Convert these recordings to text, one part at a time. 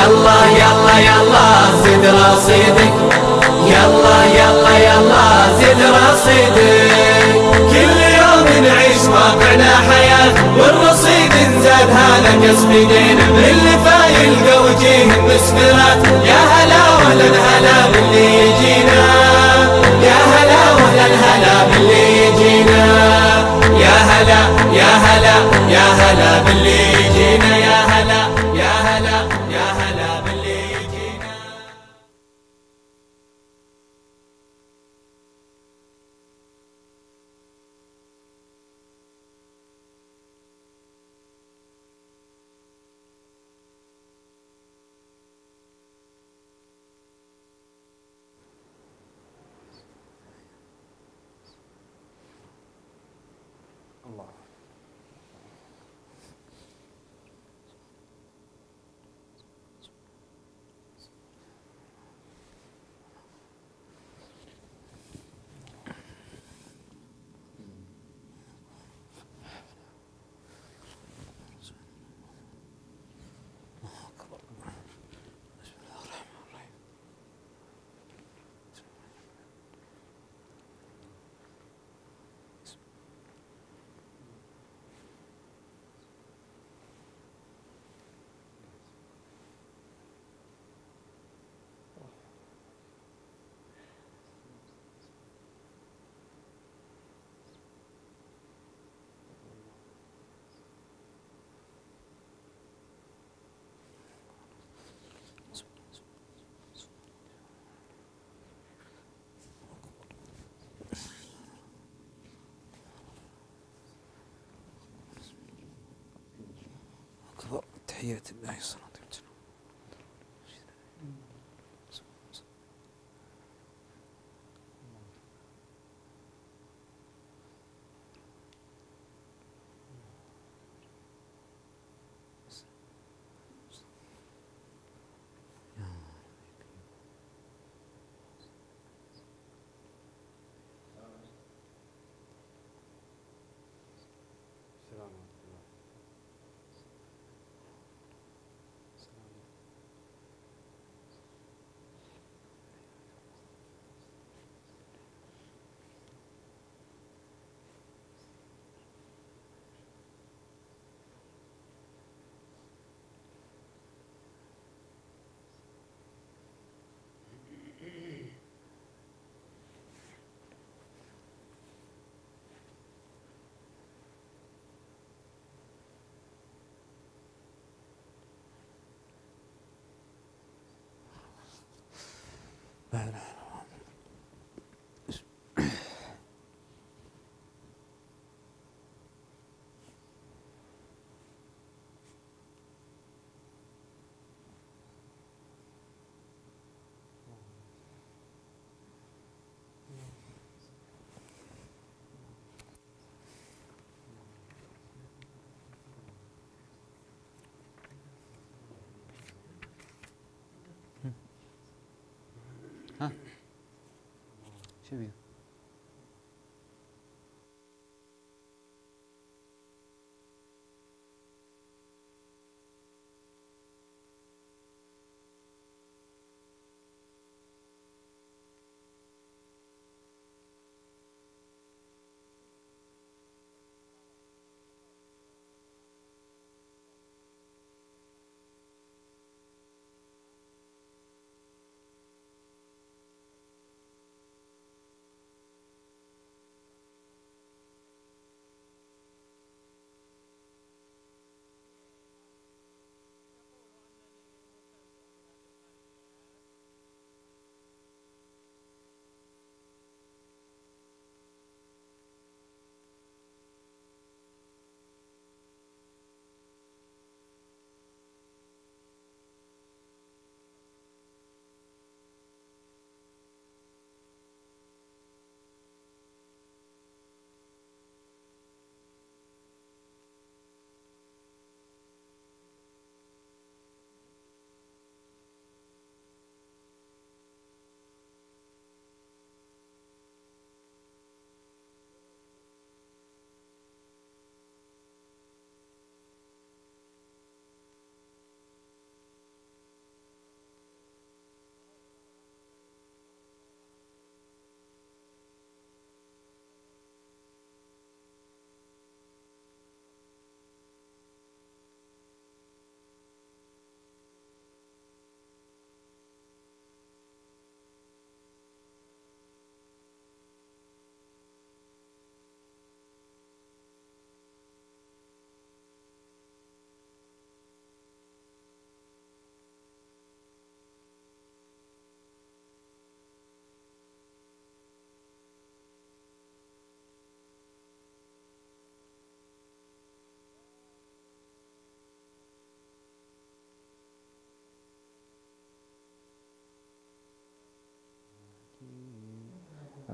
يلا يلا يلا زد رصيدك، يلا يلا يلا زد رصيدك. كل يوم نعيش واقعنا حياة، والرصيد نزاد هذا كسب ايدينا. باللي فايلقى وجيه مسفرات، يا هلا وهلا الهلا باللي يجينا، يا هلا وهلا الهلا باللي يجينا، يا هلا يا هلا يا هلا باللي يجينا، يا هلا يا هلا يا هلا باللي يجينا. الله. تحيات الله الصلاة والسلام. لا لا ها شو بيه؟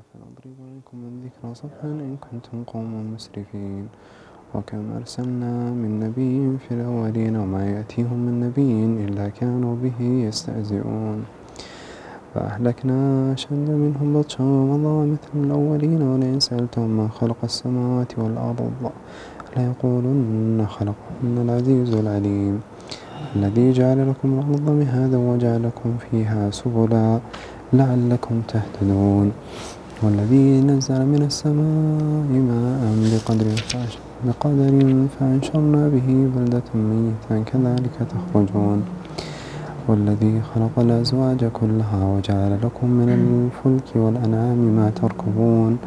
فنضرب عليكم الذكر صفحا إن كنتم قوما مسرفين وكم أرسلنا من نبي في الأولين وما يأتيهم من نبي إلا كانوا به يستهزئون فأهلكنا أشد منهم بطشا ومضى مثل الأولين ولئن سألتهم من خلق السماوات والأرض ليقولن خلقهن العزيز العليم الذي جعل لكم الأرض مهادا وجعل لكم فيها سبلا لعلكم تهتدون والذي نزل من السماء ماء بقدر فأنشرنا به بلدة ميتا كذلك تخرجون والذي خلق الأزواج كلها وجعل لكم من الفلك والأنعام ما تركبون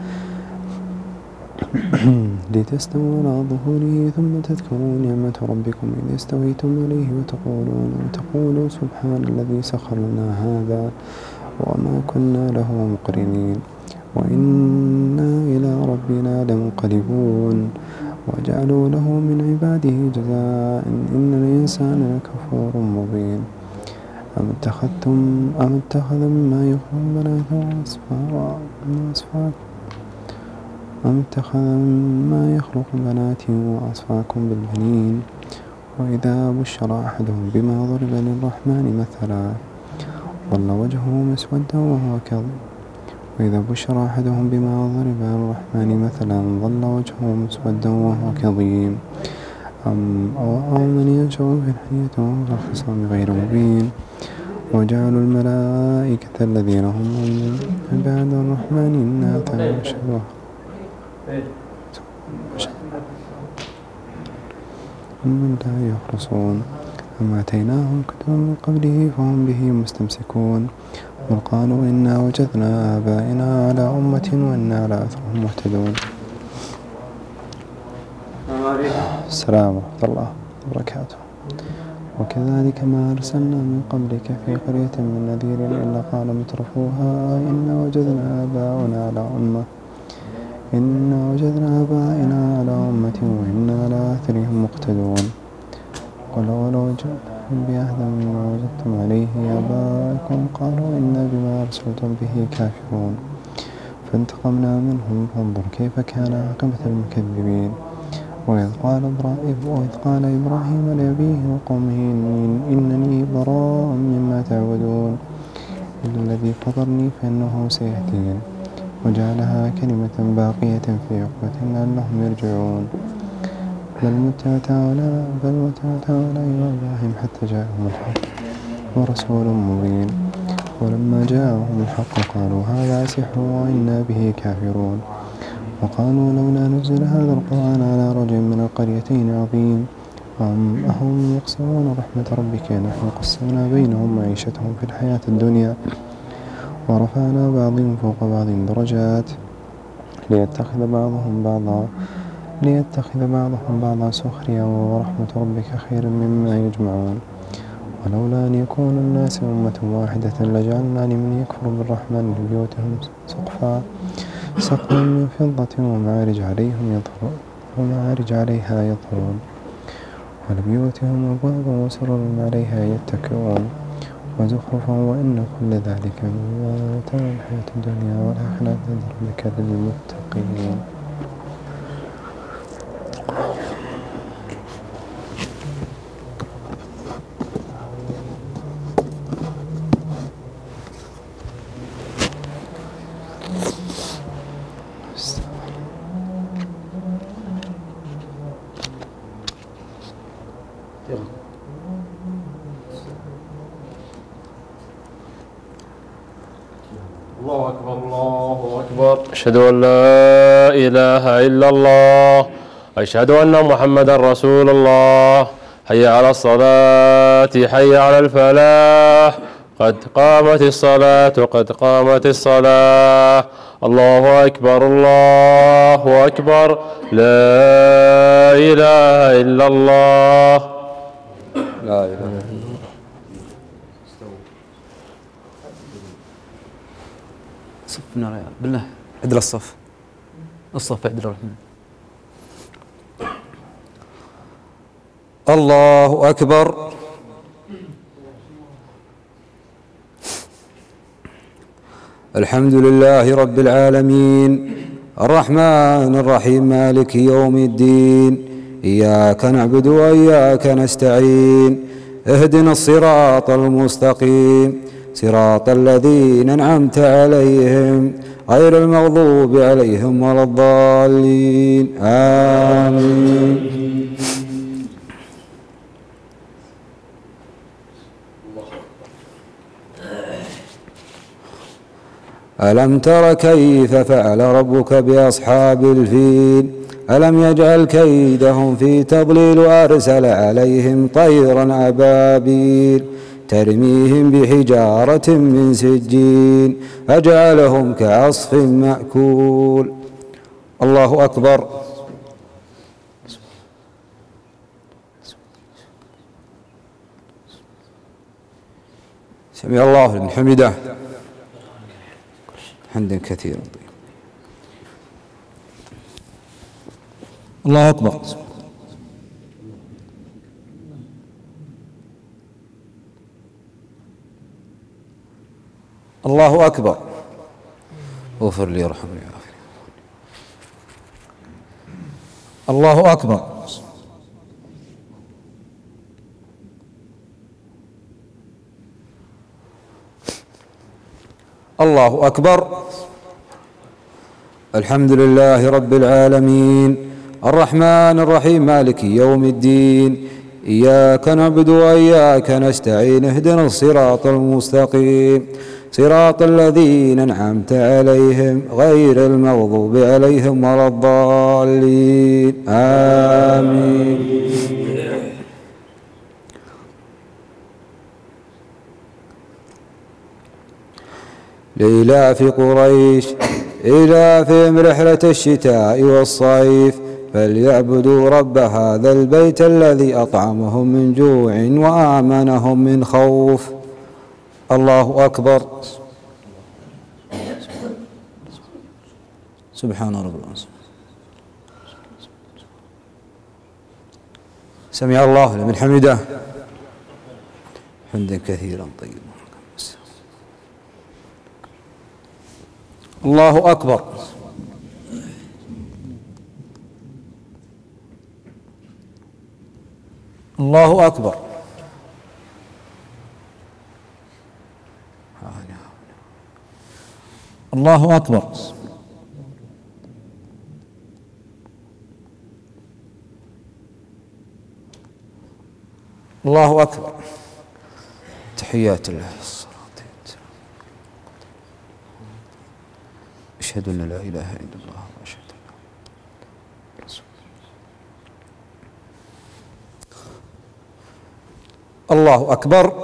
لتستووا على ظهوره ثم تذكروا نعمة ربكم إذ استويتم عليه وتقولوا سبحان الذي سخر لنا هذا وما كنا له مقرنين وإنا إلى ربنا لمنقلبون وجعلوا له من عباده جزاء إن الإنسان لكفور مبين أم اتخذ مما يخلق بنات وأصفاكم بالبنين وإذا بشر أحدهم بما ضرب للرحمن مثلا ظل وجهه مسودا وهو كظيم وإذا بشر أحدهم بما ضرب للرحمن مثلا ظل وجهه مسودا وهو كظيم أو من ينشأ في الحياة وهو في الخصام غير مبين وجعلوا الملائكة الذين هم من عباد الرحمن إناثا وشهدوا من لا يخرصون أم آتيناهم كتبا من قبله فهم به مستمسكون بل قالوا إنا وجدنا آبائنا على أمة وإنا على أثرهم مهتدون. السلام ورحمة الله وبركاته. وكذلك ما أرسلنا من قبلك في قرية من نذير إلا قال مترفوها إنا وجدنا آبائنا على أمة وإنا على آثرهم مقتدون. قل ولو جئتم بأهدى مما وجدتم عليه آباءكم قالوا إنا بما أرسلتم به كافرون فانتقمنا منهم فانظر كيف كان عاقبة المكذبين. وإذ قال إبراهيم لأبيه وقومه إنني براء مما تعبدون إلا الذي فطرني فإنه سيهدين وجعلها كلمة باقية في عقبة لعلهم يرجعون. بل متعت هؤلاء وإبراهيم حتى جاءهم الحق ورسول مبين ولما جاءهم الحق قالوا هذا سحر وإنا به كافرون وقالوا لولا نزل هذا القرآن على رجل من القريتين عظيم أهم يقسمون رحمة ربك نحن قسمنا بينهم معيشتهم في الحياة الدنيا ورفعنا بعضهم فوق بعض درجات ليتخذ بعضهم بعضا سخريا ورحمة ربك خير مما يجمعون. ولولا أن يكون الناس أمة واحدة لجعلنا لمن يكفر بالرحمن لبيوتهم سقفا من فضة ومعارج عليها يظهرون ولبيوتهم أبوابا وسرر عليها يتكئون وزخرفا وإن كل ذلك مما متاع الحياة الدنيا والآخرة عند ربك للمتقين. الله أكبر الله أكبر. أشهد أن لا إله إلا الله أشهد أن محمدا رسول الله. حي على الصلاة حي على الفلاح قد قامت الصلاة الله أكبر الله أكبر لا إله إلا الله. لا إله إلا الله. صفنا يا بالله عدل الصف عدل الرحمن. الله أكبر. الحمد لله رب العالمين الرحمن الرحيم مالك يوم الدين إياك نعبد وإياك نستعين اهدنا الصراط المستقيم صراط الذين أنعمت عليهم غير المغضوب عليهم ولا الضالين آمين. ألم تر كيف فعل ربك بأصحاب الفيل ألم يجعل كيدهم في تضليل وأرسل عليهم طيرا أبابيل ترميهم بحجارة من سجين فجعلهم كعصف مأكول. الله أكبر. سمع الله لمن حمده حمدا كثيرا طيب. الله أكبر. الله أكبر. اغفر لي وارحمني يا أخي. الله أكبر. الله أكبر. الحمد لله رب العالمين الرحمن الرحيم مالك يوم الدين إياك نعبد وإياك نستعين اهدنا الصراط المستقيم صراط الذين أنعمت عليهم غير المغضوب عليهم ولا الضالين آمين. لإلاف قريش إلافهم رحلة الشتاء والصيف فليعبدوا رب هذا البيت الذي أطعمهم من جوع وآمنهم من خوف. الله أكبر. سبحان رب العظيم. سمع الله لمن حمده حمدا كثيرا طيبا. الله أكبر. الله أكبر. الله أكبر. الله أكبر. تحيات الله الصلاة. أشهد أن لا إله إلا الله وأشهد أن رسول الله. الله أكبر.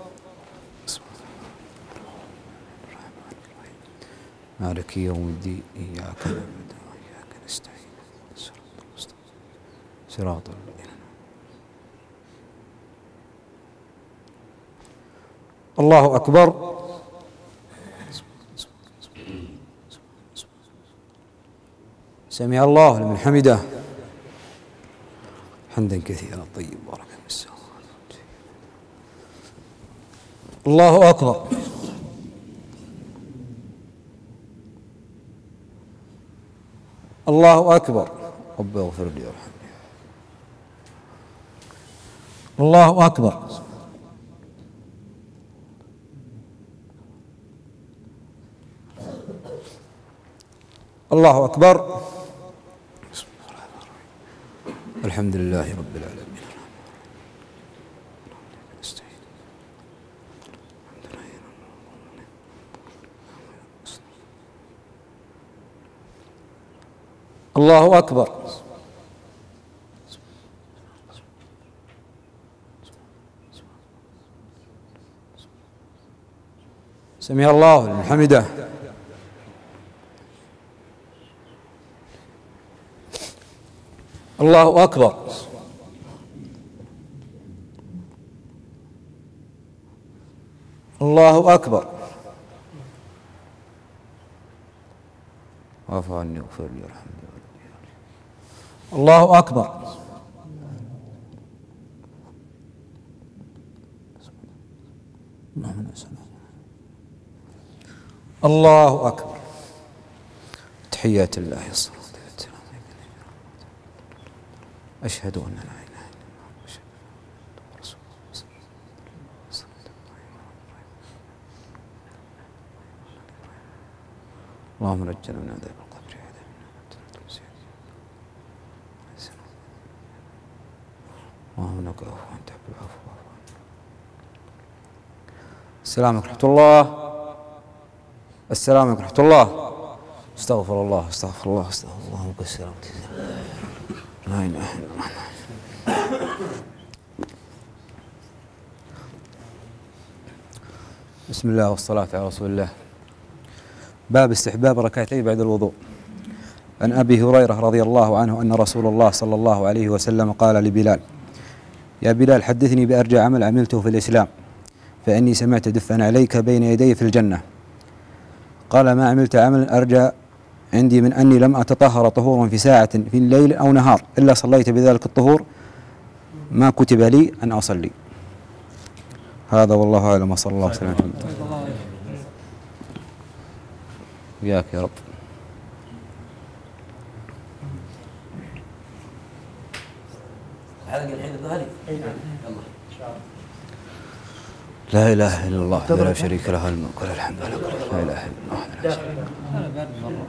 مالك يوم الدين إياك نعبد وإياك نستعين صراط الذين. الله أكبر. سمع الله لمن حمده حمدا كثيرا طيبا بارك الله. الله أكبر. الله أكبر. رب اغفر لي وارحمني. الله أكبر. الله أكبر. الحمد لله رب العالمين. الله أكبر. سمع الله لمن حمده. الله أكبر. الله أكبر. واعف عني واغفر لي وارحمني. الله أكبر. الله أكبر. تحيات الله الصلاة والسلام. أشهد أن لا إله إلا الله أشهد أن رسول الله. اللهم نجنا من عذاب القبر. اللهم انك عفو تحب العفو. السلام عليكم ورحمة الله. السلام عليكم ورحمة الله. استغفر الله استغفر الله استغفر الله. اللهم السلام. لا إله إلا الله. بسم الله والصلاة على رسول الله. باب استحباب ركعتين بعد الوضوء. عن أبي هريرة رضي الله عنه أن رسول الله صلى الله عليه وسلم قال لبلال: يا بلال حدثني بأرجى عمل عملته في الإسلام فإني سمعت دفا عليك بين يدي في الجنة. قال: ما عملت عمل أرجى عندي من أني لم أتطهر طهورا في ساعة في الليل أو نهار إلا صليت بذلك الطهور ما كتب لي أن أصلي. هذا والله أعلم. صلى الله عليه وسلم. وياك يا رب. لا إله إلا الله لا شريك له الملك وله الحمد وله لا إله إلا الله لا شريك له.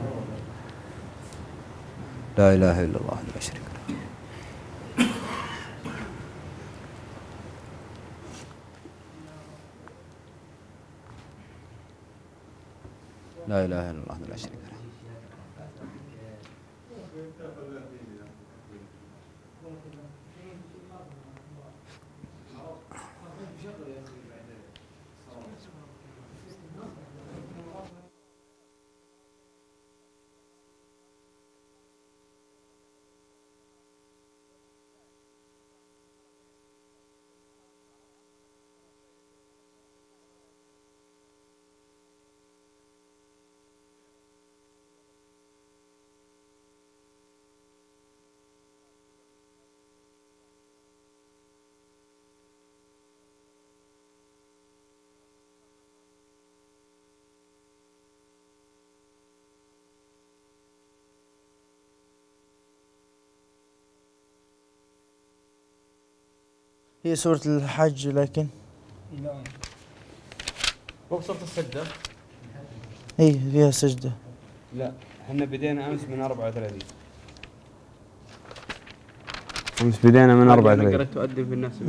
لا إله إلا الله لا شريك له. لا إله إلا الله لا شريك له. هي سورة الحج لكن فوق سورة السجدة. هي فيها سجدة. لا احنا بدينا امس من 34. امس بدينا من 34. قرأت تؤدي في الناس.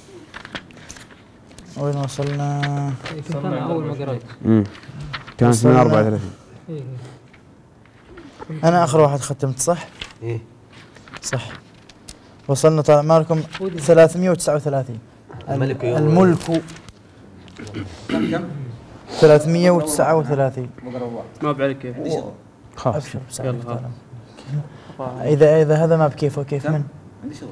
وين وصلنا؟ وصلنا أول ما قرأت. كانت من 34. أنا آخر واحد ختمت صح؟ إيه صح. وصلنا طال عمركم 339. الملك كم 339. ما بعرف كيف. خلاص إذا هذا ما بكيفه كيف من؟ عندي شغل.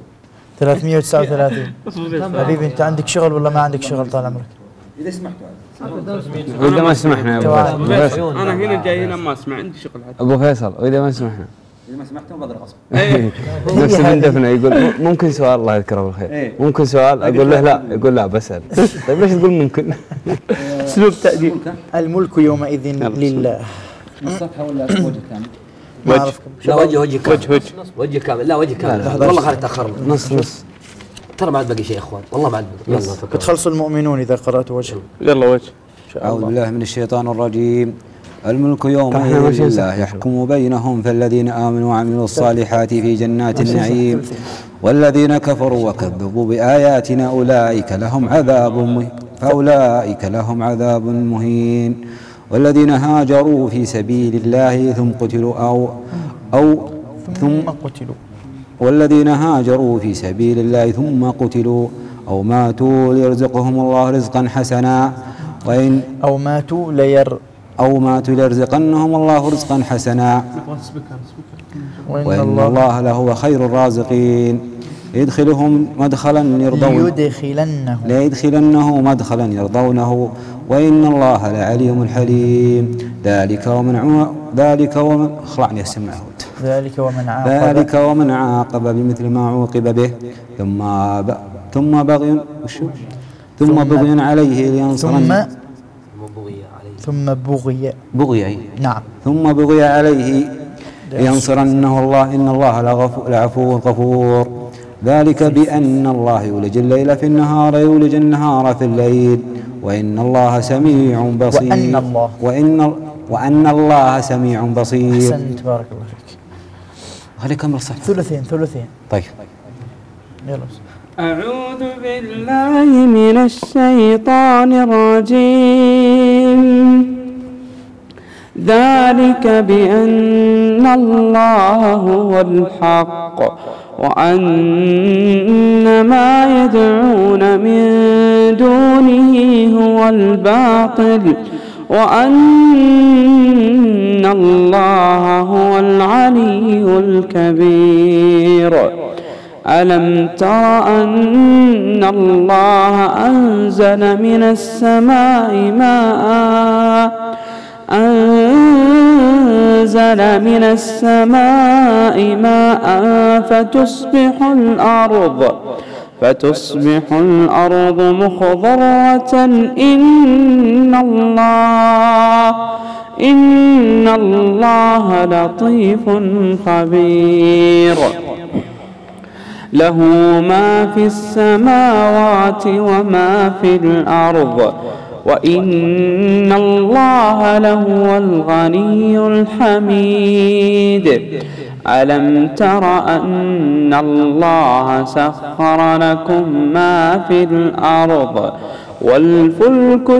339. حبيبي أنت عندك شغل ولا ما عندك شغل طال عمرك؟ إذا سمحتوا وإذا ما سمحنا يا أبو فيصل. أنا هنا جاي هنا ما أسمع عندي شغل حتى. أبو فيصل وإذا ما سمحنا. إذا ما سمحتم بضرب غصب. نفس من دفنه يقول ممكن سؤال الله يذكره بالخير. ممكن سؤال أقول له لا يقول لا بسأل. طيب ليش تقول ممكن؟ أسلوب تأديب. الملك يومئذ لله. الصفحة ولا وجه كامل؟ وجه. لا وجه كامل. لا وجه كامل. والله خلينا تأخرنا. نص. ترى ما عاد باقي شيء يا اخوان والله ما عاد باقي. يلا بتخلصوا المؤمنون إذا قرأتوا وجه. يلا وجه. أعوذ بالله من الشيطان الرجيم. الملك يومئذ لله يحكم بينهم فالذين آمنوا وعملوا الصالحات في جنات النعيم والذين كفروا وكذبوا بآياتنا أولئك لهم عذاب مهين. والذين هاجروا في سبيل الله ثم قتلوا والذين هاجروا في سبيل الله ثم قتلوا أو ماتوا ليرزقهم الله رزقا حسنا أو ماتوا ليرزقنهم الله رزقا حسنا وإن الله لهو خير الرازقين. ليدخلنه مدخلا يرضونه وإن الله لعليم حليم. ذلك ومن عاقب بمثل ما عوقب به ثم بغي عليه لينصرن ثم بغي نعم ثم بغي عليه لينصرنه الله إن الله لعفو غفور ذلك بأن الله يولج الليل في النهار يولج النهار في الليل وإن الله سميع بصير وأن الله سميع بصير. أحسنت بارك الله فيك. هذه كم الصح؟ ثلثين. طيب يلا. أعوذ بالله من الشيطان الرجيم. ذلك بأن الله هو الحق وأن ما يدعون من دونه هو الباطل وأن الله هو العلي الكبير. ألم تر أن الله أنزل من السماء ماء فتصبح الأرض مخضرة إن الله لطيف خبير. له ما في السماوات وما في الأرض وإن الله لهو الغني الحميد. ألم تر أن الله سخر لكم ما في الأرض والفلك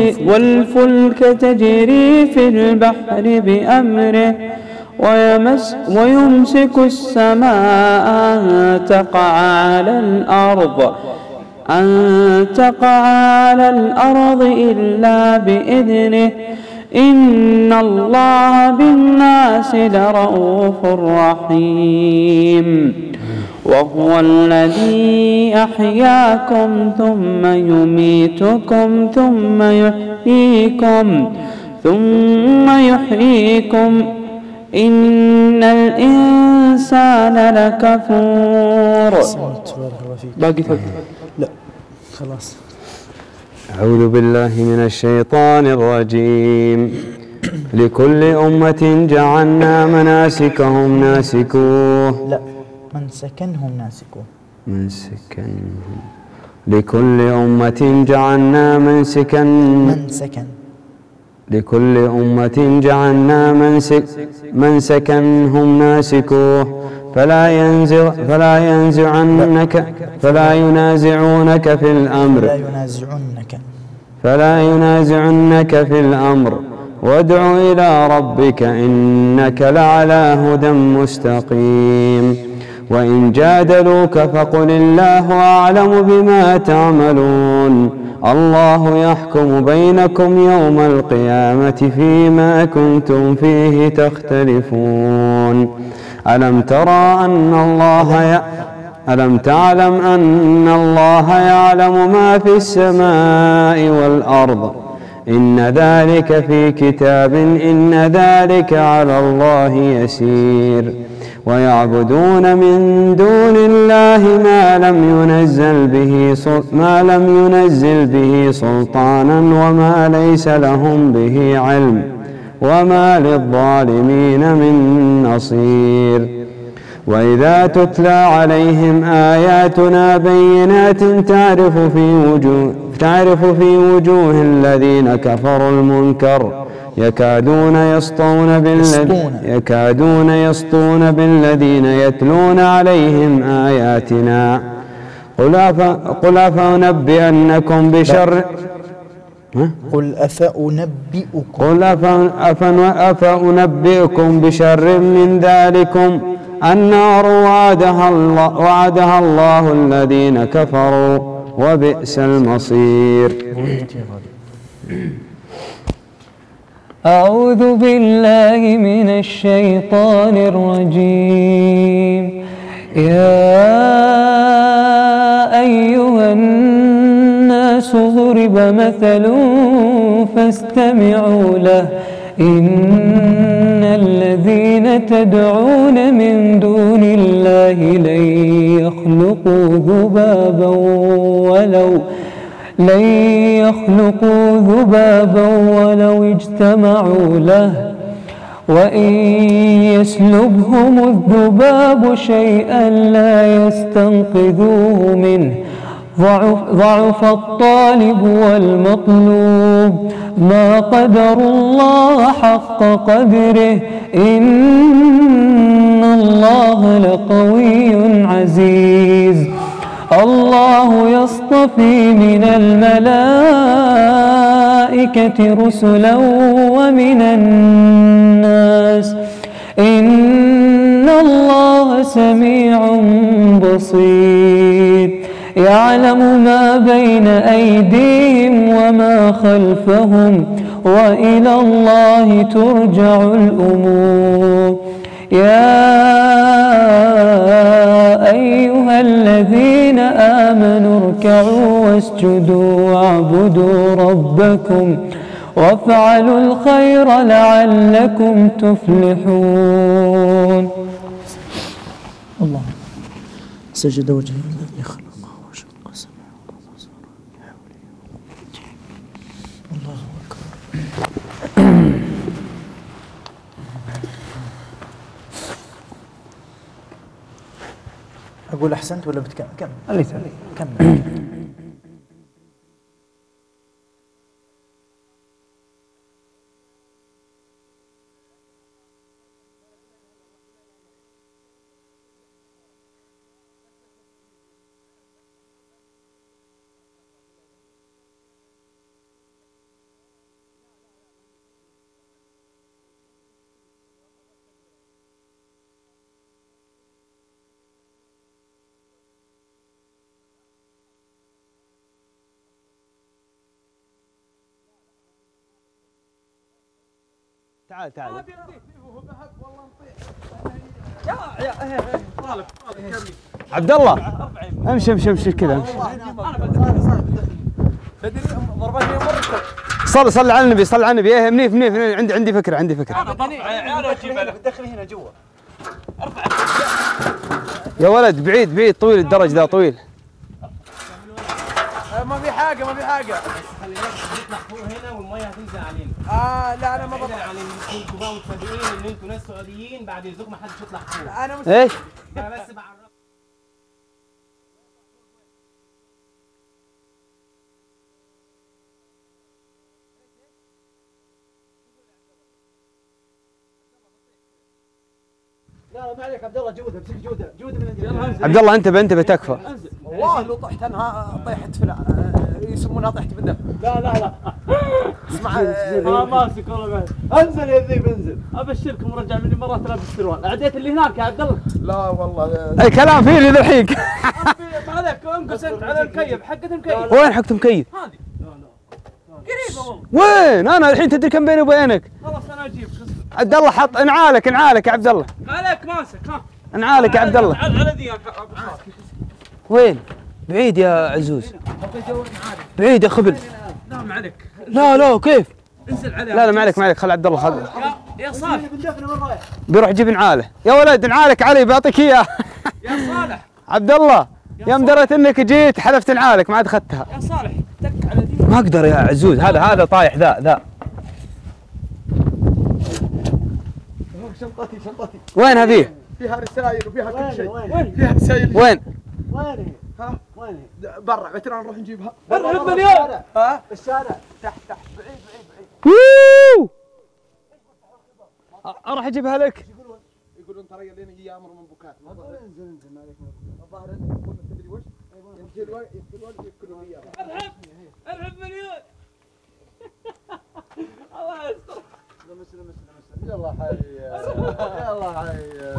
تجري في البحر بأمره ويمسك السماء أن تقع على الأرض إلا بإذنه إن الله بالناس لرؤوف رحيم. وهو الذي أحياكم ثم يميتكم ثم يحييكم إن الإنسان لكفور. باقي لا خلاص. أعوذ بالله من الشيطان الرجيم. لكل أمة جعلنا مناسكهم ناسكوه. لا منسكنهم ناسكوه. لكل أمة جعلنا لكل أمة جعلنا منسكنهم ناسكوه فلا ينازعنك في الأمر وادع إلى ربك إنك لعلى هدى مستقيم. وإن جادلوك فقل الله أعلم بما تعملون الله يحكم بينكم يوم القيامة فيما كنتم فيه تختلفون. ألم تعلم أن الله يعلم ما في السماء والأرض إن ذلك في كتاب إن ذلك على الله يسير. ويعبدون من دون الله ما لم ينزل به سلطانا وما ليس لهم به علم وما للظالمين من نصير. وإذا تتلى عليهم آياتنا بينات تعرف في وجوه الذين كفروا المنكر يكادون يسطون بالذين يتلون عليهم آياتنا قل أفأنبئكم بشر أفأنبئكم بشر من ذلكم النار وعدها الله الذين كفروا وبئس المصير. أعوذ بالله من الشيطان الرجيم. يا أيها الناس ضرب مثل فاستمعوا له إن الذين تدعون من دون الله لن يخلقوا ذبابا لن يخلقوا ذبابا ولو اجتمعوا له وإن يسلبهم الذباب شيئا لا يستنقذوه منه ضعف الطالب والمطلوب ما قدروا الله حق قدره إن الله لقوي عزيز الله يصطفي من الملائكة رسلا ومن الناس إن الله سميع بصير يعلم ما بين أيديهم وما خلفهم وإلى الله ترجع الأمور يا أيها الذين آمنوا اركعوا واسجدوا واعبدوا ربكم وافعلوا الخير لعلكم تفلحون. الله سجد وجهه الذي خلق وشق سمعه وبصره الله أكبر. أقول أحسنت ولا بتكمل؟ كمل كمل. تعال عبد الله امشي كذا امشي. صل على النبي ايه منيف عندي فكره عياله وجيبه له دخلي هنا جوا ارفع يا ولد بعيد طويل الدرج ذا طويل. ما في حاجه بس خلينا نطلع فوق هنا والميه هتنزل علينا. لا انا ما بطلع على انتوا بقى متفاجئين ان انتوا ناس سعوديين بعد يزوق ما حدش يطلع فوق. انا مش ايش؟ انا بس بعرف لا ما عليك عبد الله جوده امسك جوده من عبد الله انتبه تكفى. والله لو طحت انا طيحت يسمونها طيحت بالدم. لا اسمع ماسك والله انزل يا ذيب انزل. ابشركم رجع مني مره لابس سروال عديت اللي هناك يا عبد الله. لا والله اي كلام فيني ذا الحين. ما عليك انقص انت على المكيف حقة المكيف. وين حقة المكيف؟ هذه قريبه والله. وين انا الحين تدري كم بيني وبينك؟ خلاص انا اجيب عبد الله حط انعالك يا عبد الله. عليك ماسك ها انعالك يا عبد الله. على ذي وين؟ بعيد يا عزوز. بعيد يا خبل. لا ما عليك. لا كيف؟ انزل عليه. لا ما عليك خل عبد الله خل. يا صالح بيروح يجيب نعاله. يا ولد نعالك علي بيعطيك اياه. يا صالح عبد الله يوم دريت انك جيت حذفت نعالك ما عاد اخذتها. يا صالح تك على ذي. ما اقدر يا عزوز هذا طايح ذا. شنطتي وين هذه؟ فيها رسائل وفيها كل شيء. وين؟ فيها رسائل. وين؟ ها؟ وين؟ برا قلت لنا نروح نجيبها. برا مليون. ها؟ بالشارع تحت بعيد. ووو اروح اجيبها لك. يقولون ترى لين يجي امر من بكات. انزل مالك الظاهر يقولون تدري وش؟ ياكلون اياه. ارحب مليون. الله يستر. مسلم يلا حي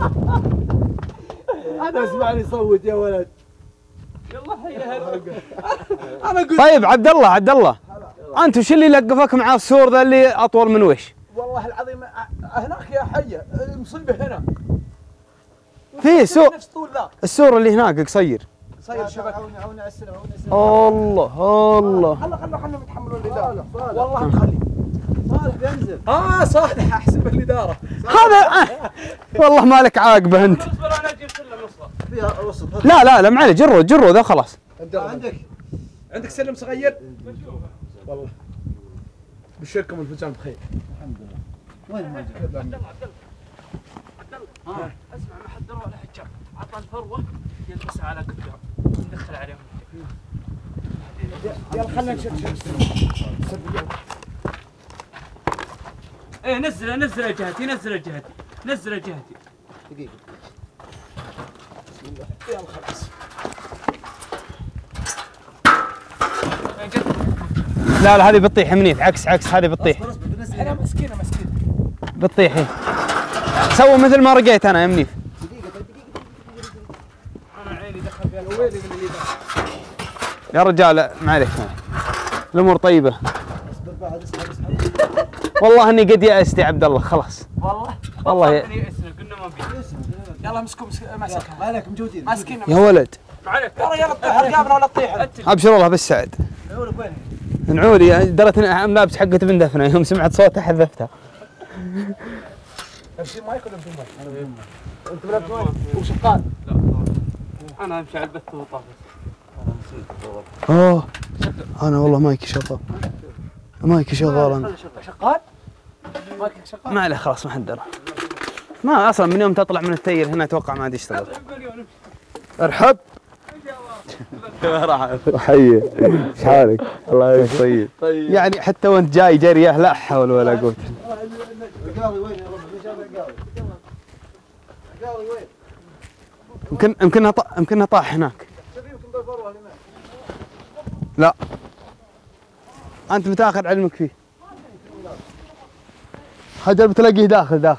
انا اسمعني صوت يا ولد. يلا حي انا قلت طيب عبد الله انت وش اللي لقفك مع السور ذا اللي اطول من وش؟ والله العظيم هناك يا حيه مصيبه هنا. في سور نفس طول ذا. السور اللي هناك قصير. صير شبك. عوني على السلامه. الله خلنا يتحملون الاداره. والله نخلي صالح بينزل. صالح احسب الاداره. هذا والله مالك عاقبه انت. اصبر انا اجيب سلم وصله. فيها وسط. لا ما عليه جروا ذا خلاص. عندك عندك سلم صغير؟ والله بشركم الفنجان بخير. الحمد لله. وين الماجد؟ عبد الله اسمع، ما حد درى ولا حجاب، عطى الفروه يلبسها على قدام ندخل عليهم. يلا خلينا نشوف. ايه نزل جهتي، نزل جهتي. دقيقة. بسم الله. يلا خلاص. لا هذه بتطيح منيف، عكس هذه بتطيح. انا مسكينه بتطيح هي. سووا مثل ما رقيت انا يا منيف. دقيقة. انا عيني دخل فيها الويلي من اللي يا رجال معليش الامور طيبة. اصبر بعد اسحب. والله اني قد يأست يا عبد الله خلاص. والله يأسنا قلنا ما بي. يلا مسكها ما عليك موجودين. ماسكينه يا ولد. ما عليك. يلا تطيح رقابنا ولا تطيح. ابشر الله بالسعد. عيونك وين؟ نعولي درت ملابس حقة بن دفنة، يوم سمعت صوتها حذفتها. امشي مايك ولا امشي مايك؟ انت بلعب مايك وشغال؟ لا انا امشي على البث وطافي. اوه انا والله مايكي شغال. مايكي شغال انا. شغال؟ مايك شغال؟ ما عليه خلاص ما حد درى. ما اصلا من يوم تطلع من التير هنا اتوقع ما عاد يشتغل. ارحب. حيه ايش حالك؟ الله يعينك. طيب يعني حتى وانت جاي جريه لا حول ولا قوه. القاوي وين يا رب؟ ليش هذا القاوي؟ القاوي وين؟ يمكنها طاح هناك. يمكن بالفروه هناك. لا انت متاخر علمك فيه. خجل بتلاقيه داخل.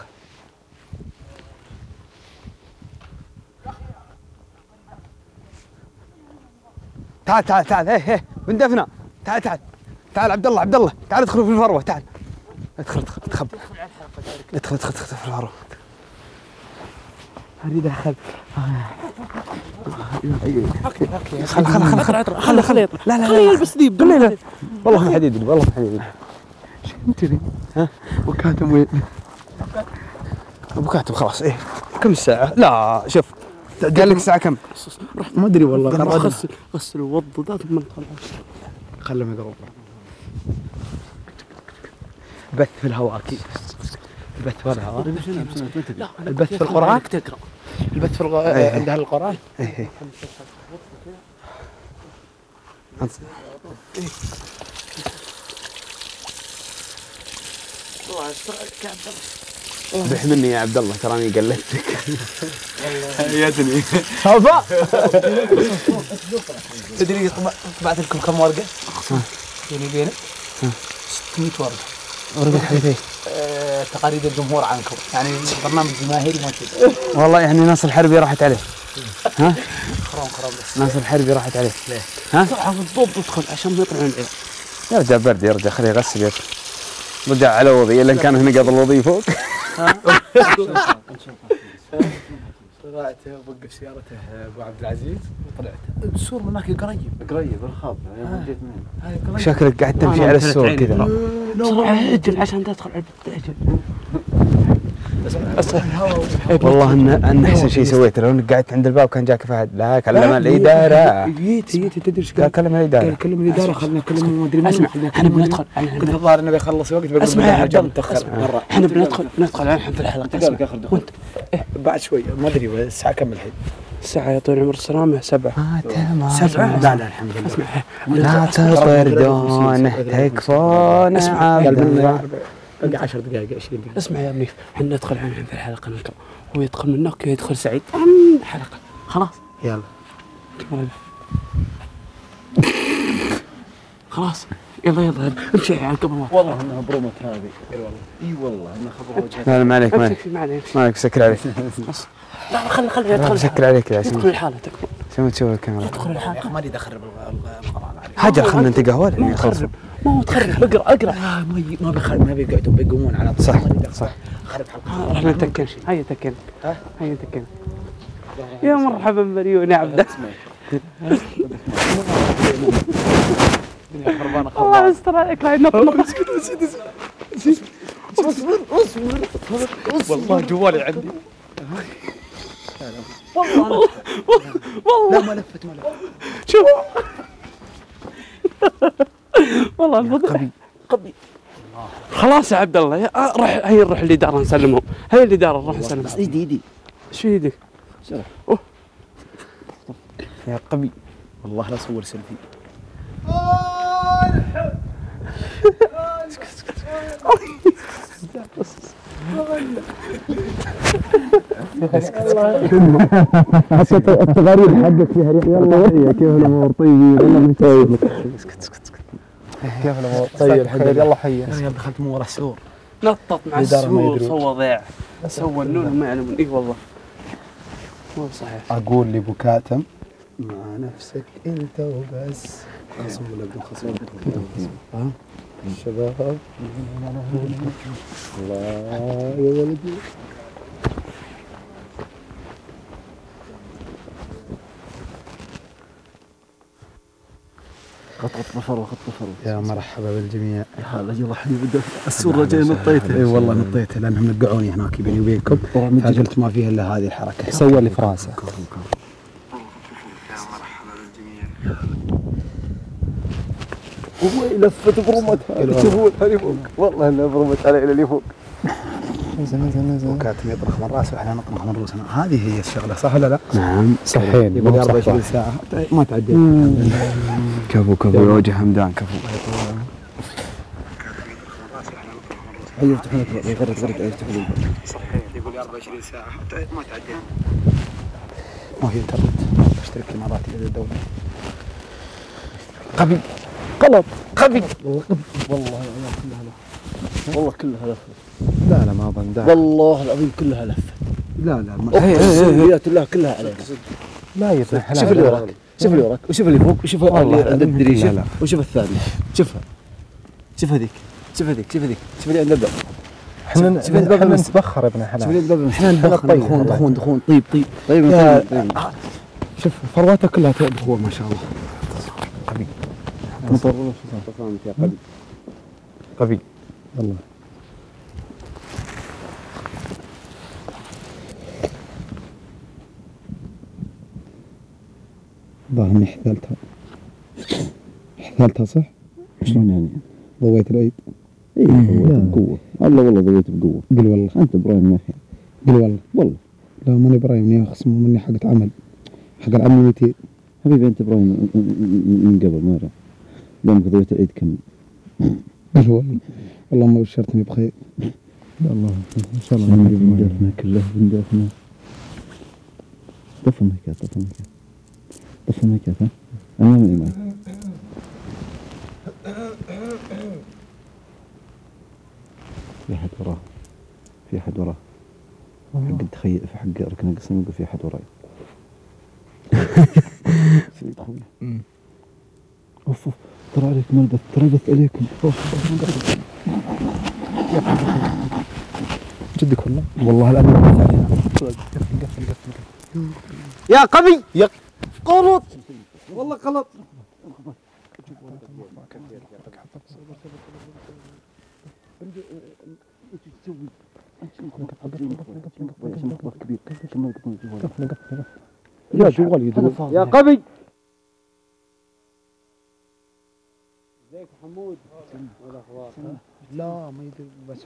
تعال هي بن دفنة. تعال عبد الله تعال ادخل في الفروة. تعال ادخل تخبى. ادخل في الفروة. اريد ادخل. خلي يطلع. لا يلبس ذيب. لا والله ما حد يدري. ايش انت ذي؟ ها وكاتم وين؟ ابو كاتم خلاص. ايه كم الساعة؟ لا شوف قال لك الساعة كم؟ ما ادري والله. غسل ووض ذات من خله مضروب. بث في الهواء اكيد. البث في الهواء. البث في القرآن. البث في عند اهل القرآن. ايه بح مني يا عبد الله تراني قلدتك. ياتني هفا. تدري طبعت لكم كم ورقة؟ بيني وبينك 600 ورقة. ورقة حديث تقارير الجمهور عنكم، يعني برنامج جماهيري موجود. والله يعني ناصر الحربي راحت عليه. ها؟ خرام بس. ناصر الحربي راحت عليه. ليه؟ ها؟ بالضبط ادخل عشان ما يطلع من العيال. يا رجال برد يا رجال خليه يغسل يده. رجع على وضعي الا ان كان هنا قبل وضعي فوق. طلعت وقف سيارته ابو عبد العزيز وطلعت السور من هناك قريب الخاف. جيت منين؟ شكلك قاعد تمشي على السور كذا. اجل عشان تدخل على البيت. والله ان احسن شيء سويته لو انك قعدت عند الباب كان جاك فهد. لا كلم الاداره. جيت تدري ايش قال؟ كلم الاداره. كلم الاداره خلنا نكلم ما ادري مين. اسمع احنا بندخل. كنت الظاهر انه بيخلص وقت. اسمع يا عبد الله مرة. احنا بندخل الحين في الحلقه. قال لك اخر دخول بعد شوي ما ادري الساعه كم الحين؟ الساعه يا طويل العمر السلامه 7. تمام 7. لا الحمد لله. اسمع لا تطردون تكفون. اسمع بقى 10 دقائق 20 دقيقة. اسمع يا منيف احنا ندخل الحين في الحلقه نركب. هو يدخل من هناك يدخل سعيد حلقه خلاص. يلا خلاص يلا امشي يعني قبل ما والله انها برومت هذه. اي والله انها خبر وجهها. لا ما عليك ما عليك سكر عليك. لا خلي يدخل. سكر عليك يا يدخل الحالة. شو تسوي الكاميرا؟ يدخل الحالة. يا اخي ما اريد اخرب القرآن عليك. حاجه خلنا انت قهوه. ما تخرب اقرا. ما بيقعدون بيقومون على طول. صح خرب حلقة. احنا نتكن. هيا تكن. يا مرحبا بريون يا عبد. الله يستر عليك لا ينطلق. اصبر والله جوالي عندي. والله لا ما لفت شوف والله الفضل قبي. خلاص يا عبد الله، روح هيا نروح الإدارة نسلمهم. هيا الإدارة نروح نسلمهم. بس ايدي ايش في ايدك؟ يا قبي والله لا صور سيلفي. التغاريد حقك فيها ريحه. يلا كيف الامور؟ طيبين والله متعود لك. اسكت كيف الامور؟ طيب خير يلا حيا. انا دخلت من ورا السور، نطط مع السور، سوى ضيع، سوى النون ما يعلمون. اي والله مو صحيح. اقول لابو كاتم مع نفسك انت وبس. خصم ولا بدون خصم؟ ها الشباب الله يا ولدي. خط بفر. يا مرحبا بالجميع. يا هلا يلا حبيبي، السور رجعي نطيته. اي والله نطيته لانهم نقعوني هناك بيني وبينكم، فقلت ما فيها الا هذه الحركه. سوى اللي في راسه. هو لفت برمتها، شوفوا اللي فوق، والله انها برمت علي الى اللي فوق. نزل وكاتم يطرخ من راسه واحنا نطرخ من روسنا. هذه هي الشغله، صح ولا لا؟ نعم صحيح. يبغى 24 ساعه ما تعدي. كفو يا وجه حمدان كفو. ايوه افتحوا لك غرد افتحوا لي. صحيح يقول 24 ساعه ما تعدي. ما في انترنت، اشترك اماراتي الى الدوله. غبي غلط غبي والله والله كلها لفت. لا ما اظن ده. والله العظيم كلها لفت. لا اقسم الله كلها عليك. لا يصح. شوف اللي وراك، شوف اللي وراك، وشوف اللي فوق، وشوف اللي عند الدريشه، وشوف الثاني، شوفها، شوف هذيك، شوف هذيك، شوف هذيك، شوف اللي عند الباب. احنا نتبخر يا ابن الحلال. شوف اللي عند احنا نتبخر. دخون طيب. شوف فروته كلها بخور ما شاء الله. مطر يا قبي والله. ظاهر اني حثالتها صح؟ شلون يعني؟ ضويت العيد. اي ضويت بقوه. والله ضويت بقوه. قل والله. انت ابراهيم يا اخي. قل والله. لا ماني ابراهيم يا خصم، مني حقة عمل، حق العمل 200. حبيبي انت ابراهيم من قبل ما جاء. يوم ضويت العيد كم. قل والله ما بشرتني بخير. الله ان شاء الله بندفنا كله بندفنا. طفى الميكات ها. انا من المايك. في احد وراه حق التخيل، في حق ركن القسم يقول في احد وراي. سعيد اخوي. اوف ترى عليكم البث، ترى البث عليكم. جدك والله العظيم البث علينا. قفل يا قبي يا قلط والله غلط. يا جوال يدور يا قبي. ازيك حمود؟ لا ما يدري بس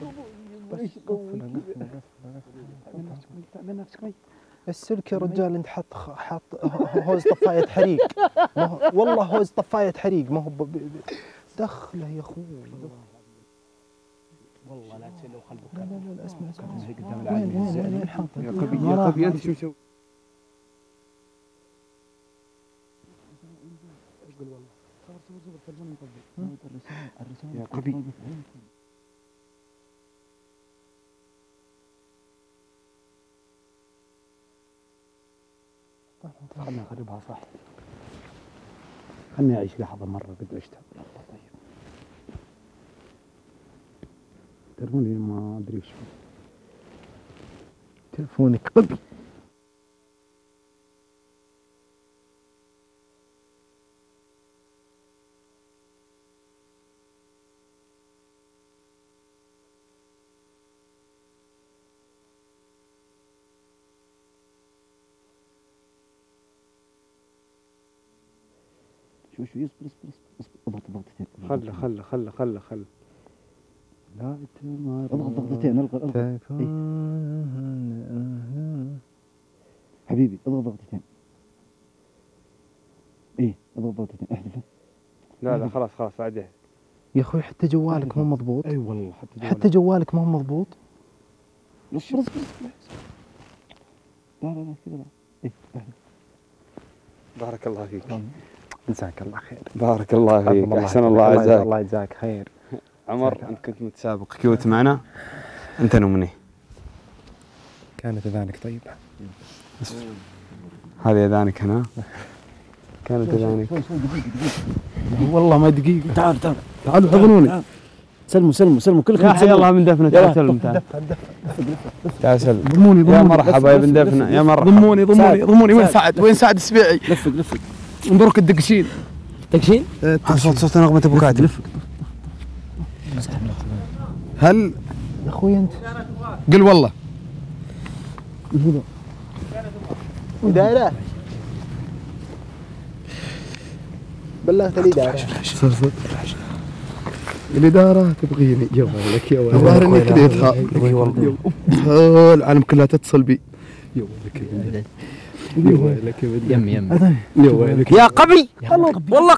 من نفسك. السلك يا رجال انت حاط هوز طفايه حريق. والله هوز طفايه حريق ما هو دخله يا اخوي. والله لا تسلوا قلبك. لا اسمع قدام العالم. وين حاطه يا قبي انت شو مسوي؟ قول والله صور ترجمه الرسالة يا قبي. خلنا نخربها صح. خلني اعيش لحظه مره قد عشتها. طيب تلفوني ما ادري ايش تلفونك قبي. شوي شوي اصبر ضغطتين. خله لا اضغط ضغطتين الغى حبيبي اضغط ضغطتين. ايه اضغط ضغطتين احذفه. لا خلاص عادي يا اخوي حتى جوالك مو مضبوط. اي والله حتى جوالك مو مضبوط. اصبر لا كذا لا. ايه بارك الله فيك. جزاك الله خير. بارك الله فيك. احسن الله عزاك. الله يجزاك خير. عمر انت كنت متسابق كيوت معنا، انت نمني. كانت اذانك طيبه. هذه اذانك هنا. كانت اذانك. والله ما دقيقه. تعالوا حضنوني. سلموا كلكم. يا حي الله من دفنه. تعال سلم. تعال سلم. ضموني يا مرحبا يا بن دفنه. يا مرحبا. ضموني. وين سعد السبيعي؟ لفق مبروك الدقشين. صوت نغمة ابو كاتب. هل يا اخوي انت قل والله دايره بلغت لي دايره صرت الاداره تبغيني يا ولك الظاهر اني كذا العالم كلها تتصل بي يا ولك يم يا قبي والله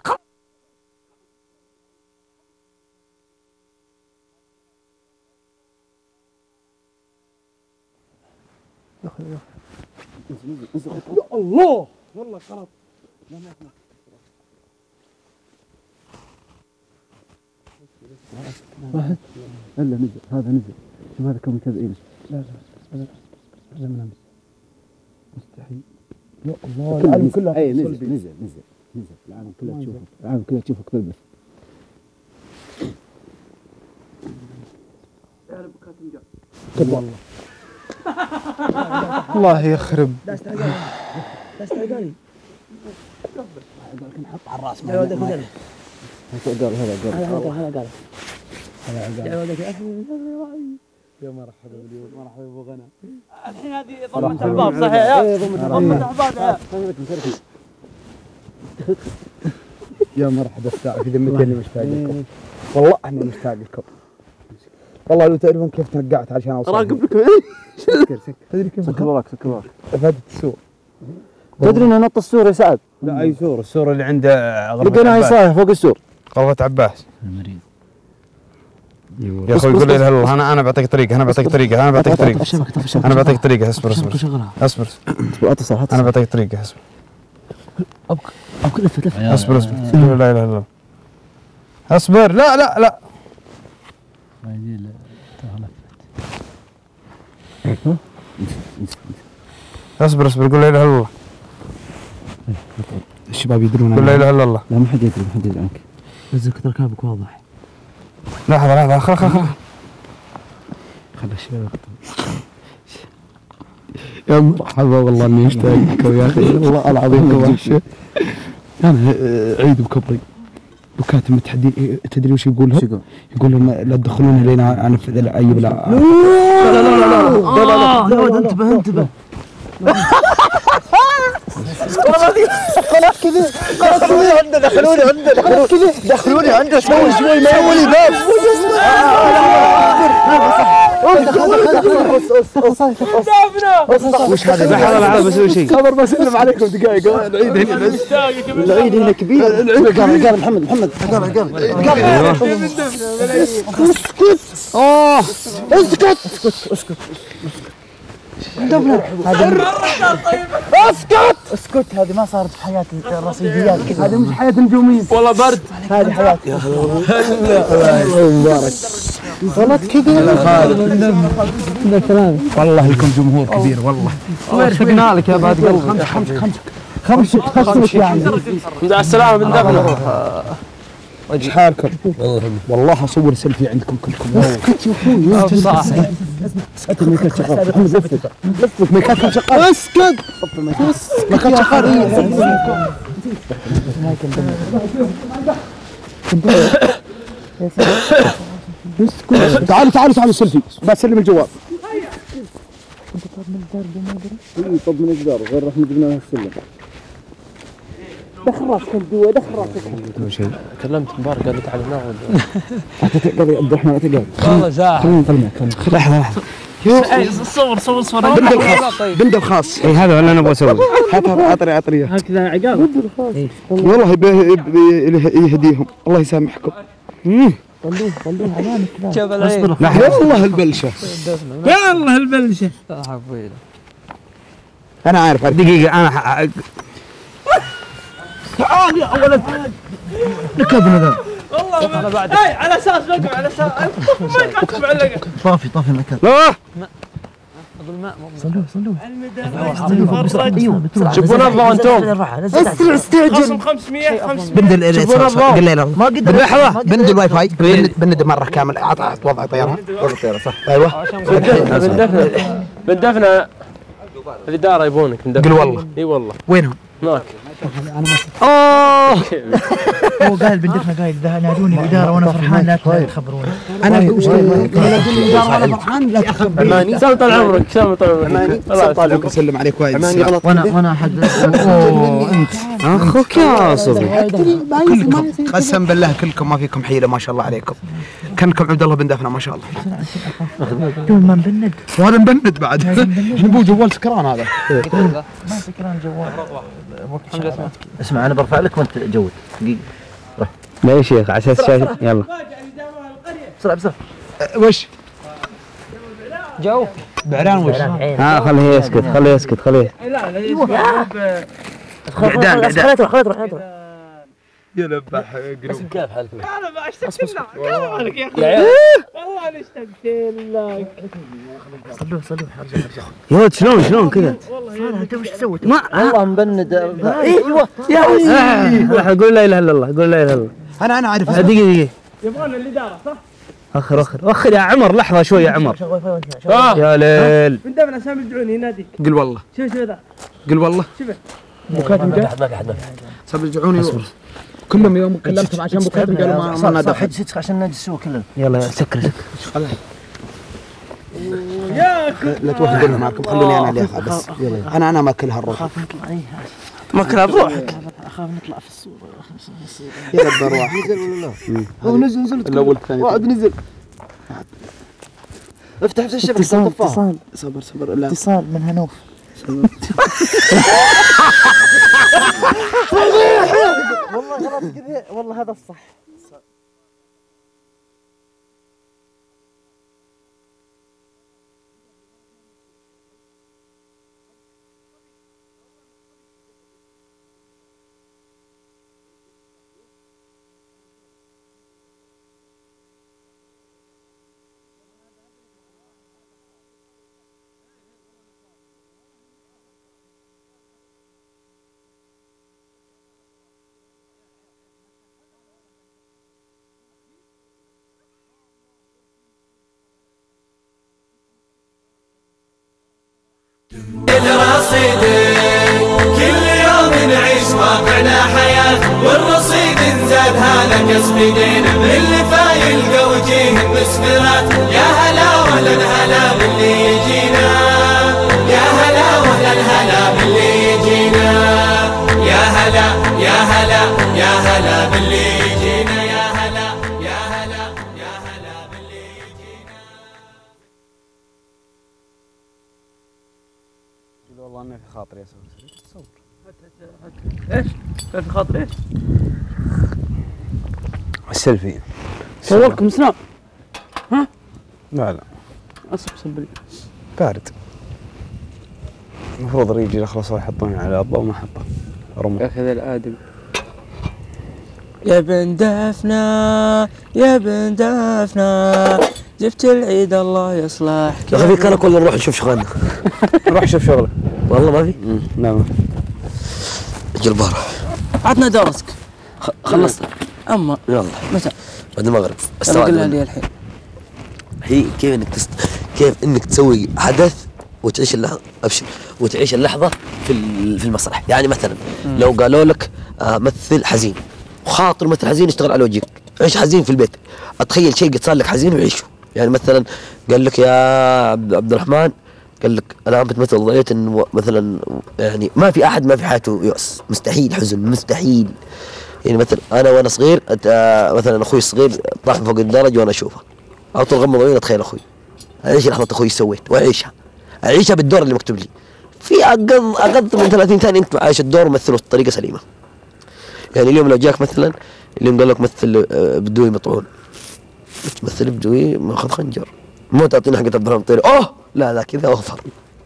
الله والله خلاص. واحد الا نزل هذا نزل. شوف هذا كم كذا. لا من امس مستحيل. يا الله العالم كله اي نزل العالم كله تشوفك بالبث. والله الله يخرب. لا استعجالي نحط على الراس. يا ولدك هذا يا مرحبا ابو غنى. الحين هذه ضمت الباب صحيح يا ضمت الباب يا مرحبا الساعة في ذمتي اني مشتاق لكم. والله اني مشتاق لكم. والله لو تعرفون كيف تنقعت علشان اوصل. راقب لكم. سكر تدري كيف سكر وراك افادت السوق. تدري انه نط السور يا سعد؟ لا اي سور؟ السور اللي عنده غرفة لقيناه عباس. صايح فوق السور. غرفة عباس. المريض يا اخوي قول لي لا والله انا بعطيك طريقة. انا بعطيك طريقة. اصبر. اتصل انا بعطيك طريقة. اصبر. اصبر. لا اله الا الله. اصبر. لا اصبر قول لا اله الا الله. الشباب يدرون. قول لا اله الا الله. لا ما حد يدري عنك. نزل كثر كابك واضح. لحظة خل الشباب يا مرحبا والله اني مشتاق لكم يا اخي والله العظيم وحشه. انا عيد بكبري وكاتب متحدين. تدري وش يقول لهم؟ يقول لهم لا تدخلون لنا انفذ الايب. لا يا ولد انتبه خلاص كذا دخلوني عنده شوي سوي لي باب. وش هذا؟ لحظة بسوي شيء. خبر بسلم عليكم دقائق. العيد هنا بس. العيد هنا كبير. قال محمد اسكت. اسكت هذه ما صارت في حياة الرصيديات كذا. هذه مش حياة نجوميين. والله برد. هذه حياة يا مبارك. غلط كذا. والله لكم جمهور كبير والله. ارتقنا لك يا بعد قلب. خمسك يعني. مع السلامة بن دفنة. ايش حالكم؟ والله اصور سيلفي عندكم كلكم. اسكت يا اخوي. اسكت الميكات شغال. محمد لفك ميكات شغال. اسكت ميكات شغال. تعالوا سيلفي. بسلم الجواب. طب من الجدار غير رحنا جبنا له السلم. دخل راسك جوا دخل راسك. كلمت مبارك قال لي تعال هنا قال عبد الرحمن اتقال والله زاحم. خلينا نطلع لحظه صور بند الخاص. اي هذا ولا نبغى اسوي. هات عطري هكذا عقاب. والله يهديهم الله يسامحكم. طلوه امامك. جبل العين. والله البلشه والله البلشه. انا عارف دقيقة انا يا ولد ركبنا ذا والله انا بعد على اساس نقع على اساس ما يكتب علقه. طافي المكان. لا صندوق شوفوا نبضة وانتم. خصم 500 بند ما قدر لحظه بند الواي فاي بند مره كامل. عط وضع طياره صح. ايوه بالدفنة الإدارة يبونك قل والله. اي والله. وينهم؟ هناك. هو قال بندفنا قايل ذا نادوني الاداره وانا فرحان لا تخبروني. انا وش الاداره وانا فرحان لا تخبروني. سلم طال عمرك سلم طال عمرك. الله يطالعك وسلم عليك وايد. وانا احد انت اخوك يا صبري كلكم قسم بالله كلكم ما فيكم حيله ما شاء الله عليكم. كانكم عبد الله بن دفنه ما شاء الله. دون ما نبند وانا مبند بعد. نبو جوال سكران هذا. ما سكران جوال. اسمع انا برفع لك وانت جود دقيقه. لا يا شيخ على اساس شايف. يلا بسرعه وش؟ جو بعران وش؟ خليه يسكت خليه. بعدان خليته يا لباح كيف حالك؟ انا ما اشتقت لك يا اخي والله انا اشتقت لك. صلوه يا ولد شلون كذا؟ والله انت وش سويت؟ والله مبند. ايوه يا قول لا اله الا الله قول لا اله الا الله. انا عارف. دقيقة يبغون الاداره صح؟ اخر يا عمر لحظة شوي يا عمر. يا ليل من دائما اسامي يدعوني ينادي. قل والله شوف ذا قل والله شوف مكاتب ما صار يرجعوني كلهم يوم كلمتهم عشان مكاتب قالوا ما نادوا حد ستك عشان نادي السوق كلنا. يلا سكر لا توهقوا معكم خلوني انا اللي اخذ بس. انا ماكلها الروح. ماكلها بروحك. اخاف نطلع في الصوره. يا رب روح. نزل ولا لا؟ هو نزل الاول الثاني واحد نزل. افتح الشبكه. اتصال صبر لا اتصال من هنوف. والله غلط كذا والله هذا الصح. رصيدك كل يوم نعيش واقعنا حياة والرصيد نزاد هذا كسب ايدينا باللي فايلقى وجيه مسفرات. يا هلا ولا الهلا باللي يجينا يا هلا ولا الهلا باللي يجينا يا هلا يا هلا يا هلا باللي يجينا يا هلا يا هلا يا هلا باللي يجينا. والله انه في خاطري اسوي صور. ايش؟ كان في خاطر ايش؟ السيلفي صوركم سناب. ها؟ لا اصبر بارد. المفروض يجي يخلصوا يحطون على الضوء ما حطه رمى. يا اخي ذا الادم. يا بن دفنا يا بن دفنا جبت العيد الله يصلحك. يا اخي فيك انا كل نروح نشوف شغلنا. روح شوف شغلك. والله ما في؟ لا ما في. اجل برا عطنا درسك. خلصت. اما يلا متى؟ بعد المغرب. قلنا لي الحين. هي كيف انك تسوي حدث وتعيش اللحظه ابشر وتعيش اللحظه في المسرح. يعني مثلا لو قالوا لك مثل حزين وخاطر مثل حزين اشتغل على وجهك. عيش حزين في البيت. اتخيل شيء قد صار لك حزين وعيشه. يعني مثلا قال لك يا عبد الرحمن قال لك الآن بتمثل نظرية إنه مثلا يعني ما في أحد ما في حياته يأس، مستحيل حزن، مستحيل. يعني مثلا أنا وأنا صغير مثلا أخوي الصغير طاح من فوق الدرج وأنا أشوفه، على طول غمض عيوني أتخيل أخوي، إيش لحظة أخوي سويت، وأعيشها بالدور اللي مكتوب لي. في أقل من 30 ثانية أنت عايش الدور ومثله بطريقة سليمة. يعني اليوم لو جاك مثلا اليوم قال لك مثل بدوي مطعون، تمثل بدوي ماخذ خنجر، مو تعطينا حقة عبد الرحمن طيري، لا كذا أغفر.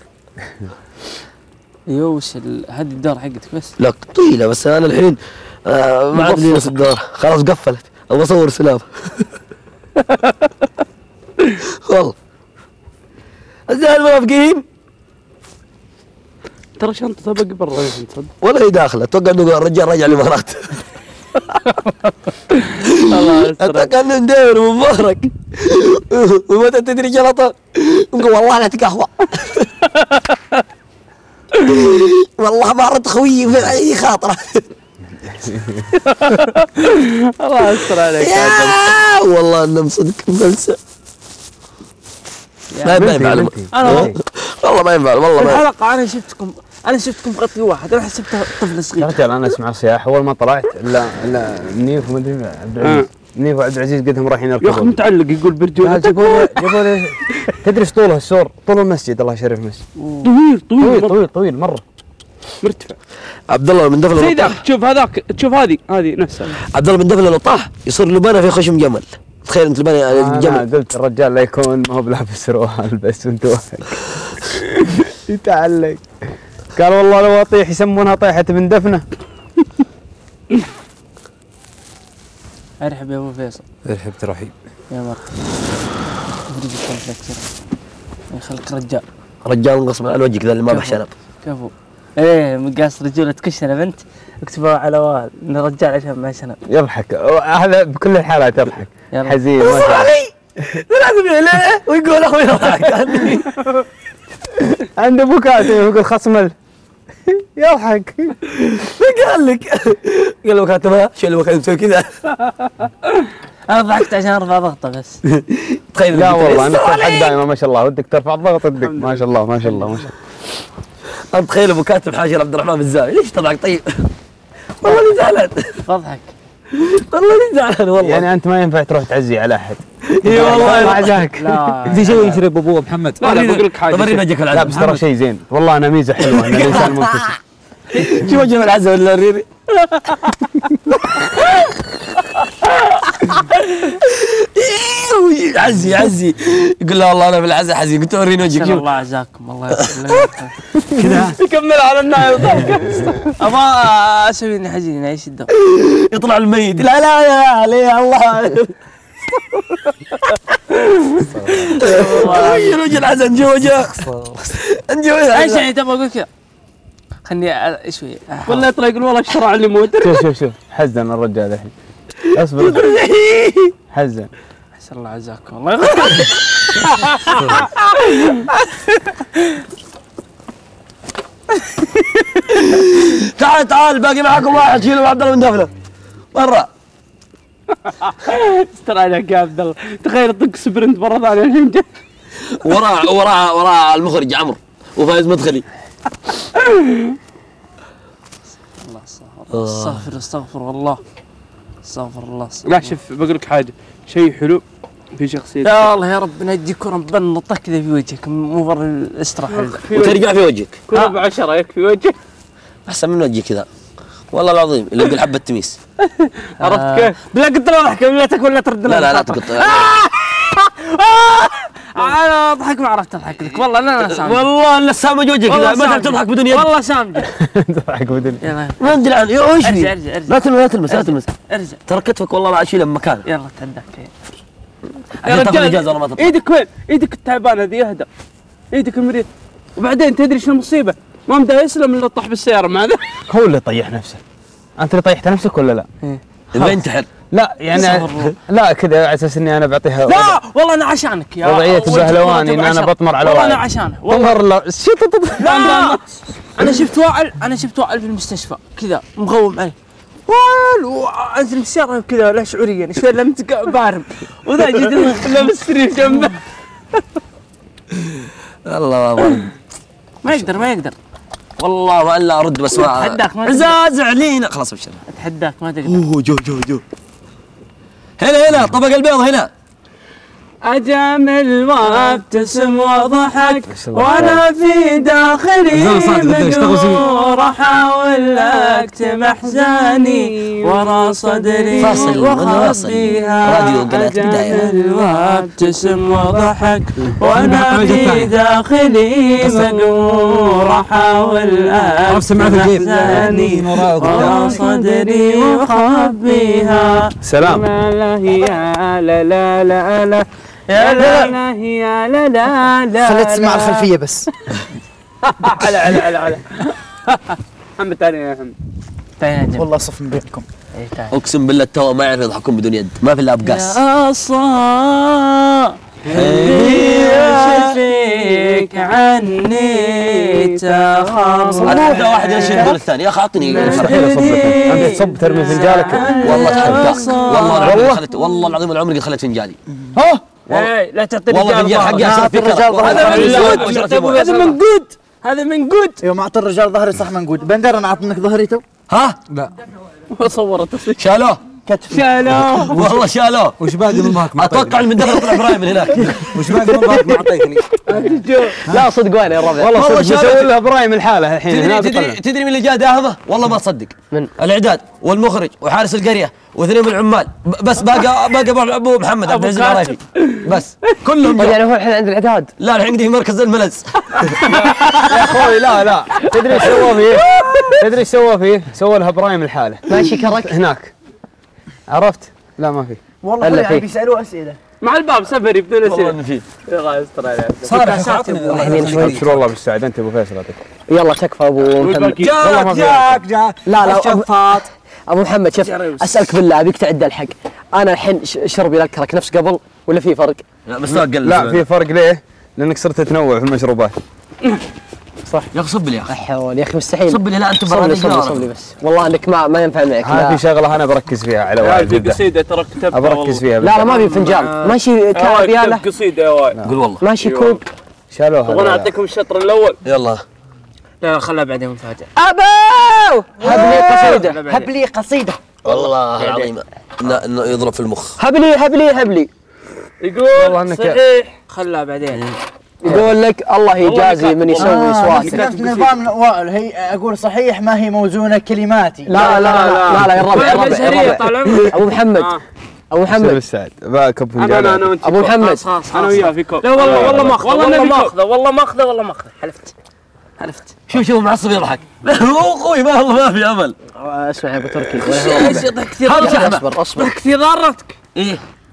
وش هذه الدار حقتك بس؟ لا طويلة، بس أنا الحين ما عاد لي نفس الدار، خلاص قفلت، أبغى أصور سلاب. والله أزاي المنافقين ترى شنطته باقي برا ولا هي داخلة، أتوقع إنه الرجال راجع الإمارات. أتوقع إنه ندور مبارك ومتى تدري جلطة نقول والله لا تقهوى. والله ما رد خويي في أي خاطرة. الله يستر عليك. والله إنه مصدق مفلسة. ما ينفع والله ما ينفع والله. الحلقة أنا شفتكم قتل واحد، أنا حسبته طفل صغير. يا رجال أنا أسمع الصياح أول ما طلعت لا نيف وما أدري عبد العزيز، نيف وعبد العزيز قدهم رايحين يركضون. يا أخي متعلق يقول برجول. جابوا لي تدري ايش طوله السور؟ طول المسجد الله يشرف المسجد. طويل مرة مرتفع. عبد الله من دفن زي ذاك، تشوف هذاك، تشوف هذه نفسها. عبد الله من دفن لو طاح يصير لبانه في خشم جمل. تخيل انت لبانه الجمل. انا قلت الرجال لا يكون ما هو بلابس سروال بس وانت يتعلق. قال والله لو اطيح يسمونها طيحة من دفنه. ارحب يا ابو فيصل. ارحب ترحيب يا مرحبا. خلك رجال غصب على وجهك ذا اللي ما بحشنب. كفو. ايه مقاس رجولة كشنب انت اكتبها على وال ان الرجال عشان ما شنب. يضحك هذا بكل الحالات يضحك. حزين ما شاء الله. لازم يعليه ويقول اخوي يضحك. عنده بكاتب يقول خصم يضحك. قال لك قال له كاتبها شو اللي ما كان مسوي كذا. انا ضحكت عشان ارفع ضغطه بس. تخيل لا والله انا تضحك دائما ما شاء الله، ودك ترفع الضغط ودك ما شاء الله ما شاء الله ما شاء الله. انا تخيل ابو كاتب حاجر عبد الرحمن بالزاويه، ليش تضحك طيب؟ والله اني زعلان. بضحك والله اني زعلان والله. يعني انت ما ينفع تروح تعزي على احد. اي والله ما عزاك. لا في شيء يشرب ابوه محمد. لا بقول لك حاجه. ورينا وجهك لا العزاء. بس ترى شيء زين والله انا ميزه حلوه انا الانسان منكسر. شو وجه العزاء ولا الريري؟ عزي يقول لا والله انا بالعزاء حزين، قلت وريني وجهك. الله عزاكم الله يسلمك. كذا يكمل على النايل. ابغى اسوي اني حزين ايش الدم يطلع الميت. لا يا علي الله. وجه العزاء نجي وجه ايش يعني تبغى اقول كذا؟ خلني شوي ولا يطلع يقول والله الشرع اللي موت. شوف حزن الرجال الحين. اصبر حزن. حسن الله عزاكم الله. تعال باقي معكم واحد شيلوا عبد الله من دفنه برا. استر عليك يا عبد الله، تخيل طق سبرنت مره ثانيه الحين جاي. وراه المخرج عمرو وفايز مدخلي. استغفر الله. لا شوف بقول لك حاجه، شيء حلو في شخصيتك. يا الله يا رب نجيك كرة بنطة كذا في وجهك مو برا الاستراحة وترجع في وجهك. كرة ب10 يكفي وجهك. احسن من وجهي كذا والله العظيم اللي يقول حبة تميس. عرفت كيف؟ بلا قلت له اضحك ولا ترد له. لا تقطع. انا اضحك ما عرفت اضحك لك والله انا سامج. والله الا سامج وجهك كذا ما تعرف تضحك بدون يد. والله سامج. تضحك بدون يد. ما ادري عن ايش ارجع لا تلمس ارجع. ترى كتفك والله ما اشيله بمكان. يلا تعداك يا رجال ايدك وين؟ ايدك التعبانه ذي اهدى. ايدك المريض. وبعدين تدري شو المصيبه؟ ما مدى يسلم الا طاح بالسياره مع ذا. هو اللي طيح نفسه. انت اللي طيحت نفسك ولا لا؟ يبغى ينتحر. لا يعني لا كذا على اساس اني انا بعطيها. لا والله انا عشانك يا وضعيه بهلواني ان انا بطمر على والله انا عشانه والله لا انا شفت وائل في المستشفى كذا مغوم عليه وانزل من السياره كذا لا شعوريا شوي لمت بارم وذا جد لابس سرير جنبه. والله ما يقدر ما يقدر. والله ما الا ارد بس ما اتحداك ما عزاز علينا خلاص ابشر. اتحداك ما تقدر. اوه جو هنا طبق البيض هنا. أجمل وابتسم وضحك وأنا في داخلي مجروح أحاول أكتم أحزاني ورا صدري وأخبيها. أجمل وابتسم وضحك وأنا في داخلي مجروح أحاول أكتم أحزاني ورا صدري وأخبيها. سلام. لا لا لا لا لا يا لا يا لا لا لا. خليت تسمع الخلفية بس. على محمد تعال يا محمد. والله صف من بينكم. اقسم بالله التوا ما يعرف يضحكون بدون يد، ما في الا ابقاس. يا صاحبي عني تخاف. انا ابدا واحد يشيل دول الثاني يا اخي اعطني انت تصب ترمي فنجالك. والله تحداك والله العظيم العمر قد خليت فنجالي. ها لا تعطي والله فنجان حقي اشرف فيك. هذا منقود هذا منقود. يوم اعطي الرجال ظهري صح منقود. بندر انا اعطينك ظهري تو. ها؟ لا صورت شالوه شالوه والله شالوه. وش باقي من ظهرك؟ اتوقع المدرب طلع ابراهيم من هناك. وش باقي من ظهرك ما اعطيتني؟ لا صدق وين يا الربع. والله صدق بيسوي لها ابراهيم الحاله الحين. تدري من اللي جاء داهمه؟ والله ما تصدق. من؟ الاعداد والمخرج وحارس القريه واثنين من العمال. بس باقي ابو محمد عبد العزيز العرايفي بس كلهم. يعني هو الحين عند الاعداد؟ لا الحين قاعد في مركز الملز. يا اخوي لا تدري ايش سوى فيه؟ تدري ايش سوى فيه؟ سوى لها ابراهيم الحاله. ماشي كرك هناك عرفت؟ لا ما في. والله يعني بيسالوه اسئله مع الباب سفري بدون اسئله. والله في الله يستر عليك. صالح ابشر والله بالسعد. انت ابو فيصل يعطيك. يلا تكفى ابو محمد. جاك لا ابو محمد شوف اسالك بالله ابيك تعدل الحق. انا الحين شربي الاكرك نفس قبل ولا في فرق؟ لا بس قل. لا في فرق. ليه؟ لانك صرت تنوع في المشروبات. صح يا اخي صب لي يا اخي. حول يا اخي مستحيل. صب لي. لا انت صب لي بس والله انك ما ينفع معك. ها في شغله انا بركز فيها على واحد جدا. قصيده ترى كتبتها. بركز فيها. لا ما في فنجان ماشي كعب ياله. قصيده يا وائل. قول والله ماشي كوب. شالوها. وانا اعطيكم الشطر الاول. يلا. لا خلها بعدين مفاجاه. ابو هب لي قصيده. هب لي قصيده. والله العظيم انه يضرب في المخ. هب لي يقول والله انك صحيح. خلها بعدين. يقول لك الله يجازي من يسوي سواتك. نفس نظام وائل. هي اقول صحيح ما هي موزونه كلماتي. لا يا الربع ابو محمد ابو محمد بالسعد باكب فنجان. انا وانت ابو محمد انا وياه في كوب. لا والله ما اخذه حلفت. شوف معصب يضحك. هو اخوي ما في امل. اسمع يا ابو تركي اصبر كثير ضرتك. ايه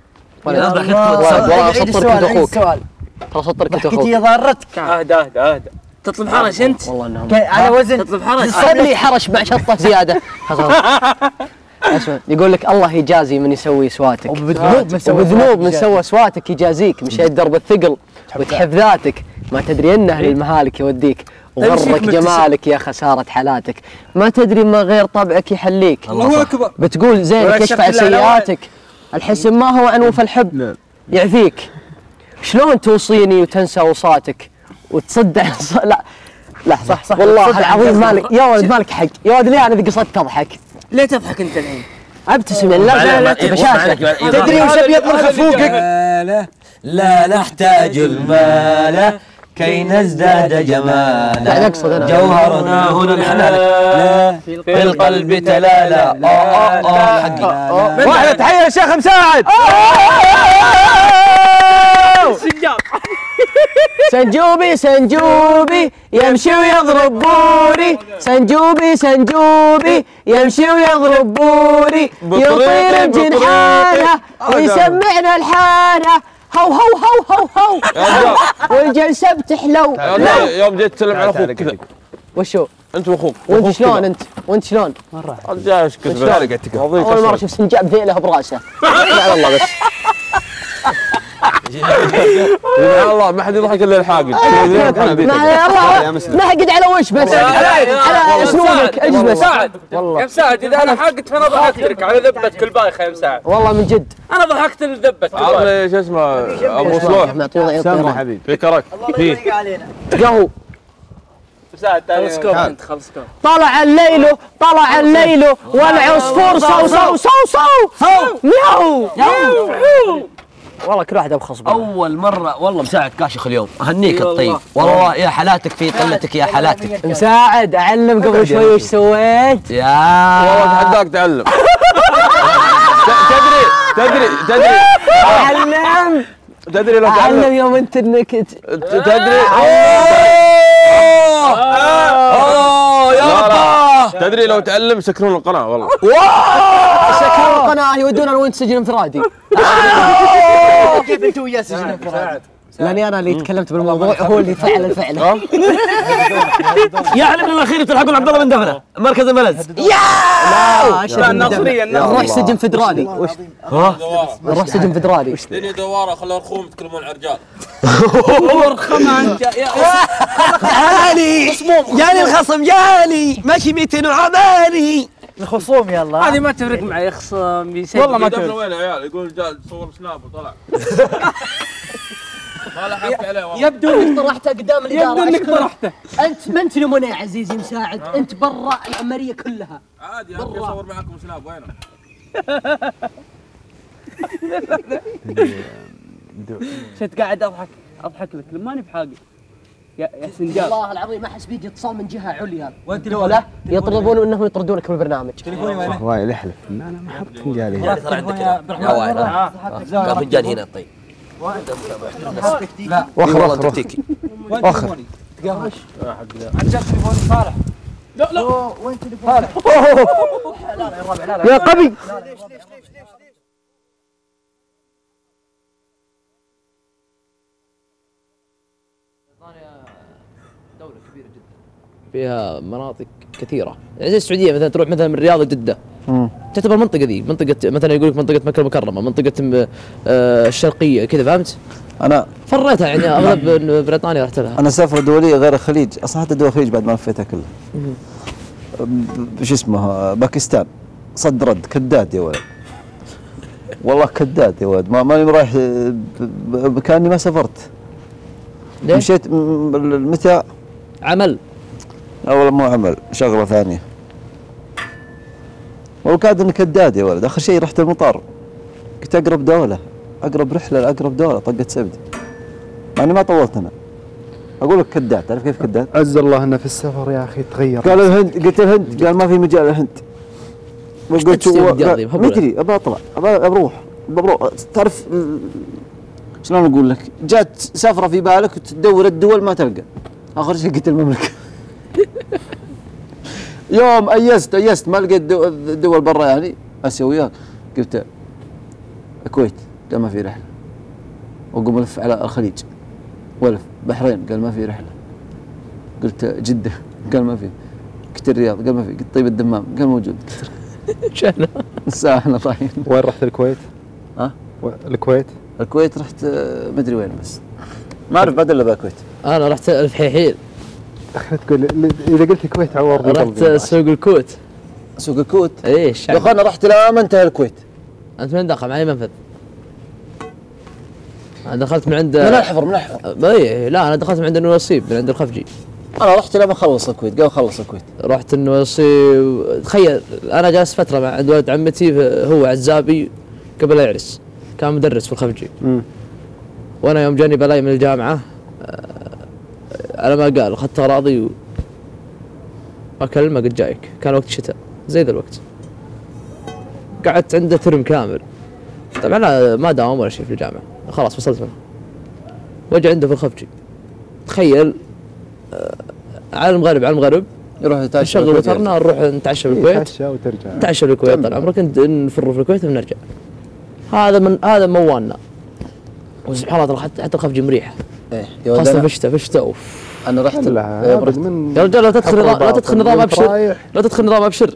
والله سطرك اخوك. ترى سطرك اخوك. حكيتي ضرتك. اهدى تطلب حرش انت. والله انهم على وزن تطلب حرش. صب لي حرش مع شطه زياده. اسمع يقول لك الله يجازي من يسوي سواتك. وبذنوب من سوى سواتك يجازيك. مشيت درب الثقل وتحف ذاتك. ما تدري انه للمهالك يوديك. وغرك جمالك يا خسارة حالاتك. ما تدري ما غير طبعك يحليك. الله اكبر. بتقول زينك يشفع سيئاتك. الحسن ما هو عنوف الحب يعفيك. شلون توصيني وتنسى وصاتك وتصدع لا صح والله العظيم مالك يا ولد مالك حق يا ولد. ليه انا اذا قصدت تضحك؟ ليه تضحك انت الحين؟ ابتسم لا بشاشه. تدري وش ابيض من خفوقك؟ لا نحتاج المال كي نزداد جمالا. جوهرنا هنا الحلال في القلب تلالا. حقي واحدة تحية للشيخ مساعد. سنجوبي يمشي ويضرب بوري. سنجوبي يمشي ويضرب بوري. يطير بجنحانه ويسمعنا الحانه. هو والجلسه بتحلو. يوم جيت تسلم على اخوك كذا. وشو؟ انت واخوك. وانت شلون وانت شلون؟ مره رجال ايش كذا قاعد تكذب. اول مره اشوف سنجاب ذيله براسه. لا والله بس سبحان الله ما حد يضحك الا الحاقد. ما حقد على وش بس على سنونك اجلس. والله يا مساعد اذا انا حقت فانا ضحكت لك على ذبة كل بايخه يا مساعد. والله من جد انا ضحكت لذبة كل بايخه. عطني شو اسمه ابو صلوح سامع حبيبي في كرك في قهو. مساعد خلص كوب انت خلص كوب. طلع الليل والعصفور صو صو صو صو مياو. والله كل واحد بخصبه. اول مره والله مساعد كاشخ اليوم. اهنيك الطيب والله يا حالاتك في طلتك يا حالاتك. مساعد اعلم قبل شوي وش سويت. يا والله اتحداك تعلم. تدري لو تعلم علم يوم انت انك تدري تدري لو تعلم يسكرون القناه والله. سكروا القناه يودونا انا وانت سجن انفرادي. كيف انت وياه سجن انفرادي؟ لاني انا اللي تكلمت بالموضوع هو اللي فعل الفعل. يعني من الاخير تلحقون عبد الله بن دفنه مركز الملز. لا الناصريه نروح سجن فدرالي. نروح سجن فدرالي. الدنيا دواره خلوا الخوم يتكلمون الرجال. ورخم جالي جالي الخصم جالي ماشي 200 وعمالي الخصوم يلا. هذه ما تفرق معي خصم يسجل. والله ما تفرق. وين يا عيال يقول جاء صور سناب وطلع. ما لحقت عليه والله. يبدو انك طرحته قدام الاداره. يبدو انك طرحته. انت ما انت نمونه يا عزيزي مساعد. انت برا العمليه كلها. عادي انا اصور معكم سناب وينه؟ شفت قاعد اضحك لك ماني بحاجه يا سنجاب. والله العظيم ما احس بيجي اتصال من جهه عليا. وانت لا يطلبون انهم يطردونك من البرنامج. تليفوني وينه؟ وايل احلف ان انا ما حط فنجاني. ترى عندك يا وايد كان فنجان هنا طيب. لا وخر تكتيكي وخر تقهوش. عن جد تليفوني صالح. لا وين تليفوني؟ يا قبي. دولة كبيرة جدا فيها مناطق كثيرة، يعني زي السعودية مثلا تروح مثلا من الرياض لجدة تعتبر المنطقة ذي منطقة مثلا يقول لك منطقة مكة المكرمة، منطقة الشرقية كذا فهمت؟ أنا فريتها يعني أغلب بريطانيا رحت لها. أنا سافر دولية غير الخليج، أصلا حتى دول الخليج بعد ما لفيتها كلها. شو اسمه باكستان صد رد كداد يا ولد. والله كداد يا ولد ماني رايح كأني ما سافرت. ليه؟ مشيت متى؟ عمل. أول مو عمل شغلة ثانية. والله كاد اني كداد يا ولد، آخر شيء رحت المطار. قلت أقرب دولة، أقرب رحلة لأقرب دولة طقت سبدي. مع إني ما طولت أنا. أقول لك كداد، تعرف كيف كداد؟ عز الله انه في السفر يا اخي تغير. قال الهند، قلت الهند، قال ما في مجال الهند. قلت ما ادري ابى اطلع ابى بروح تعرف شلون اقول لك؟ جات سفره في بالك وتدور الدول ما تلقى. اخر شيء قلت المملكه. يوم ايست ما لقيت دول برا يعني اسيا وياك. قلت الكويت قال ما في رحله. وقوم الف على الخليج والف بحرين قال ما في رحله. قلت جده قال ما في. قلت الرياض قال ما في. قلت طيب الدمام قال موجود. شنو؟ الساعه احنا طايحين. وين رحت الكويت؟ ها؟ الكويت رحت ما ادري وين بس ما اعرف بعد الا بالكويت. انا رحت الفحيحين. اخي تقول اذا قلت الكويت عورني قلبي. رحت سوق الكوت. سوق الكوت؟ ايه يا اخي انا رحت لا ما انتهى الكويت. انت من دخل معي منفذ؟ انا دخلت من عند من الحفر اي لا انا دخلت من عند النواسيب من عند الخفجي. انا رحت لما خلص الكويت قال خلص الكويت. رحت النواسيب. تخيل انا جالس فتره مع عند ولد عمتي هو عزابي قبل لا يعرس كان مدرس في الخفجي. وانا يوم جاني بلاي من الجامعه على ما قال اخذت اراضي واكلمه قد جايك. كان وقت شتاء زي ذا الوقت. قعدت عنده ترم كامل. طبعا لا ما داوم ولا شيء في الجامعه خلاص وصلت منه. وجه عنده في الخفجي. تخيل على المغرب يروح يتعشى نشغل وترنا نروح نتعشى بالكويت. نتعشى وترجع. نتعشى بالكويت طال عمرك نفر في الكويت ونرجع. هذا موالنا. وسبحان الله حتى الخفجي مريحه. ايه خاصة في الشتاء اوف. انا رحت يا رجال لا تدخل نظام ابشر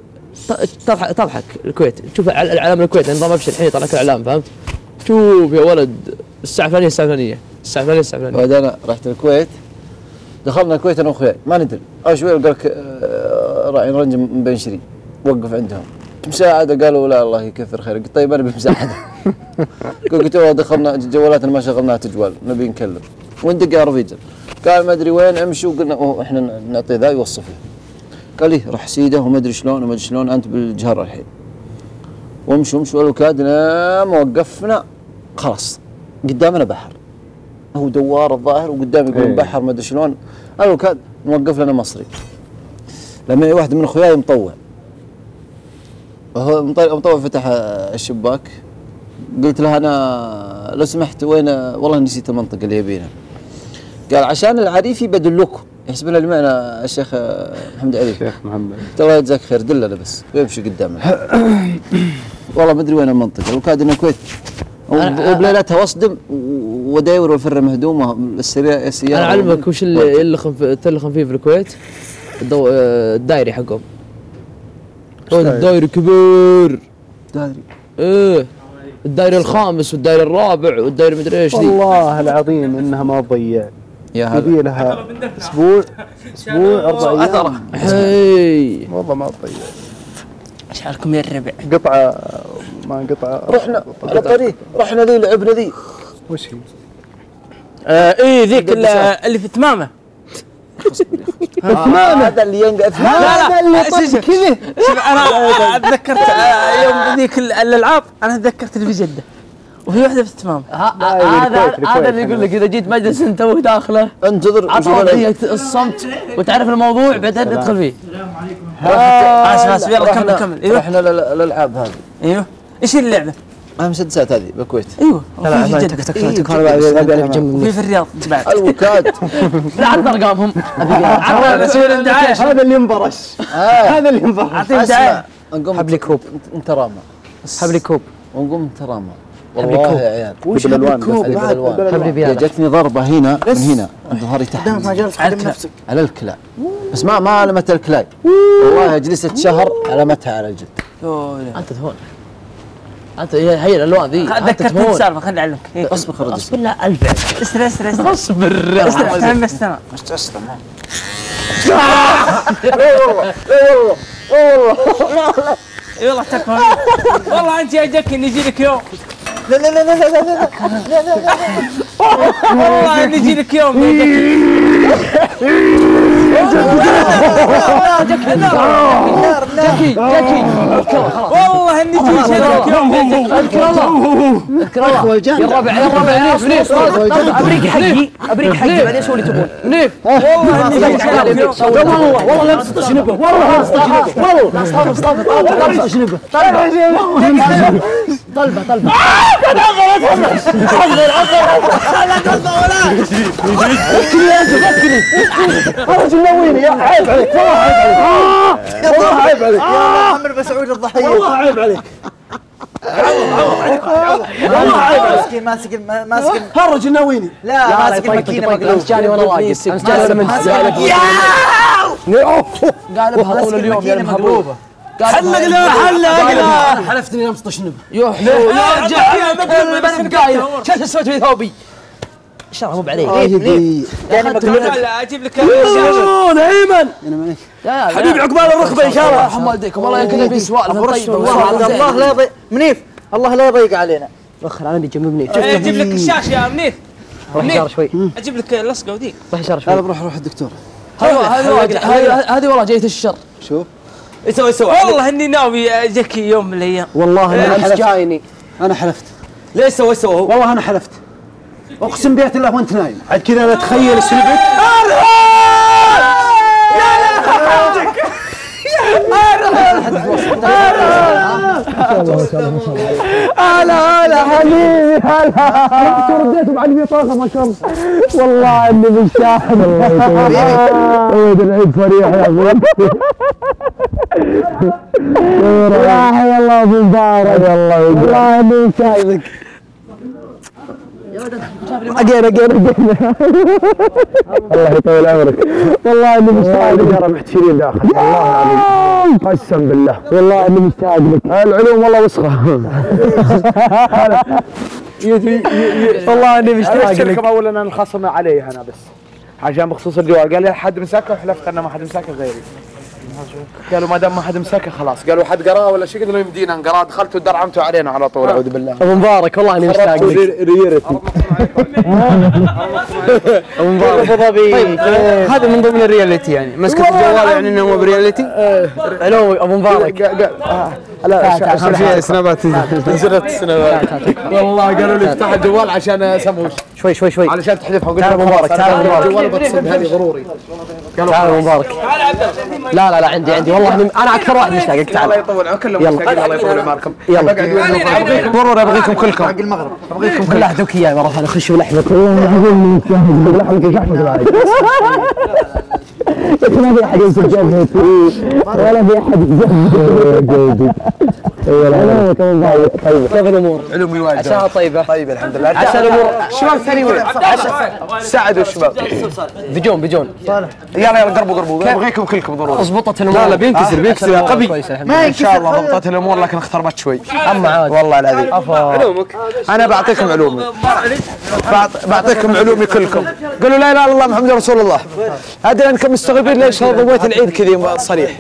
تضحك الكويت. شوف اعلام الكويت نظام ابشر الحين يطلع لك الاعلام فهمت؟ شوف يا ولد الساعة الفلانية الساعة الفلانية الساعة الفلانية الساعة الفلانية. بعد انا رحت الكويت، دخلنا الكويت انا واخوياي ما ندري، شوي قال لك راعي رنج من بن شيرين وقف عندهم مساعدة، قالوا لا الله يكثر خيرك. قلت طيب انا بمساعدة. قلت والله دخلنا جوالاتنا ما شغلناها تجوال نبي نكلم وندق يا رفيق. قال ما ادري وين امشي، وقلنا احنا نعطيه ذا يوصف له. قال لي راح سيده وما ادري شلون وما ادري شلون، انت بالجهر الحين. وامشوا والوكادنا ما وقفنا خلاص قدامنا بحر، هو دوار الظاهر وقدام يقولون بحر ما ادري شلون. الوكاد موقف لنا مصري. لما واحد من اخوياي مطوع، هو مطوع فتح الشباك، قلت له انا لو سمحت وين، والله نسيت المنطقه اللي يبينها. قال عشان العريفي بدلكم، يحسب لنا معنا الشيخ محمد علي. الشيخ محمد الله يجزاك خير، دلنا بس ويمشي قدامنا. والله ما ادري وين المنطقه، وكادنا الكويت وبليلتها واصدم ودايور وفر مهدومه السياره. انا اعلمك وش اللي تلخم فيه في الكويت، الدايري حقهم. الدايري كبير. دايري ايه الدايري الخامس والدايري الرابع والدايري مدري ايش. والله العظيم انها ما تضيع. يا هلا يبي لها اسبوع 4 ايام. هي والله ما تضيع. ايش حالكم يا الربع؟ قطعه ما قطعه. رحنا على طريق، رحنا ذي لعبنا ذي. وش هي؟ ايه ذيك اللي في تمامه. هذا اللي ينقذ. لا اللي طب كذا. شوف انا اتذكرت يوم ذيك الالعاب، انا تذكرت اللي في جده وفي واحده في التمام. هذا اللي يقول لك اذا جيت مجلس انت وداخله انتظر عطى الصمت وتعرف الموضوع بعدين ندخل فيه. السلام عليكم. اسف يلا كمل. ايوه رحنا للالعاب هذه. ايوه ايش اللعبه؟ مسدسات هذه بالكويت. ايوه لا في جده وفي الرياض بعد. الوكاد لا عطنا ارقامهم. عطنا نسوي الدعايه. هذا اللي انبرش. هذا اللي انبرش. اعطيهم دعايه. نقوم حبلي كوب. نترامى. حبلي كوب. ونقوم نترامى. والله يا عيال. وش بالالوان؟ حبلي بياض. جتني ضربه هنا من هنا عند ظهري تحت. ما جالس تخدم نفسك. على الكلى. بس ما لمت الكلاي. والله جلست شهر علمتها على الجلد. انت تهون. انت هي الالوان ذي. ذكرتني سالفه خليني اعلمك. اصبر خرج. اصبر لا الف. استنى اصبر. تحمست انا. استسلم. اي والله تكفى. والله انت يا جاكي نجي لك يوم. لا لا لا لا لا لا والله نجي لك يوم يا جاكي. جاكي والله اني جيت لك يوم. اذكر الله يا الربع نيف ابريك حقي بعدين سوي اللي تبون. نيف والله اني جيت لك يوم. والله لا تسطش نبه. والله نبه. طلبه رجل نويني يا عيب عليك. والله عيب عليك. يا محمد بسعود الضحيه. والله عيب عليك. والله عيب عليك. ماسك هالرجل نويني. لا ماسك الماكينه مقلوب. جاني وانا واقف. قالبها طول اليوم يا المهبوبه. حلق لا حلفت اني امسطش نبه. يا جحيم بس قايل شو سويت في ثوبي؟ شرع مو بعليك. لا اجيب لك ايمن حبيبي عقبال الركبه ان شاء الله. يرحم والديكم والله كذا في سوالف طيبه. الله لا يضيق منيف، الله لا يضيق علينا. وخر انا جنب منيف. اجيب لك الشاش يا منيف. روح شار شوي. اجيب لك اللصقه وديك. روح شار شوي. روح الدكتور. هذه والله جايه الشر. شوف يسوي والله اني ناوي اجيك يوم من الايام. والله انا امس جايني. انا حلفت. ليش سوى والله انا حلفت. اقسم بيت الله وانت نايم. عاد كذا انا اتخيل سلبك. هلا حبيبي هلا. رديته بعد بطاقه ما شاء الله. والله اني مش شاحن. الله يطول العيد فريح يا اخوي. يا الله مبارك. والله اني مش شايفك. اجين الله يطول عمرك. والله اني مشتاق لك. ترى محتشرين داخل والله العظيم قسم بالله. والله اني مشتاق لك. العلوم والله وسخه. والله اني مشتاق لك. اولا انا الخصم علي انا بس عشان بخصوص الجوال، قال لي حد مسكه وحلفت انه ما حد مسكه غيري. قالوا ما دام ما حد مسكه خلاص، قالوا حد قراه ولا شيء، قلت لهم يمدينا نقراه، دخلت ودرعمتوا علينا على طول. اعوذ بالله. ابو مبارك والله اني مشتاق لك. ريرتي ابو مبارك. ابو ظبي. هذا من ضمن الرياليتي يعني، مسكت الجوال يعني انه مو برياليتي. الو ابو مبارك. لا خمسية سنابات نزلت سنابات والله. قالوا لي افتح الجوال عشان سموش شوي علشان تحذفها. تعال ابو مبارك، تعال ابو مبارك. الجوال بتصد هذه غروري. تعال ابو مبارك. لا عندي والله انا اكثر واحد مشتاقك. تعال الله يطول عمركم. يلا الله يطول عمركم. يلا ضروري ابغيكم كلكم حق المغرب. ابغيكم كلكم. لا دوك اياي مرة ثانية خش بلحمك. ما في احد يمسك جبهتي ولا في احد يمسك. كيف الامور؟ علومي واجد. عساها طيبة. طيب الحمد لله. عسى الامور. الشباب ثاني وين؟ ساعدوا الشباب. بجون. يلا قربوا. ابغيكم كلكم ضروري. اضبطت الامور. لا بينكسر يا غبي. ما ان شاء الله ضبطت الامور لكن اختربت شوي. اما عاد والله العظيم. علومك. انا بعطيكم علومي. بعطيكم علومي كلكم. قولوا لا اله الا الله محمد رسول الله. ادري انكم مستغربين ليش ضويت العيد كذا صريح.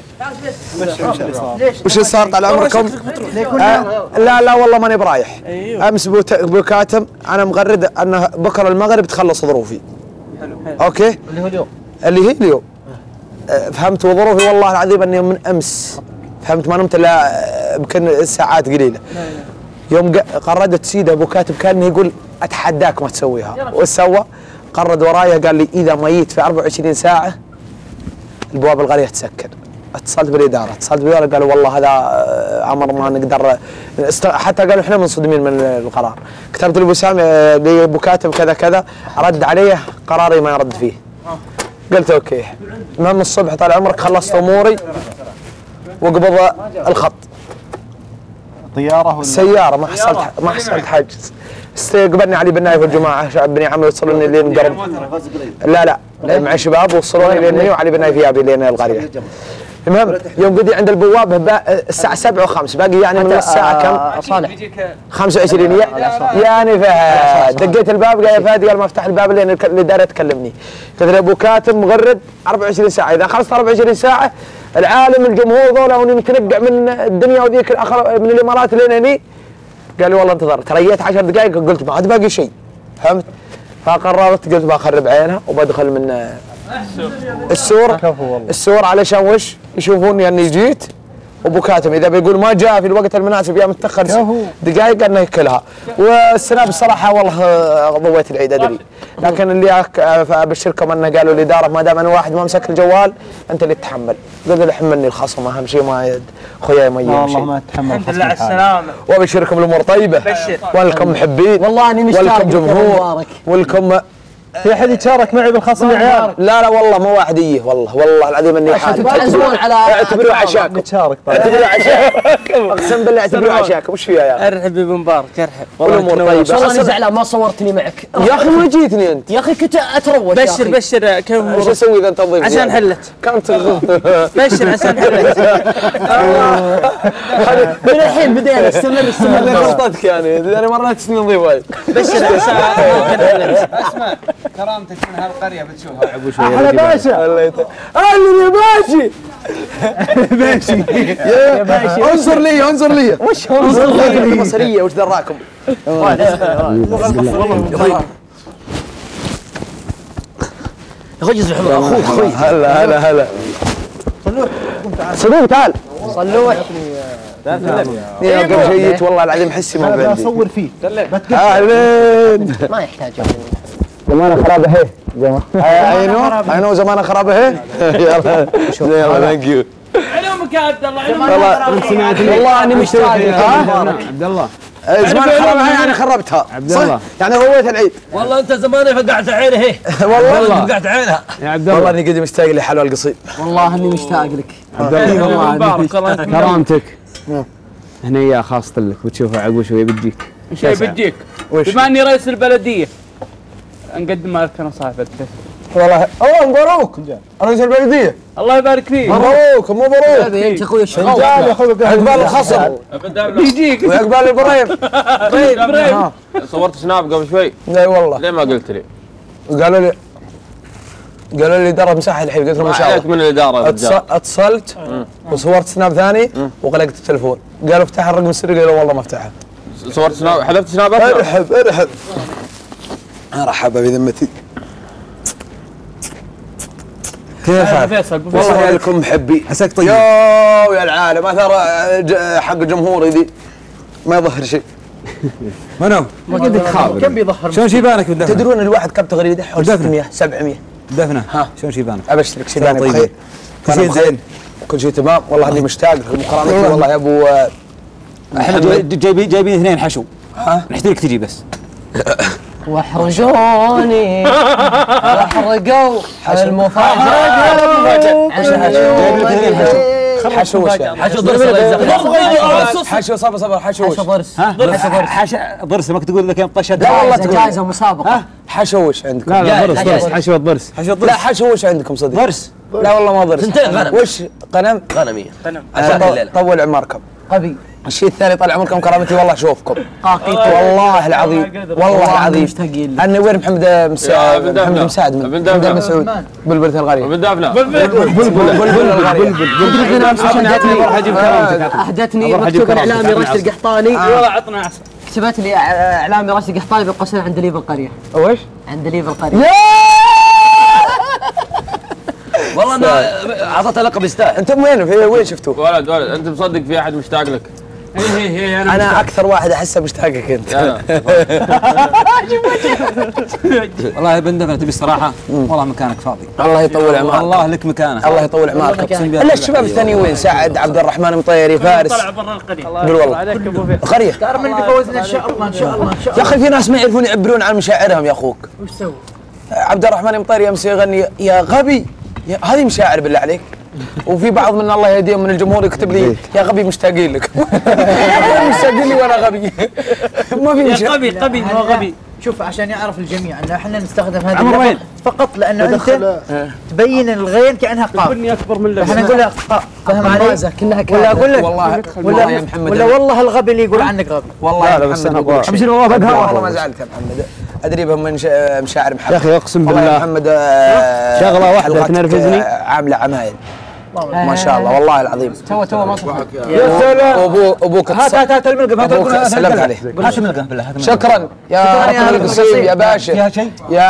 وش صار طال عمركم؟ لا والله ماني برايح. امس بوكاتم انا مغرد انه بكره المغرب تخلص ظروفي. اوكي؟ اللي هي اليوم. فهمت وظروفي والله العظيم اني من امس فهمت ما نمت الا يمكن ساعات قليله. يوم قردت سيده ابو كاتب كان يقول اتحداك ما تسويها، وسوى. قرد ورايا قال لي اذا ميت في 24 ساعه البواب الغاليه تسكر. اتصلت بالاداره، اتصلت بالاداره قالوا والله هذا امر ما نقدر حتى قالوا احنا منصدمين من القرار. كتبت لابو سامي لابو كاتب كذا كذا، رد عليه قراري ما يرد فيه. قلت اوكي. المهم الصبح طال عمرك خلصت اموري وقبض الخط. طياره ولا سياره ما حصلت حجز. استقبلني علي بن نايف والجماعه شعب بني عمي وصلوني لين قرب. لا مع شباب وصلوني لين هني وعلي بن نايف يابي لين القريه. المهم يوم قدي عند البواب الساعه 7:05 باقي يعني من الساعه كم؟ صالح 25 يعني فهد. دقيت الباب قال يا فهد، قال ما افتح الباب لان الاداره تكلمني. قلت له ابو كاتب مغرد 24 ساعه، اذا خلصت 24 ساعه العالم الجمهور ذولا وني متنقع من الدنيا وذيك الاخر من الامارات لين هني. قال لي والله انتظر. تريت 10 دقائق قلت ما عاد باقي شيء. فهمت؟ فقررت قلت بخرب عينها وبدخل من السور علشان وش يشوفوني اني جيت. وابو كاتم اذا بيقول ما جاء في الوقت المناسب يا متاخر دقائق انه ياكلها. والسناب الصراحه والله ضويت العيد ادري، لكن اللي ابشركم انه قالوا الاداره ما دام انا واحد ما مسك الجوال انت اللي تتحمل. قلت له حملني الخصم اهم شيء ما خوياي ما يجي والله ما تتحمل. الحمد لله على السلامه. وابشركم الامور طيبه. بشر. ولكم محبين والله اني مشتاق. ولكم جمهور ولكم. في احد يتشارك معي بالخصم يا عيال؟ لا والله ما واحد والله العظيم اني حالي. اعتبروه عشاكم. نتشارك طيب. اعتبروه عشاكم. اقسم بالله اعتبروه عشاكم. وش فيها يا ارحب بابو مبارك ارحب. والامور طيبه. والله اني زعلان ما صورتني معك يا اخي ما جيتني انت. يا اخي كنت اتروج. بشر كيف وش اسوي اذا انت تضيف عشان حلت كانت بشر عشان حلت. من الحين بدينا استمر غلطتك يعني انا مرات سنين نضيف وايد. بشر عشان اسمع كرامتك من هالقريه بتشوفها ابو شوي. اهلا باشا. اهلا يا باشا. ماشي يا باشا. انظر لي وش انظر لي المصريه وش دراكم. يا اخوي جزء حمر اخوي. هلا صلوح تعال. صلوح يا قبل جيت والله العظيم حسي ما عندي. اصور فيه. اهلين. ما يحتاج. زمانه خرابه هي. عينو زمانه خرابه هي. يلا ثانك يو. علومك يا عبد الله. والله اني مشتاق. عبد الله زمان خربها يعني خربتها. عبد الله يعني ضويت العيد. والله انت زماني فقعت عيني هي. والله فقعت عينها يا عبد الله. والله اني قد مشتاق لحلوى القصيد. والله اني مشتاق لك عبد الله كرامتك هنا يا خاصة لك بتشوفها عقب شوي بتجيك. شيء بتجيك. بما اني رئيس البلديه نقدم لك نصائح. والله الله مبروك رئيس البلديه. الله يبارك فيك. مبروك مبروك. هذا انت اخوي الشغل. يا اخوي عقبال الخصم يجيك وعقبال ابراهيم. ابراهيم صورت سناب قبل شوي. اي والله. ليه ما قلت لي؟ قالوا لي اداره مساحه الحين قلت لهم ان شاء الله. من الاداره اتصلت وصورت سناب ثاني وغلقت التلفون. قالوا افتح الرقم السري قالوا والله ما افتحه. صورت سناب حذفت سنابات؟ ارحب ارحب بذمتي. كيف فيصل والله يا لكم محبي عساك طيب. يا العالم اثر حق الجمهور ذي ما يظهر شيء. منو؟ ما قدك خابر كم بيظهر شلون شيبانك بالدفنه؟ تدرون الواحد كم تغريده؟ حول 600 700 بالدفنه. ها شلون شيبانك؟ ابشرك شيبانك طيب. بخير. كل شيء زين. كل شيء تمام والله اني مشتاق للمقارنه والله يا ابو احنا جايبين اثنين حشو. ها نحتاجك تجي بس. واحرجوني واحرقوا المفاجأة. حشو حشو ضرس حشو صبر حشو ضرس. ضرس ما تقول لك طشت. لا والله تقول جائزة مسابقة. حشوش عندكم. لا ضرس حشو الضرس. لا حشوش عندكم صدق. ضرس. لا والله ما ضرس. سنتين غنم. وش غنم؟ غنمية عشان طول عمركم. غبي. الشيء الثاني طال عمركم كرامتي والله اشوفكم. قاقيط. والله العظيم والله العظيم. أنا وين محمد مساعد بن محمد مسعود بلبل الغريب. بن دافنة بلبل الغريب. اهدتني مكتوب الاعلامي راشد القحطاني. والله عطنا عسل. كتبت لي اعلامي راشد القحطاني بالقصر عند ليف القرية. وش؟ عند ليف القرية. والله انا اعطيته لقب يستاهل. انتم وين شفتوه؟ ولد انت مصدق في احد مشتاق لك؟ هي انا اكثر واحد احسه مشتاقك انت. والله يا بن دفنه تبي الصراحه والله مكانك فاضي. الله يطول عمرك. الله لك مكانك. الله يطول عمرك. الا الشباب الثانيين وين؟ سعد عبد الرحمن مطيري فارس. طلع برا القريه. قول والله. القريه. دار من اللي فوزنا ان شاء الله ان شاء الله ان شاء يا اخي في ناس ما يعرفون يعبرون عن مشاعرهم يا اخوك. وش سوى؟ عبد الرحمن مطيري امس يغني يا غبي هذه مشاعر بالله عليك. وفي بعض من الله يهديهم من الجمهور يكتب لي يا غبي مشتاقين لك. مشتاقين لي وانا غبي. ما في مشاعر. يا غبي مو غبي. شوف عشان يعرف الجميع ان احنا نستخدم هذه اللغه فقط لانه انت تبين الغين كانها قاف. اني اكبر من احنا نقول لها فهم علي؟ ولا اقول لك والله يا محمد ولا والله الغبي اللي يقول عنك غبي. والله يا محمد والله ما زعلت يا محمد. ادري بهم من مشاعر محمد. يا اخي اقسم بالله يا محمد شغله واحده تنرفزني. عامله عمايل ما شاء الله والله العظيم. تو ما صفحك. يا سلام. ابوك هات الملقم هات ابوك سلمت عليه. هات الملقم بالله. شكرا يا رقم القصيم يا باشا. فيها شيء؟ يا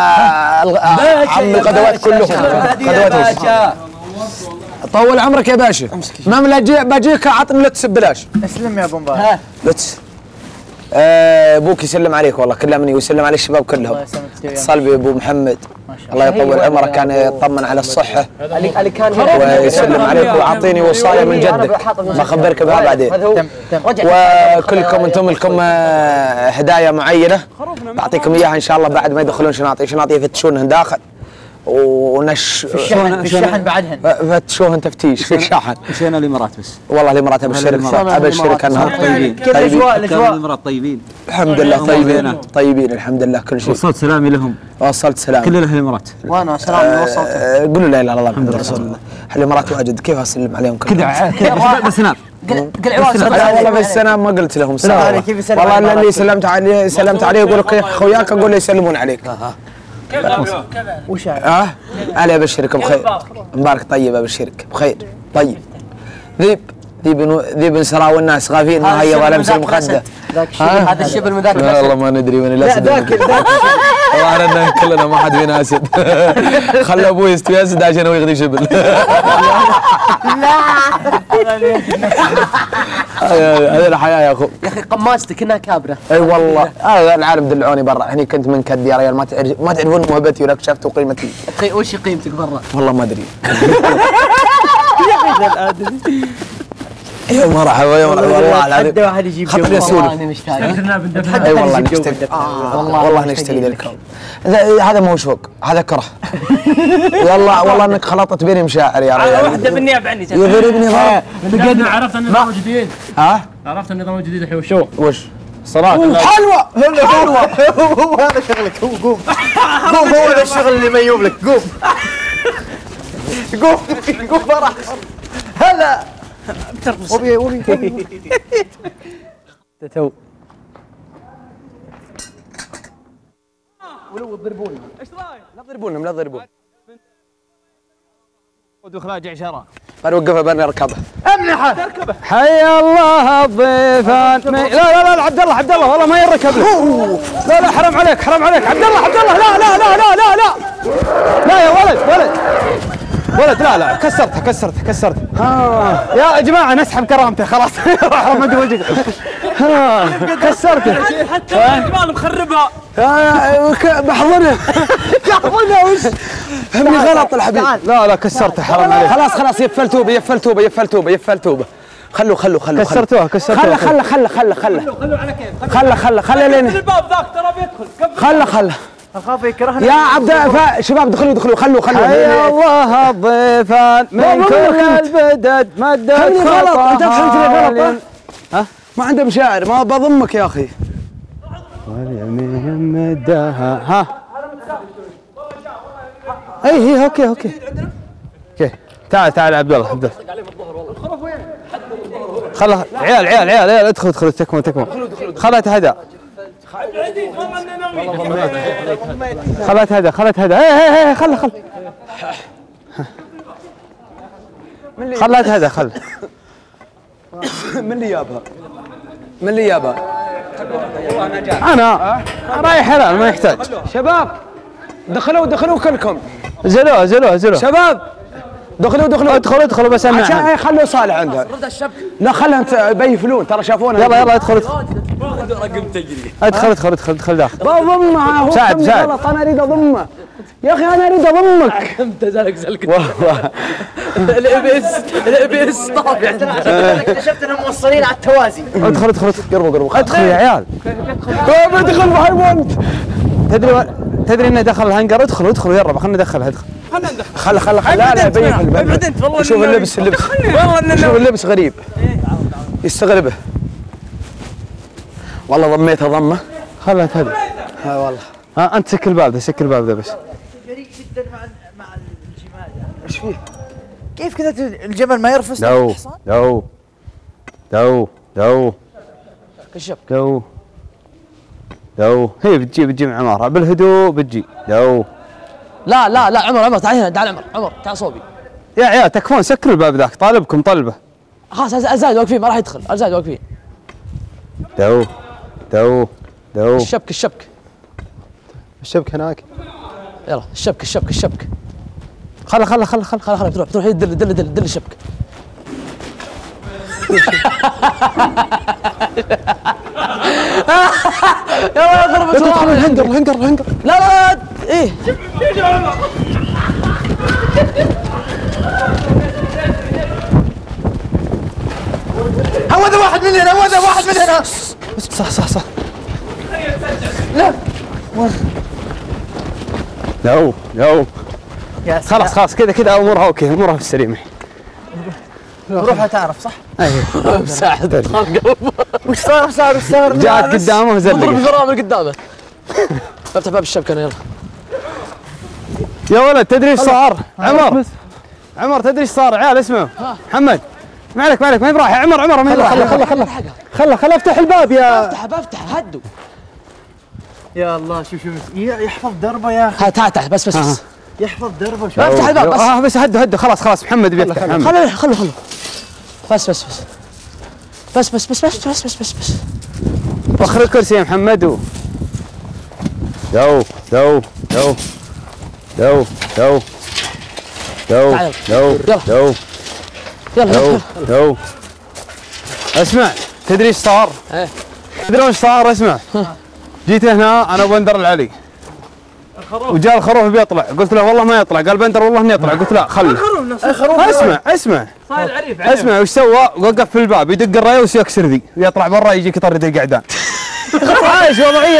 عم الغدوات كلهم. غدوات طول عمرك يا باشا. ما باجيك اعطني لتس ببلاش. اسلم يا ابو مبارك. لتس. ابوك يسلم عليك والله كلمني ويسلم على الشباب كلهم. اتصل بي ابو محمد الله يطول عمرك كان يطمن على الصحه ويسلم عليك ويعطيني وصايه من جدك بخبرك بها بعدين. وكلكم انتم لكم هدايا معينه بعطيكم اياها ان شاء الله بعد ما يدخلون شناطي يفتشونهن داخل ونش في الشحن بعدهن فتشوهن تفتيش في الشحن. مشينا الامارات بس. والله الامارات ابشرك انها طيبين. كيف الاجواء؟ الامارات طيبين. الحمد لله طيبين الحمد لله كل شيء. وصلت سلامي لهم. وصلت سلام كل اهل الامارات. وانا سلام وصلت. قولوا لا اله الا الله محمد رسول الله. الامارات واجد كيف اسلم عليهم كذا بالسناب. قل عواد والله بالسلام ما قلت لهم سلام. والله اللي سلمت عليه يقول لك اخوياك اقول له يسلمون عليك. وش علي ابشرك بخير. مبارك طيب ابشرك بخير. طيب ذيب سراوي الناس غافين ما هي ظلمس المخده. هذا الشبل من ذاك والله ما ندري من الاسد. لا ذاك والله كلنا ما حد فينا اسد. خلى ابوي يستوي اسد عشان هو يغذي شبل. هذه الحياه يا اخو. يا اخي قماستك انها كابره. اي والله هذا العالم دلعوني برا هني كنت من كد يا ريال ما تعرفون موهبتي ولا اكتشفتوا قيمتي. وش قيمتك برا؟ والله ما ادري. يا مرحبا يا مرحبا والله العظيم. حد واحد يجيب خطني اسولف. انا مشتاق. اي والله نشتاق. والله نشتاق لكم. هذا مو شوق هذا كره. والله انك خلطت بيني مشاعر يا ريال. واحده بالنيابه عني. يضربني ضرب. عرفت النظام الجديد. عرفت النظام الجديد الحين وشو؟ صراحة حلوة حلوة هو هذا شغلك قوم قوم هو هذا الشغل اللي ميوب لك قوم قوم فرح هلا وبي تو ولو تضربوني ايش رايك؟ لا تضربونهم لا تضربون واخراج عشرة بنوقفها بنركبها امنحه تركبه حيا الله الضيفان لا عبد الله والله ما يركب له لا حرام عليك عبد الله لا لا يا ولد لا كسرتها يا جماعه نسحب كرامته خلاص راح مد وجهك كسرته حتى الجبال مخربها بحضنها وش فهمني غلط الحبيب لا كسرته حرام عليك خلاص يفل توبه خلوه كسرتوها خله لين الباب ذاك ترى بيدخل خله اخاف يكرهنا يا عبد شباب دخلوا خلوا حيا الله الضيفان من كل البدد مدد غلط انت غلط ها ما عنده مشاعر ما بضمك يا اخي واليمين مدها ها اي اوكي تعال عبد الله خله عيال ادخل تكمل خلها تهدى خلت هذا خل خلت هذا من اللي جابها انا رايح حلال ما يحتاج شباب دخلوا كلكم زلوا شباب دخلوا ادخلوا بس انا عشان خلوا صالح عندها لا خلهم يبيفلون ترى شافونا يلا ادخل رقم تجري ادخل داخل بضمها ساعد انا اريد اضمه يا اخي انا اريد اضمك انت زلك الابس طافي اكتشفت انهم موصلين على التوازي ادخل قربوا ادخل يا عيال ادخل ما يبونت تدري انه دخل الهنجر ادخل يلا خلنا ندخله خل لا بعدين والله شوف اللبس غريب يستغربه والله ضميتها ضمه خلها تهدى والله انت سك الباب ذا بس جريء جدا مع الجمال ايش فيه؟ كيف كذا الجمل ما يرفس دو كشف دو هي بتجي مع عمارها بالهدوء بتجي دو لا عمر تعال هنا تعال عمر تعال صوبي يا عيال تكفون سكروا الباب ذاك طالبكم طلبه خلاص الزايد واقفين ما راح يدخل الزايد واقفين دو الشبك هناك يلا الشبك خله بتروح دل الشبك يلا اضرب الهنجر لا ايه هوذا واحد من هنا صح لا خلاص كذا امورها اوكي امورها في السليم روحها تعرف صح؟ ايوه مساعد وش صار جاءت قدامه وزلقت اضرب الفرامل قدامه افتح باب الشبكه انا يلا يا ولد تدري ايش صار؟ عمر تدري ايش صار؟ عيال اسمعوا محمد ما عليك ما براح يا عمر ما يروح خله افتح الباب يا بفتح هدوا يا الله شوف يحفظ دربه يا اخي تعال تحت بس يحفظ دربه شوف افتح الباب بس هدوا خلاص محمد بيفتح خلوا بس وخر الكرسي يا محمد يلا اسمع تدري ايش صار؟ تدري ايش صار؟ اسمع جيت هنا انا وبندر العلي وجاء الخروف بيطلع قلت له والله ما يطلع قال بندر والله انه يطلع قلت لا خله اسمع صاير عريف اسمع وش سوى؟ وقف في الباب يدق الريوس يكسر ذي ويطلع برا يجيك يطرد القعدان عايش وضعيه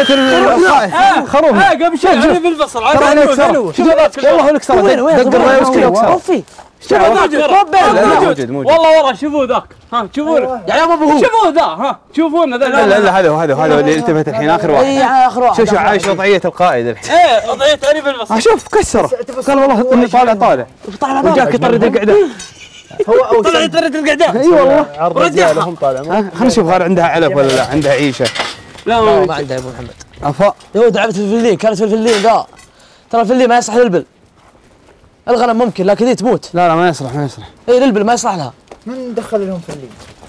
الخروف قبل شوي في الفصل والله هو اللي كسر دق الريوس كذا وكسر موجود والله ورا شوفوا ذاك ها شوفونه يعني ما ابو هو شوفوا ذا ها شوفونه ذا لا هذا اللي التفت الحين اخر واحد. اي اخر واحد. شوف عايش وضعيه القائد الحين. ايه وضعيه اني بالمصر. شوف كسره قال والله اني طالع وجاك يطرد القعده. هو طلع يطرد القعده. اي والله رجالهم طالع. خلينا نشوف غير عندها علف ولا لا عندها عيشه. لا ما عندها يا ابو محمد. افا يا ولد لعبت في الفلين كانت في الفلين ذا ترى الفلين ما يصلح للبل. الغنم ممكن لكن ذي تموت. لا ما يصلح اي للبل ما يصلح لها. من دخل لهم في الليل؟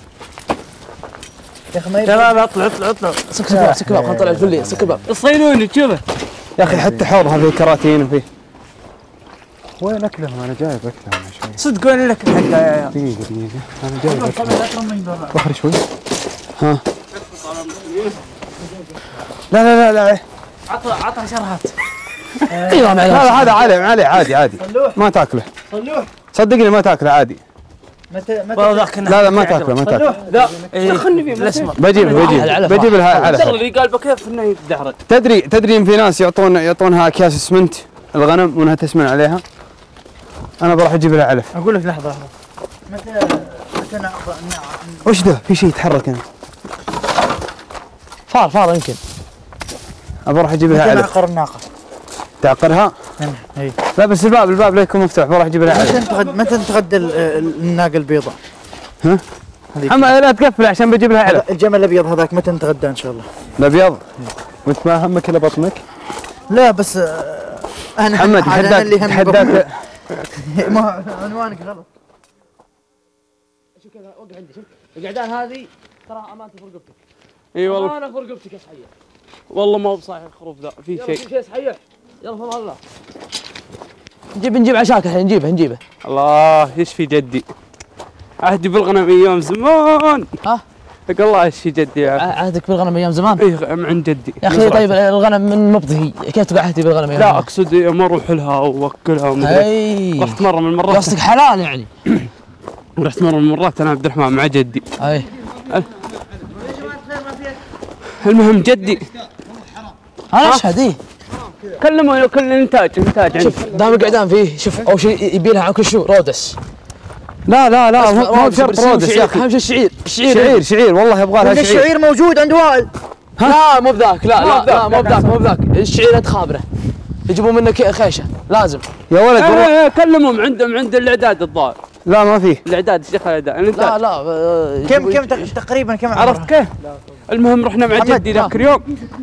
يا اخي ما لا اطلع سك الباب خلنا نطلع الفلين سك الباب. الصينوني تشوفه يا اخي حتى حوضها فيه كراتين وفيه. وين اكلهم؟ انا جايب اكلهم شوي. صدق وين الاكل حقه يا دقيقه انا جايب اكلهم. وخر شوي. ها لا عطها شرهات. ايوه لا هذا علي عادي ما تاكله. صلوح صدقني ما تاكله عادي. متى لا ما تاكله لا دخلني فيه الاسمر. بجيب لها علف. اللي قال بكيف انه يتدحرج. تدري ان في ناس يعطونها اكياس اسمنت الغنم وانها تسمن عليها. انا بروح اجيب لها علف. اقول لك لحظه متى وش ذا؟ في شيء يتحرك هنا. فار يمكن. بروح اجيب لها علف. تعقر الناقه. تعقرها؟ اي لا بس الباب لا يكون مفتوح بروح اجيب لها علف. متى نتغدى الناقه البيضاء؟ ها؟ محمد لا تقفل عشان بجيب لها علف. الجمل الابيض هذاك متى نتغدى ان شاء الله؟ الابيض؟ وانت ما همك الا بطنك؟ لا بس انا محمد تحداك ما عنوانك غلط. شوف كذا وقع عندي شوف القعدان هذه ترى امانتي في رقبتك. اي والله امانه في رقبتك يا صحيح. والله ما هو بصحيح الخروف ذا في شيء. في شيء صحيح. يلا فضل الله. نجيب عشاك الحين نجيبه. الله يشفي جدي. عهدي بالغنم ايام زمان. ها؟ يقول الله يشفي جدي. عهدك بالغنم ايام زمان؟ اي من جدي. يا اخي طيب الغنم من مبضي كيف تقول عهدي بالغنم ايام لا اقصد يوم اروح لها واكلها ومدري. رحت مره من المرات. قصدك حلال يعني. رحت مره من المرات انا عبد الرحمن مع جدي. اي المهم جدي انا اشهد ايه كلموا كل انتاج شوف دام القعدان فيه شوف اول شيء يبي لها عن كل شو رودس. لا مو بشرط رودس يا اخي. اهم شيء الشعير والله يبغى لها شعير. الشعير موجود عند وائل. لا مو بذاك لا مو بذاك الشعير انت خابره يجيبوا منك خيشه لازم يا ولد. كلمهم عند الاعداد الظاهر. لا ما فيه الاعداد الشيخ الاعداد. لا كم تقريبا كم عرفت كيف؟ المهم رحنا مع جدي ذاك اليوم.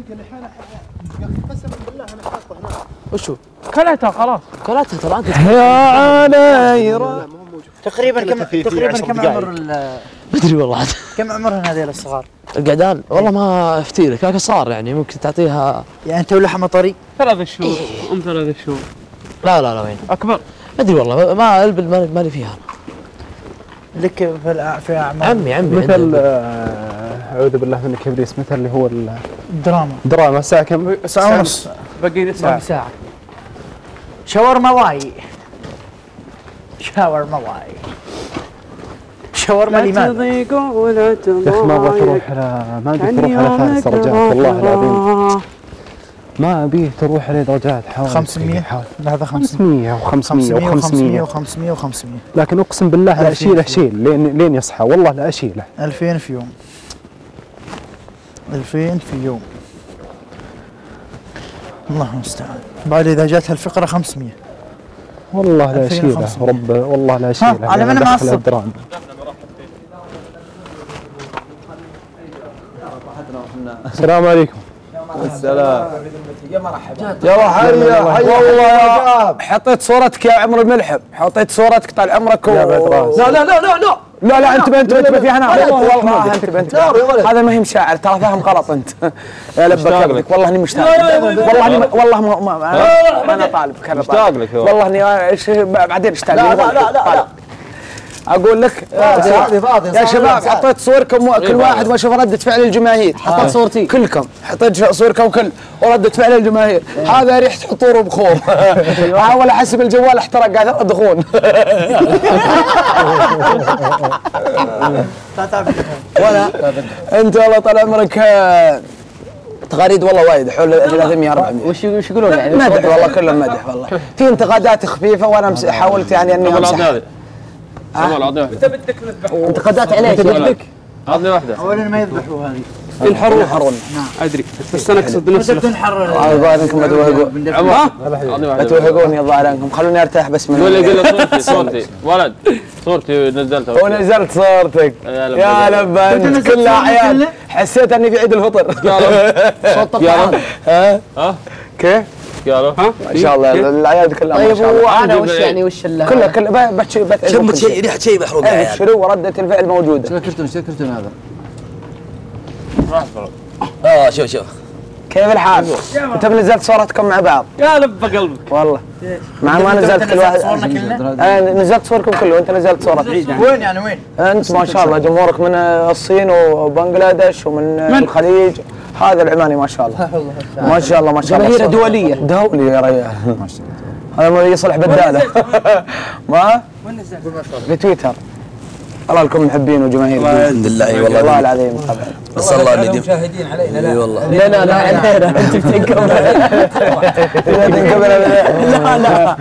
وشو؟ كلتها خلاص. كلتها ترى انت يا علي تقريبا كم عمر بدري والله كم عمرهن هذيل الصغار؟ القعدان والله ما افتيلك لكن صار يعني ممكن تعطيها يعني انت ولحمه طري؟ 3 شهور ام 3 شهور. لا وين؟ اكبر. ما ادري والله ما البل مالي فيها لك في اعمار عمي مثل اعوذ بالله من الكبريس مثل اللي هو الدراما الساعه كم؟ ساعه ونص باقي لي ساعه. شاورما واي شاورما لماذا؟ ولا تضيقوا ما ابغى تروح على ثالث درجات والله العظيم ما ابيه تروح على درجات حوالي 500 لا هذا 500 و500 لكن اقسم بالله لا اشيله لين يصحى والله لا اشيله 2000 في يوم 2000 في يوم الله المستعان. بعد اذا جاتها الفقره 500 والله لا اشيله والله لا اشيله على من معصب. السلام عليكم. السلام يا مرحبا يا حيا والله يا حطيت صورتك يا عمر الملحم حطيت صورتك طال عمرك لا انت بنت فيها نار والله انت بنت هذا ما هي مشاعر ترى فاهم غلط انت يا لبك لك والله اني مشتاق والله ما انا طالبك انا مشتاق لك والله اني بعدين اشتاق لا اقول لك يا شباب حطيت صوركم كل واحد ما اشوف ردة فعل الجماهير حطيت صورتي كلكم حطيت صوركم وردة فعل الجماهير هذا ريحة حطور وبخور حاول احسب الجوال احترق قاعد دخون ولا انت والله طال عمرك تغاريد والله وايد حول 300 400 وش يقولون يعني مدح والله كلهم مدح والله في انتقادات خفيفه وانا حاولت يعني اني امسح سمول عطني واحده. انت بدك نذبح انتقادات عليه انت بدك عطني واحده. اولا ما يذبحوا هذه ينحرون ادري بس انا اقصد نفس تنحر الظاهر انكم ما توهقون ما توهقوني الظاهر انكم خلوني ارتاح بس من قول لي صورتي ولد صورتي نزلتها ونزلت صورتك يا لبا انت كلها اعياد حسيت اني في عيد الفطر صوت الطعام ها كيف؟ قالوا ما شاء الله الاعياد كلها ما طيب شاء الله وانا وش يعني وش كلها بتشي شمت شيء ريحه شيء محروق ابشروا وردة الفعل موجوده شكرتون هذا شوف كيف الحال؟ انت نزلت صورتكم مع بعض يا لب قلبك والله مع ما نزلت كل واحد انا نزلت صوركم كله وانت نزلت صورك وين يعني وين؟ انت ما شاء الله جمهورك من الصين وبنغلاديش ومن الخليج هذا العماني ما شاء الله ما شاء الله ما شاء الله جماهير دوليه دولي يا ريال هذا ما يصلح بداله ما في تويتر الله لكم محبين وجماهير الحمد لله اي والله والله العظيم طبعا بس الله اللي مشاهدين علينا اي والله لا علينا انت بتنكب لا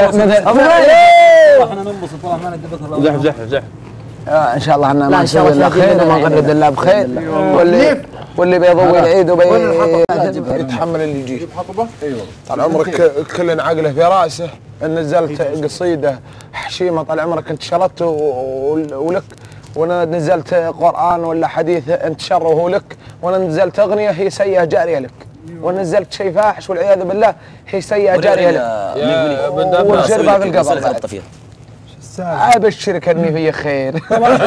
احنا ننبسط والله ما ندبك زح ان شاء الله احنا لا، ما إن شاء نسوي الله الا خير وما نغرد الا بخير واللي بيضوي العيد يتحمل اللي يجيه طال عمرك كل عقله في راسه ان نزلت قصيده حشيمه طال عمرك انتشرت ولك وانا نزلت قران ولا حديث انتشر وهو لك وانا نزلت اغنيه هي سيئه جاريه لك ونزلت شيء فاحش والعياذ بالله هي سيئه جاريه لك وشربها في القبر ابشرك اني في خير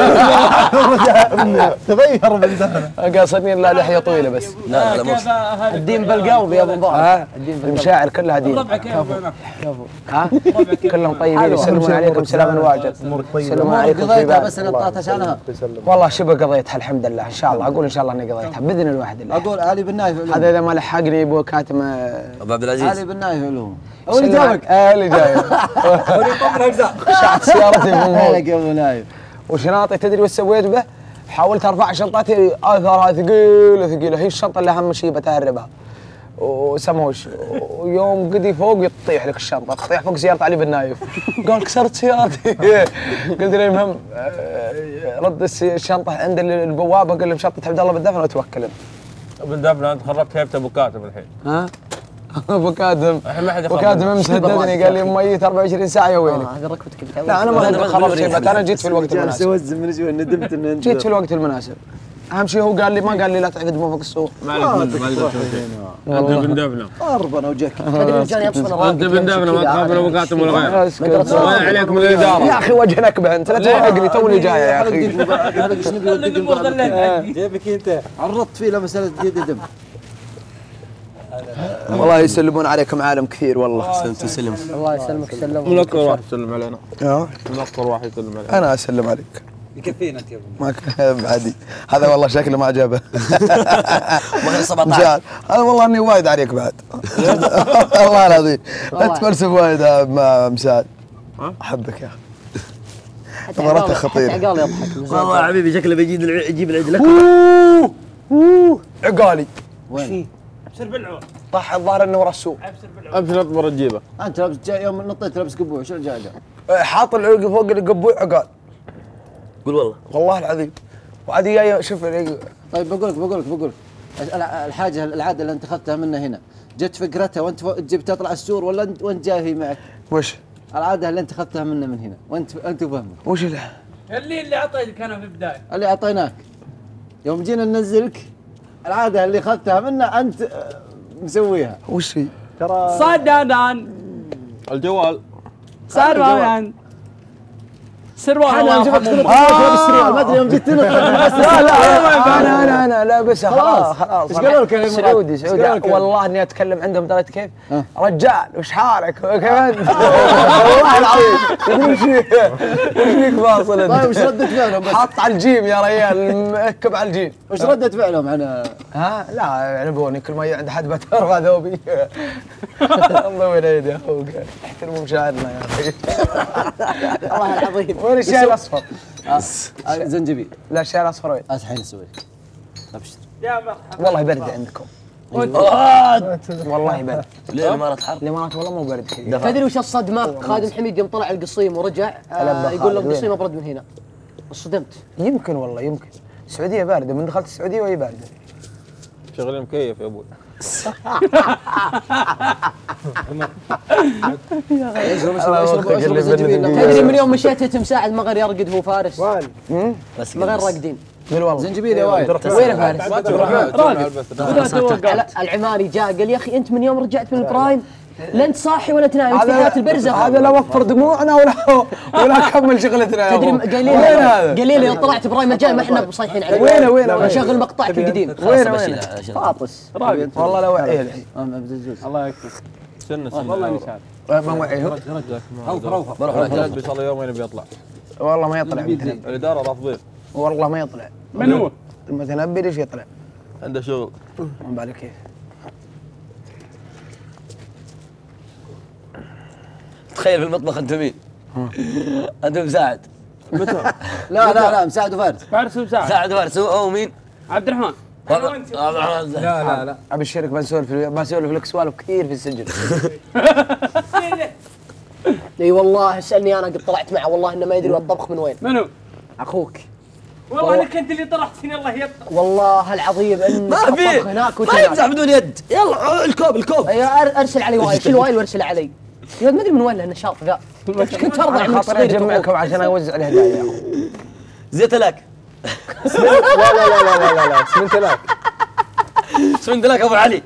تغير من دهنه قاصدني لا لحيه طويله بس لا مو الدين بالقلب يا ابو مبارك المشاعر كلها دين ها كلهم طيبين يسلمون عليكم سلاما واجد يسلمون عليكم قضيتها بس انا طلعت عشانها والله شبه قضيتها الحمد لله ان شاء الله اقول ان شاء الله اني قضيتها باذن الواحد الله اقول علي بن نايف هذا اذا ما لحقني ابو كاتم ابو عبد العزيز علي بن نايف علوم هو اللي جابك اللي جايب شعت سيارتي في هلك يا ابو نايف وشناطي تدري وش سويت به؟ حاولت ارفع شنطتي اثرها ثقيله هي الشنطه اللي اهم شيء بتهربها وسموش ويوم قدي فوق يطيح لك الشنطه تطيح فوق سياره علي بن نايف قال كسرت سيارتي قلت له المهم رد الشنطه عند البوابه قال له شنطه عبد الله بالدفن وتوكل ابن دفنه انت خربت هيبه ابو كاتب الحين ها ابو كادم امس هددني قال لي ميت 24 ساعه يا وينك؟ هذه ركبتك لا انا ما خربت شيء انا جيت في الوقت المناسب اوزن من شوي ندمت ان جيت في الوقت المناسب اهم شيء هو قال لي ما قال لي لا تعقد مو فوق السوق ما عليك انت ابن دفنه اربنا وجاك تدري كان يطفن انت ابن دفنه ما تخاف من ابو كاتب ولا غيره ما عليك من الاداره يا اخي وجه نكبه انت لا توهقني توني جاي يا اخي هذا ايش نبي جيبك انت عرضت فيه لمساله دم والله يسلمون عليكم عالم كثير والله تسلم الله يسلمك سلم من اكثر واحد يسلم علينا من اكثر واحد يسلم علينا انا اسلم عليك يكفينا انت يا ابو ما بعدي هذا والله شكله ما عجبه ما 17 هذا والله اني وايد عليك بعد والله العظيم لا تفلسف وايد يا مساعد احبك يا اخي مراتك خطيره عقال يضحك والله حبيبي شكله بيجيب العيد لك عقالي وين؟ ابشر بالعور طاح الظاهر انه ورا السوق ابشر اطبر تجيبه انت لابس يوم نطيت لابس قبوع شو الجاي حاط العلق فوق القبوع عقال قول والله العظيم وعاد جاي شوف طيب بقول لك الحاجه العاده اللي انت اخذتها منه هنا جت فكرتها وانت جبت تطلع السور ولا وانت جاي هي معك؟ وش؟ العاده اللي انت اخذتها منه من هنا وانت فهمك وش اللي اعطيتك انا في البدايه اللي اعطيناك يوم جينا ننزلك العاده اللي اخذتها منه انت مسويها وش هي؟ ترى صدادان الجوال سروان سروال انا الله جبت يرحمه ما ادري يوم جيت تنط لا انا لابسها خلاص ايش قالوا لك سعودي والله اني اتكلم عندهم دريت كيف؟ رجال وش حالك؟ كيف انت؟ والله العظيم وش فيك فاصل انت؟ طيب وش ردة فعلهم؟ حاط على الجيم يا ريال مركب على الجيم وش ردة فعلهم انا؟ ها لا يعنبوني كل ما عند حد بترفع ذوبي الله وين يدي يا اخوك احترموا مشاعرنا يا اخي الله العظيم وين الشاي الاصفر؟ زنجبيل لا الشاي الاصفر وين؟ الحين اسوي ابشر يا مرحبا والله برد عندكم والله بارد. ليه الامارات حر؟ الامارات والله مو بارد. تدري وش الصدمه؟ خادم حميد يوم طلع القصيم ورجع يقول له القصيم ابرد من هنا. انصدمت. يمكن والله يمكن. السعوديه بارده، من دخلت السعوديه وهي بارده. شغل مكيف يا ابوي. تدري من يوم مشيت تمساعد ما غير يرقد هو فارس. ما غير راقدين. والله زنجبيل يا وائل. وين فارس؟ العماني جاء قال يا اخي انت من يوم رجعت من البرايم لا انت صاحي ولا تنام في حياه البرزخ. هذا لا وفر دموعنا ولا كمل شغلتنا. تدري قال لي لو طلعت برايم الجاي ما احنا بصيحين عليك. وين نشغل مقطعك القديم. وين فاطس والله لا وعيه الحين. الله يكفيك. سنة والله اني شايف. ما وعيه. اوفر بروح الحجاج ان شاء الله يومين بيطلع. والله ما يطلع الاداره رافضين. والله ما يطلع. من هو؟ المتنبي ليش يطلع؟ عنده شغل. ما بالك كيف. تخيل في المطبخ انت مين؟ انت مساعد. متى؟ لا مساعد وفارس. فارس ومساعد. مساعد وفارس هو مين؟ عبد الرحمن. عبد الرحمن. لا ابشرك بسولف لك سوالف كثير في السجن. اي والله اسالني انا قد طلعت معه والله انه ما يدري الطبخ من وين. منو؟ اخوك. والله انك انت اللي طرحتني الله يطلع. والله العظيم ان ما في ما يمزح بدون يد. يلا الكوب. ايوه ارسل علي وائل، شيل وائل وارسل علي. يا ما ادري من وين لانه شاط ذا. كنت ارضع من خاطر اجمعكم عشان اوزع الهدايا يا اخو. زيت لك. لا اسمنت لك ابو علي.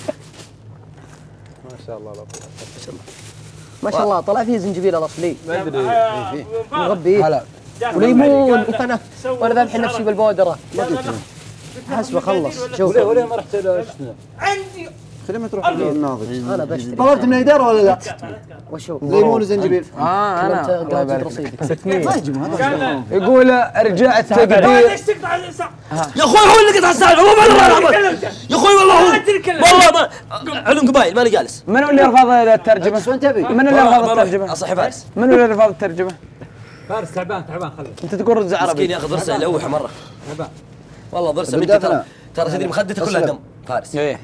ما شاء الله ما شاء الله طلع فيه زنجبيل الاصلي. ما ادري. مغبي وليمون وانا ذابح نفسي بالبودره. حسبه خلص. شوف وليه ما رحت شنو؟ عندي خليه ما تروح للناضج. انا بشتري. طلبت من الاداره ولا لا؟ وشو؟ ليمون وزنجبيل. انا قاعد رصيدك. ما يجمع يقول ارجع التقدير. ليش تقطع على الساعه؟ يا اخوي هو اللي قطع السالفه مو انا. يا اخوي والله هو والله ما علوم قبايل ماني جالس. منو اللي رفض الترجمه؟ وين تبي؟ منو اللي رفض الترجمه؟ اصحي فارس. منو اللي رفض الترجمه؟ فارس تعبان خله. انت تقول رز عربي. مسكين ياخذ ضرسه يلوح مره. تعبان. والله ضرسه بنت ترى تدري مخدته كلها دم فارس. ايه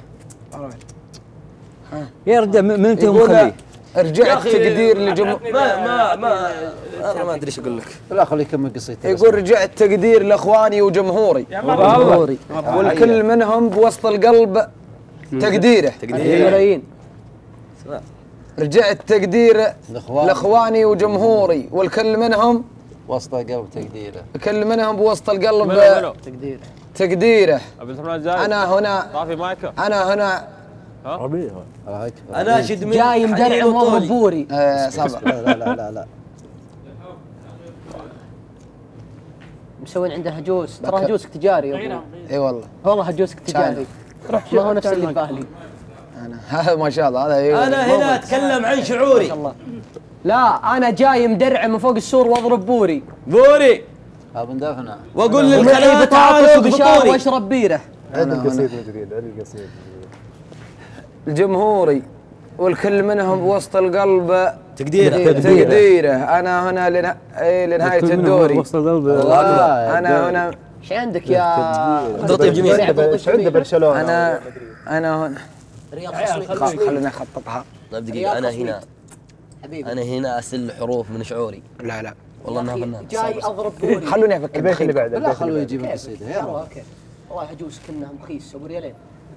يا رجال من انت مخليه؟ ارجع التقدير لجمهور. ما انا ما ادري ايش اقول لك. لا خليه يكمل قصيته. يقول رجع التقدير لاخواني وجمهوري والكل منهم بوسط القلب تقديره. ملايين. رجع التقدير لاخواني وجمهوري والكل منهم وسط قلب تقديره. كل منهم بوسط القلب تقديره. انا هنا طافي مايكه. انا هنا ربيع. اناشد من جاي مدرع ومضرب بوري. صبر. لا مسوين عنده هجوس، ترى هجوسك تجاري. اي والله هجوسك تجاري. ما هو نفس اللي في بالي. هذا ما شاء الله هذا. انا هنا اتكلم عن شعوري. ما شاء الله. لا انا جاي مدرع من فوق السور واضرب بوري. ابو ندفنا. واقول للقناه تعالوا بشار واشرب بيره. عيد القصيده عيد القصيده. الجمهوري والكل منهم بوسط القلب تقديره. انا هنا لنهايه الدوري. وسط القلب. انا هنا. ايش عندك يا لطيف جميل. ايش عنده برشلونه؟ انا هنا. رياض خلينا نخططها. طيب دقيقه انا هنا اسل حروف من شعوري. لا والله انها فنان. جاي اضرب بوري. خلوني افكر. البيت اللي بعده. لا خلوه يجيب القصيده. يلا اوكي. والله هجوس كنا مخيس ابو ريالين.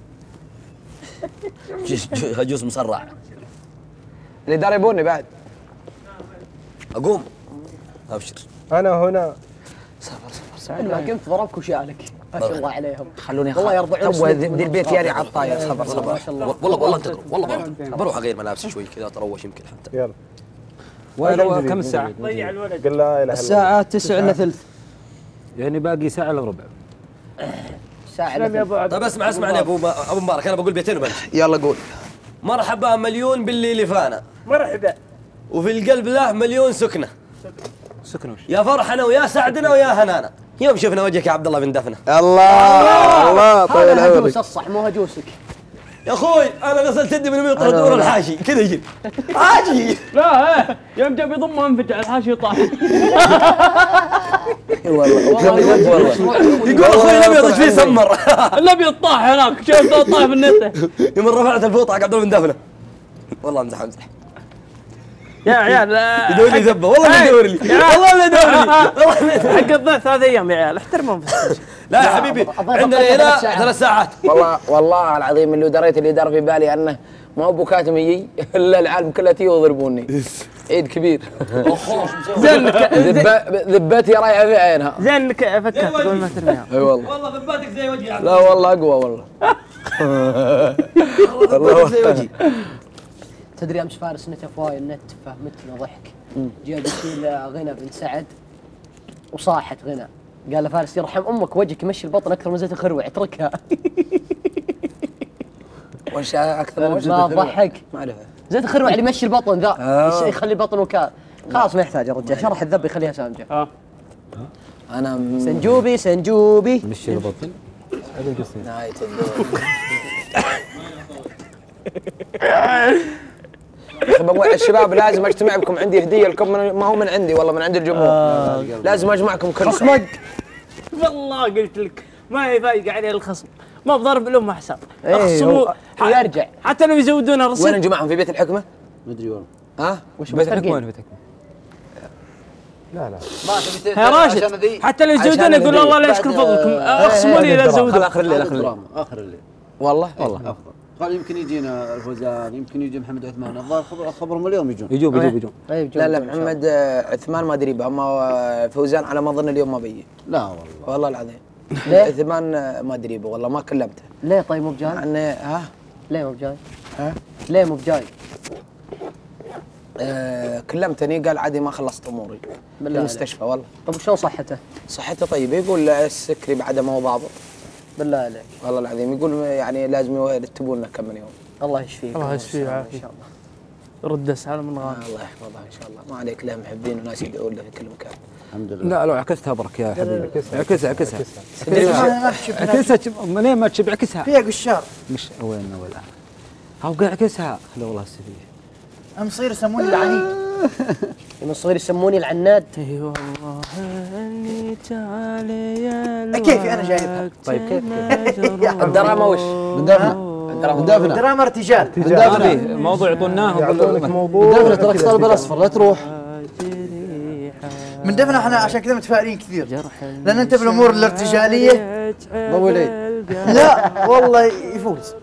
هجوس مسرع. اللي دار يبوني بعد. اقوم ابشر. انا هنا. صبر ما قمت ضربك وشالك. ما شاء الله عليهم. خلوني والله يرضعون. تو ذي البيت ياري عطايا. صبر ما شاء الله. والله انتظروا والله بروح اغير ملابسي شوي كذا اتروش يمكن حتى. يلا. كم الساعة؟ ضيع الولد. قل لا اله الا الله. الساعة 9:03 يعني باقي ساعة الا ربع. ساعة. طيب اسمعني ابو مبارك انا بقول بيتين وبمشي. يلا قول. مرحبا مليون باللي لفانا. مرحبا. وفي القلب له مليون سكنه. يا فرحنا ويا سعدنا ويا هنانا. يوم شفنا وجهك يا عبد الله بن دفنه. الله طول هذا عمرك. هجوس الصح مو هجوسك. يا اخوي انا غسلت يدي من يمين طرد ورا الحاشي كذا يجي. حاجي. لا يوم جاب يضمه انفجع الحاشي طاح. يقول اخوي الابيض ايش فيه سمر. الابيض طاح هناك، شفته طاح بالنت. يوم رفعت الفوطه قاعد من دفنه. والله امزح. يا عيال يدور لي ذبه، والله ما يدور لي، والله ما يدور لي. حق الضيف 3 ايام يا عيال، احترمهم في السجن. لا يا حبيبي عندنا هنا 3 ساعات. والله العظيم اللي دريت اللي دار في بالي انه ما هو ابو كاتم يجي الا العالم كلها تي ويضربوني. عيد كبير. زين ذبتي رايحه في عينها. زين انك فكرت قبل ما ترميها. اي والله. والله ذباتك زي وجهي. لا والله اقوى والله. والله زي وجهي. تدري امس فارس نت فواي النت فهمتنا ضحك. جاء بيشيل غنى بنت سعد وصاحت غنى، قال له فارس يرحم امك وجهك يمشي البطن اكثر من زيت الخروع اتركها. وش اكثر من ما ضحك؟ ما اعرفه. زيت الخروع اللي يمشي البطن ذا يخلي البطن وكال. خلاص ما يحتاج يا رجال، شرح الذب يخليها سامجه. انا سنجوبي مشي البطن. هذا القصه. نهايه الدور. الشباب لازم اجتمع بكم، عندي هديه لكم ما هو من عندي والله، من عند الجمهور. لازم اجمعكم كلكم. خصمك والله قلت لك ما هي فايقه عليه الخصم، ما بضرب لهم حساب. اخصموا ويرجع حتى لو يزودون رصيد. وين نجمعهم؟ في بيت الحكمه؟ ما ادري والله. ها؟ وش بيت الحكمه وين بيت الحكمه؟ لا يا راشد حتى لو يزودون يقول الله لا يشكر فضلكم، اخصموا لي لا تزودوا. اخر الليل اخر الليل والله افضل. قال يمكن يجينا الفوزان، يمكن يجي محمد عثمان، الظاهر خبرهم اليوم يجون. يجون. لا محمد عثمان ما ادري به، اما فوزان على ما اظن اليوم ما بيجي. لا والله العظيم. عثمان ما ادري به والله، ما كلمته. ليه طيب مو بجاي؟ ها؟ ليه مو بجاي؟ ها؟ ليه مو بجاي؟ كلمتني قال عادي ما خلصت اموري في المستشفى والله. طيب وشلون صحته؟ صحته طيبه، يقول السكري بعده ما هو ضابط. بالله عليك والله العظيم يقول يعني لازم يرتبوا لنا كم من يوم. الله يشفيك. الله يشفيه ويعافيه ان شاء الله. رد السلام من غالي. الله يحفظها ان شاء الله. ما عليك له محبين وناس يدعون له في كل مكان. الحمد لله. لا لو عكستها برك يا حبيبي. عكسها عكسها منين ما تشب عكسها. فيها قشار. مش وين ولا هاو عكسها. لا والله السفيه. ام صغير يسموني العنيد. من صغير يسموني العناد. اي والله اني تعالي يا كيفي انا جايبها. طيب كيف؟ الدراما وش؟ دراما ارتجال. موضوع يعطوناه يعطونك موضوع. دفنة ترى القلب الاصفر لا تروح. من دفنة احنا عشان كذا متفائلين كثير، لان انت بالامور الارتجاليه ضوي العيد. لا والله يفوز.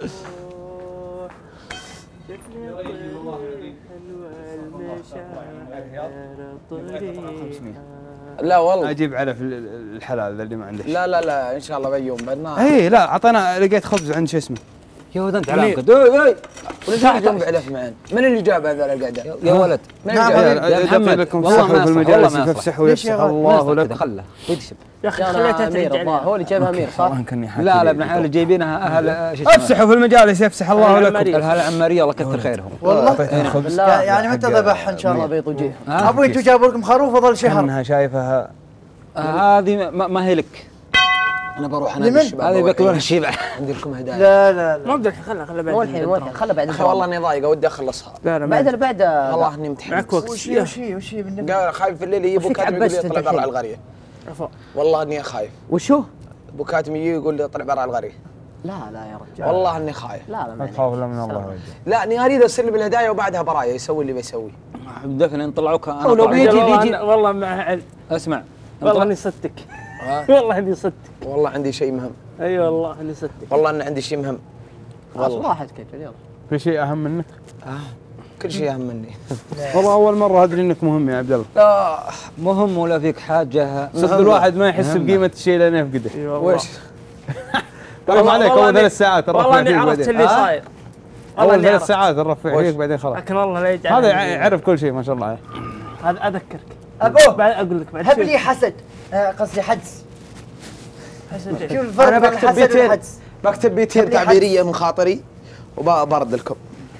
لا والله اجيب علف الحلال اللي ما عنده. لا ان شاء الله بيوم بعدنا. اي لا اعطينا، لقيت خبز عند شو اسمه يا ولد انت علاقه. وليش جنب علف معين؟ من اللي جاب هذا القعده؟ يا ولد من اللي جاب؟ يا محمد لكم صحوا في المجالس فافسحوا ويفسح الله لكم. خله يدشب يا اخي خليتها ترجع عليها. هو اللي جايبها امير صح؟ لا ابن عيال جايبينها اهل افسحوا في المجالس يفسح الله لكم. اهل العماريه الله يكثر خيرهم. والله يعني متى ذبحها ان شاء الله؟ بيض وجيه. ابوي انتم جابوا لكم خروف وظل شهر. انها شايفها هذه ما هي لك. انا بروح انادي الشباب. هذه بياكلونها الشيبه. عندي لكم هدايا. لا ما بدك خلها بعد. مو الحين خلها بعد. والله اني ضايقه ودي اخلصها. بعد والله اني متحمس. معك وقت. وش بالنسبه؟ قال خايف في الليل يجيبوا كاتب يقول لي اطلع برا القريه. والله اني خايف. وشو؟ ابو كاتم يجي يقول لي اطلع برا القريه. لا يا رجال. والله اني خايف. لا تخاف الا من الله يا رجال. لا اني اريد ارسل له بالهدايا وبعدها برايا يسوي اللي بيسوي. بدفن ان طلعوك انا ولو بيجي والله مع علم. اسمع والله اني صدتك. والله اني صدتك. والله عندي شيء مهم. اي والله اني صدتك. والله ان عندي شيء مهم. والله راحتك يلا. في شيء اهم منك؟ كل شيء اهم مني. والله اول مره ادري انك مهم يا عبد الله. لا مهم ولا فيك حاجه. صدق الواحد ما يحس بقيمه الشيء لين يفقده. وش؟ طيب ما عليك اول 3 ساعات والله اني عرفت اللي صاير. اول 3 ساعات نرفع فيك بعدين خلاص. لكن الله لا يجعل هذا يعرف كل شيء ما شاء الله عليه. هذا اذكرك. ابوه بعد اقول لك بعد هب لي حسد، قصدي حدس. حسد شوف الفرق بين الحسد والحدس. بكتب بيتين تعبيريه من خاطري وبرد لكم.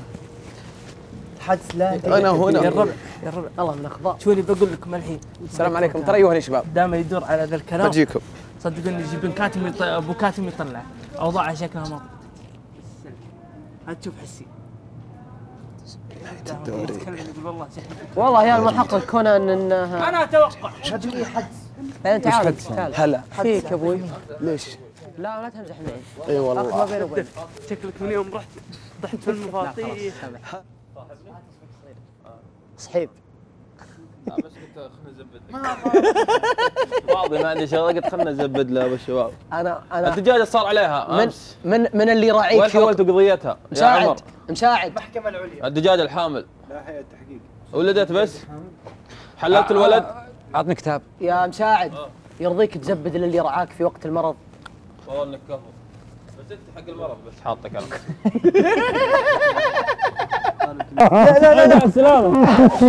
حدس لا انا هنا يا الربع الله من اخبار. شو اللي بقول لكم الحين. السلام عليكم تريوهني يا شباب. دائما يدور على ذا الكلام. بجيكم. صدقوني يجيبون كاتم ابو كاتم يطلع اوضاعها شكلها ما هتشوف حسي. الدوري والله يا المحقق كونان انها انا اتوقع هب لي حدس. بعدين تعال هلا فيك يا ابوي. ليش؟ لا تمزح معي. اي والله ما بيني وبينك. شكلك من يوم رحت طحت في المفاتيح. صحيب. بس قلت خلنا نزبد فاضي ما عندي شغله قلت خلنا نزبد له بالشباب. انا الدجاجه صار عليها امس من اللي يراعيك وين حولتوا قضيتها؟ مساعد المحكمة العليا الدجاجه الحامل لا هي التحقيق ولدت بس حللت الولد. عطني كتاب يا مساعد. يرضيك تزبد اللي رعاك في وقت المرض؟ والله انك كفو بس انت حق المرض بس حاطك انا. لا السلامة.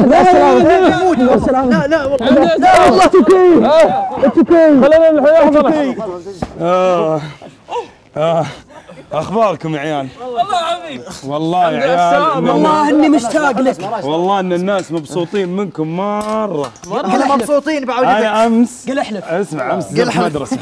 لا لا والله لا والله تكين. خلينا آه اخباركم يا عيال؟ والله عظيم والله يا عيال والله اني مشتاق لك. والله ان الناس مبسوطين منكم مره. احنا مبسوطين بعود. انا امس قل احلف. اسمع امس زرت مدرسه.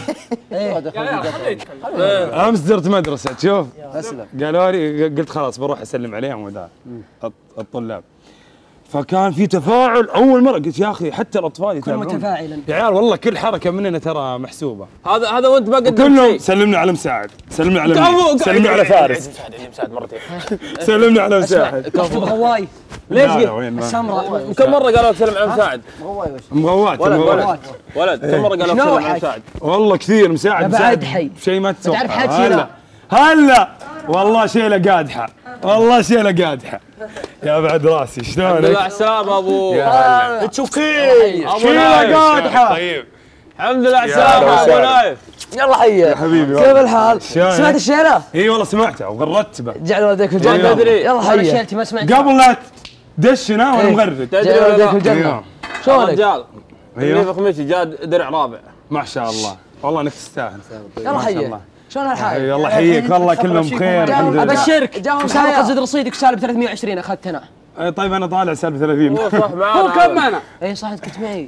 امس زرت مدرسه تشوف قالوا لي قلت خلاص بروح اسلم عليهم وذا الطلاب. فكان في تفاعل اول مره قلت يا اخي حتى الاطفال يتابعون. كل متفاعلا يا عيال والله كل حركه مننا ترى محسوبه. هذا وانت ما قدمت كلهم سلمنا على مساعد، سلمنا على سلمنا على فارس، مساعد مرتين سلمنا على مساعد. غواي ليش السمراء كم مره قالوا سلم على مساعد؟ مغوات ولد كم مره قالوا سلم على مساعد؟ والله كثير مساعد بعد حي شيء ما تتوقع. تعرف حاجة هلا والله شيله قادحه والله شيله قادحه يا بعد راسي شلونك؟ الحمد لله على السلامة ابو تشوفين شيله قادحه. طيب الحمد لله على السلامة ابو نايف. يلا حي يا حبيبي كيف الحال؟ سمعت الشيله؟ اي والله سمعتها وغردت به. جعل والديك الجنة. بدري يلا حي شيلتي ما سمعت قبل لا تدشنا وانا مغرد. تدري والديك الجنة. شلونك؟ رجال في خميسي جاء درع رابع ما شاء الله والله انك تستاهل. يلا حي شلون الحال؟ الله يحييك والله كلهم بخير الحمد لله. ابشرك جاهم سابقه زد رصيدك سالب 320 اخذت انا. طيب انا طالع سالب 30. هو صح معنا هو كم معنا؟ اي صح انت كنت معي.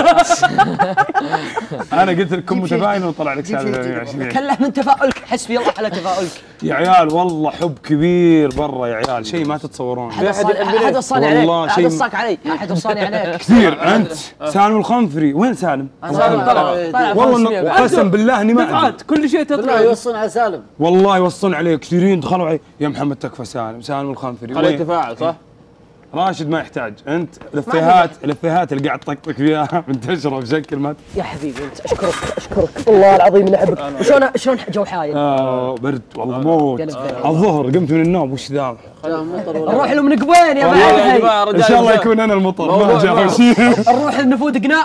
انا قلت لك كن متفائل وطلع لك سالب 320. كله من تفاؤلك حسبي الله على تفاؤلك. يا عيال والله حب كبير برا يا عيال شيء ما تتصورون. احد وصاني عليك احد وصاك علي احد وصاني عليك كثير. انت سالم الخنفري وين سالم؟ طلع والله قسم بالله اني ما ادري. كل شيء تطلع يوصون على سالم والله يوصون عليه كثيرين دخلوا علي يا محمد تكفى سالم الخنفري. خليه يتفاعل صح؟ راشد ما يحتاج انت الافيهات اللي قاعد تطقطق فيها منتشره بشكل ما يا حبيبي انت اشكرك والله العظيم اني احبك. شلون جو حايل؟ برد والله موت. الظهر قمت من النوم وش ذا؟ نروح له من قبين يا بعد. ان شاء الله يكون انا المطر ما جاب شيء. نروح لنفود قناع.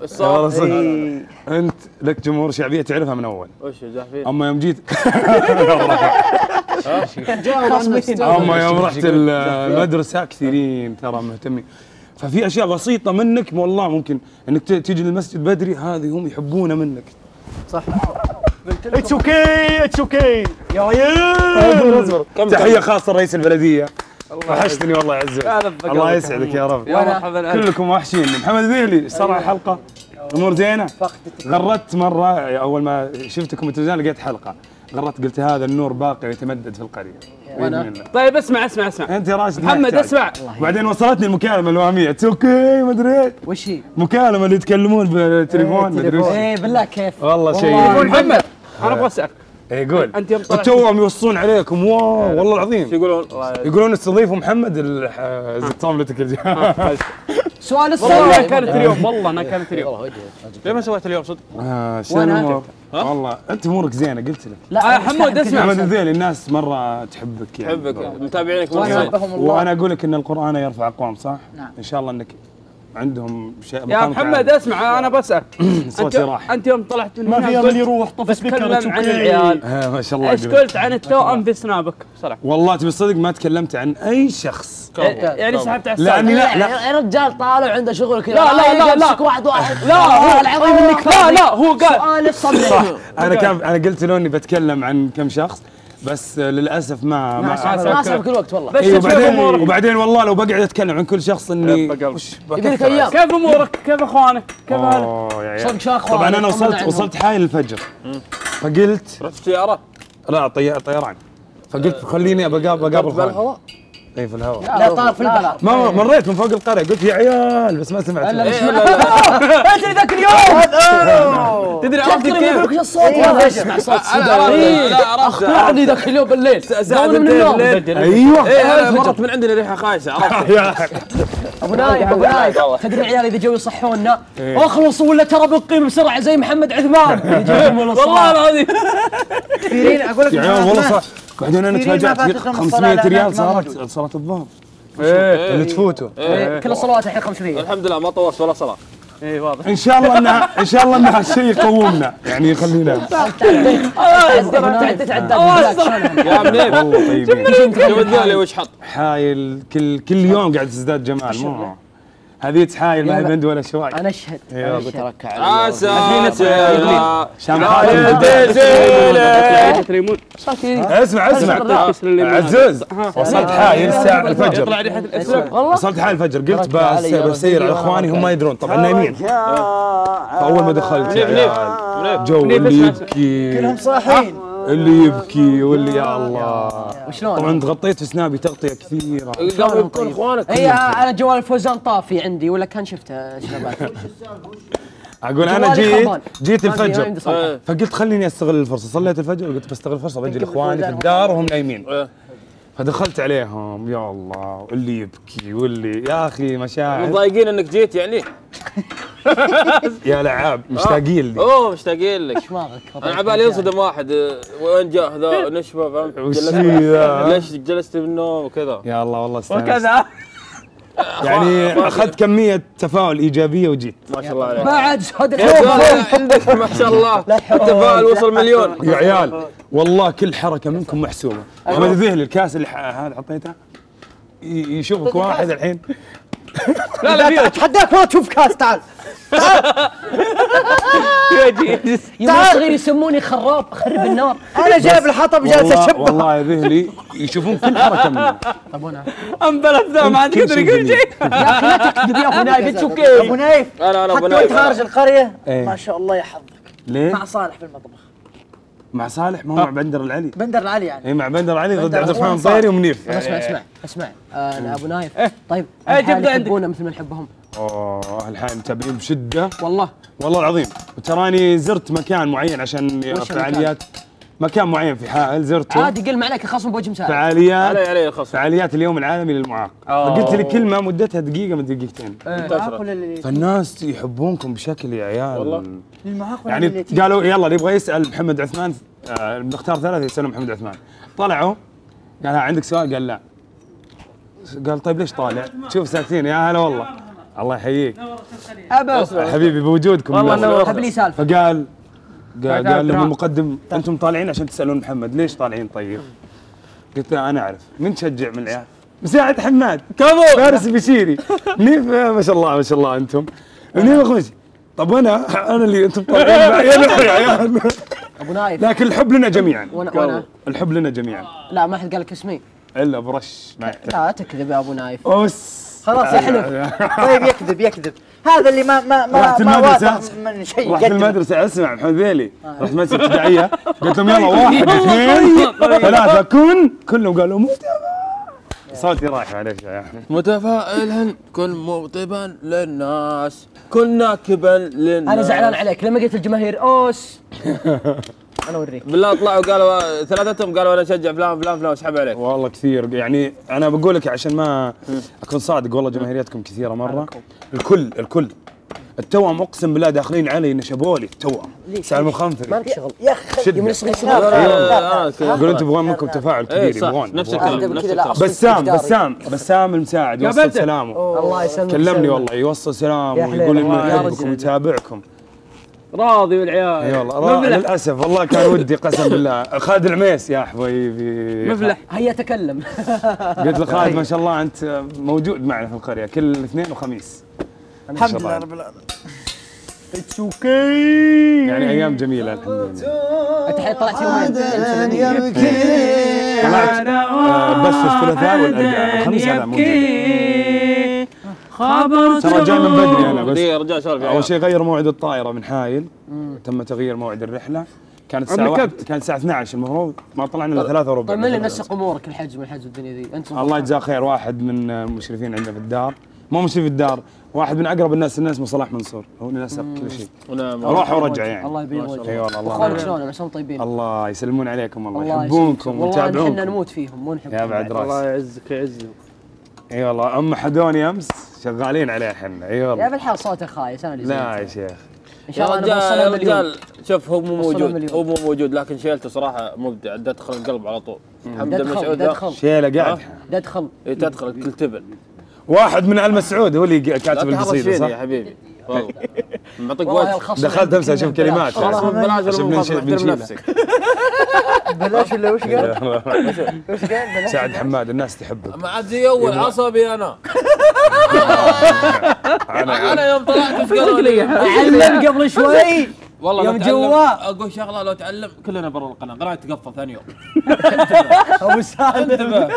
انت لك جمهور شعبيه تعرفها من اول. وش زاحفين؟ اما يوم جيت اما يوم رحت المدرسه كثيرين ترى مهتمين. ففي اشياء بسيطه منك والله ممكن انك تيجي للمسجد بدري هذه هم يحبونه منك. صح. اتس اوكي يا عيال. تحيه خاصه لرئيس البلديه وحشتني والله يعزك. الله يسعدك يا رب. كلكم وحشيني. محمد ذيلي ايش صار على الحلقه؟ امور زينه؟ غردت مره اول ما شفتكم التلفزيون لقيت حلقه غردت قلت هذا النور باقي ويتمدد في القريه. طيب اسمع انت يا راشد محمد اسمع. وبعدين وصلتني المكالمه الوهميه اوكي ما ادري وش هي؟ مكالمه اللي يتكلمون بالتليفون ما ادري وش. ايه بالله كيف والله شيء. محمد انا ابغى اسالك. يقول انت يوم طلعت توهم يوصون عليكم واو والله العظيم. يقولون استضيفوا محمد زدت طاملتك الجاي. سؤال والله كانت اليوم والله انا كانت اليوم. ليه ما سويت اليوم صدق؟ شنو الامور؟ والله انت امورك زينه قلت لك. لا حمود اسمع. محمد الذيلي الناس مره تحبك يعني. تحبك متابعينك وانا اقول لك ان القران يرفع اقوام صح؟ نعم. ان شاء الله انك عندهم شيء. يا محمد اسمع انا بسأل. صوتي راح. انت يوم طلعت من ما في اللي يروح طف تتكلم عن العيال. ما شاء الله. ايش قلت عن التوأم في سنابك بصراحه؟ والله تبي الصدق ما تكلمت عن اي شخص. يعني سحبت على لاني لا يا رجال طالع عنده شغل كذا. لا واحد لا العظيم انك لا هو قال سؤال صح. انا قلت له اني بتكلم عن كم شخص بس للاسف ما اسحب كل وقت والله. بس وبعدين والله لو بقعد اتكلم عن كل شخص اني يقول لك ايام. كيف امورك؟ كيف اخوانك؟ كيف اهلك؟ صدق شو اخوانك؟ طبعا انا وصلت حايل الفجر فقلت رحت سياره؟ لا طيران فقلت خليني بقابل اخواني. اي في الهواء. لا طار في البحر. ما مريت من فوق القرية قلت يا عيال بس ما سمعت. لا اجل ذاك اليوم تدري عرفت كيف؟ يقول لك الصوت والله اسمع صوت اخبرني ذاك اليوم بالليل ساعة من النوم. ايوه ايه مرت من عندنا ريحة خايسة عرفت. ابو نايف ابو نايف تدري العيال اذا جو يصحونا اخلصوا ولا ترى بنقيم بسرعه زي محمد عثمان يجيهم والله العظيم كثيرين اقول لك يا عيال والله صح. بعدين انا تفاجأت 500 ريال صارت صلاة الظهر. ايه اللي تفوتوا. كل الصلوات الحين 500. الحمد لله ما طورت ولا صلاة. اي واضح. ان شاء الله انها الشيء يقومنا يعني يخلينا. تعدت يا منيف والله طيبين. شوف الذولي وش حط. حايل كل يوم قاعد تزداد جمال مو هذه حايل ما هي بند ولا شوي. انا اشهد بتركع على ساتر شام خاتم اسمع عزوز وصلت حايل الساعة الفجر وصلت حايل الفجر قلت بسير على اخواني هم ما يدرون طبعا نايمين. فاول ما دخلت يا عيال جو اللي يبكي كلهم صاحيين اللي يبكي واللي يا الله. وشلون؟ طبعا تغطيت في سنابي تغطيه كثيره. قاموا يبكون اخوانك. اي انا جوال الفوزان طافي عندي ولا كان شفته شباب. اقول انا جيت الفجر فقلت خليني استغل الفرصه. صليت الفجر وقلت بستغل الفرصه بجي لاخواني في الدار وهم نايمين. فدخلت عليهم يا الله اللي يبكي واللي يا اخي مشاعر متضايقين انك جيت يعني. يا لعاب مشتاقين لي. اوه مشتاقين لك. انا عبالي ينصدم واحد وين جاء ذا نشفه فهمت. ليش جلست بالنوم وكذا. يا الله والله استانست وكذا يعني اخذت كميه تفاؤل ايجابيه وجيت. ما شاء الله عليك. بعد صدق عندك ما شاء الله التفاؤل وصل مليون. يا عيال والله كل حركه منكم محسوبه. محمد الذهلي الكاس اللي هذا حطيته يشوفك واحد الحين. لا اتحداك ما تشوف كاس. تعال يوم صغير يسموني خراب اخرب النار. انا جايب الحطب جالس اشبه. والله يا ذهلي يشوفون كل حركه مني. طب وانا انبلت ذا ما عاد يقدر يقول شيء. يا اخي لا تكذب يا ابو نايف انت كيف؟ ابو نايف انا حتى وانت خارج القريه ما شاء الله يحفظك. ليه؟ مع صالح في المطبخ. مع صالح ما هو مع بندر العلي. بندر العلي يعني. اي مع بندر العلي ضد عبد الرحمن طيري ومنيف. اسمع انا ابو نايف. طيب يحبونا مثل ما نحبهم. اوه اهل حائل متابعين بشده والله العظيم. وتراني زرت مكان معين عشان فعاليات. مكان معين في حائل زرته. عادي قل ما عليك الخصم بوجه مساعد. فعاليات اليوم العالمي للمعاق. فقلت لي كلمه مدتها دقيقه من دقيقتين. فالناس يحبونكم بشكل يا عيال. والله يعني قالوا يلا اللي يبغى يسال محمد عثمان بنختار ثلاثه يسالوا محمد عثمان. طلعوا قال عندك سؤال؟ قال لا. قال طيب ليش طالع؟ شوف ساكتين يا هلا والله. الله يحييك حبيبي بوجودكم والله هب لي سالفه. فقال قال لهم المقدم انتم طالعين عشان تسالون محمد ليش طالعين؟ طيب قلت له انا اعرف من تشجع من العيال. مساعد حماد كفو فارس بشيري منيف ما شاء الله انتم منيف اخوتي. طب انا اللي انتم طالعين معي يا عيال. ابو نايف لكن الحب لنا جميعا. وانا الحب لنا جميعا. لا ما حد قال لك اسمي الا برش لا تكذب يا ابو نايف. خلاص يحلف. طيب يكذب هذا اللي ما واثق من شيء. رحت المدرسة اسمع محمد ذيلي رحت المدرسة الابتدائية قلت لهم يلا 1 2 3 كلهم قالوا متفائل. صوتي رايح معليش يا احمد. متفائلا كن مغضبا للناس كن ناكبا للناس. انا زعلان عليك لما قلت الجماهير اوس. انا اوريك بالله طلعوا قالوا ثلاثتهم قالوا انا اشجع فلان واسحب عليك. والله كثير يعني انا بقول لك عشان ما اكون صادق والله جماهيريتكم كثيره مره. الكل التوأم اقسم بالله داخلين علي نشبوا لي التوأم. سالم الخنفري ما لك شغل يا اخي يوم صغير يقولون انتم تبغون منكم تفاعل كبير يبغون. نفس الكلام بسام المساعد يوصل سلامه. الله يسلمك. كلمني والله يوصل سلام ويقول انه يحبكم ويتابعكم. راضي والعيال. اي والله للاسف والله كان ودي قسم بالله. خالد العميس يا حبيبي مفلح هيا تكلم. قلت له خالد ما شاء الله انت موجود معنا في القريه كل اثنين وخميس. الحمد لله رب العالمين. اتس اوكي يعني ايام جميله الحمد لله. انت الحين طلعت يومين طلعت بس الثلاثاء والاربعاء الخميس هذا موجود. ترى جاي من بدري انا بس. رجال سولف. اول شيء غير موعد الطائره من حايل. تم تغيير موعد الرحله كانت الساعه 1 كانت الساعه 12 المفروض ما طلعنا الا 3 وربع. طيب من اللي نسق امورك الحجز والحجز والدنيا ذي؟ انت الله يجزاه خير، واحد من المشرفين عندنا في الدار، مو مشرف الدار، واحد من اقرب الناس اسمه صلاح منصور، هو اللي نسق كل شيء. روح ورجع يعني. الله يبين وجهك. اي والله. اخوانك شلونهم؟ عساهم طيبين. الله يسلمون عليكم والله، يحبونكم ويتابعونكم. والله احنا نموت فيهم مو نحبهم. يا بعد راس. الله يعزك ويعزهم. اي والله ام حدوني امس شغالين عليه احنا. اي والله. يا بالحال صوته خايس انا اللي لا يا شيخ. ان شاء الله انا يا رجال شوف هو مو موجود، هو مو موجود لكن شيلته صراحه مبدع، تدخل القلب على طول. حمد المسعود شيله قاعد. تدخل تدخل تلتبل. واحد من المسعود هو اللي كاتب القصيده صح؟ يا حبيبي والله معطيك وجه. دخلت امس اشوف كلمات بلاش نفسك. بلاش اللي وش قال؟ وش قال؟ سعد حماد الناس تحبك. ما عاد زي اول عصبي انا. انا يوم طلعت ايش قالوا لي؟ علم قبل شوي والله يوم جوا اقول شغله لو تعلم كلنا برا القناه، قناه تقفل ثاني يوم. ابو سالم انتبه.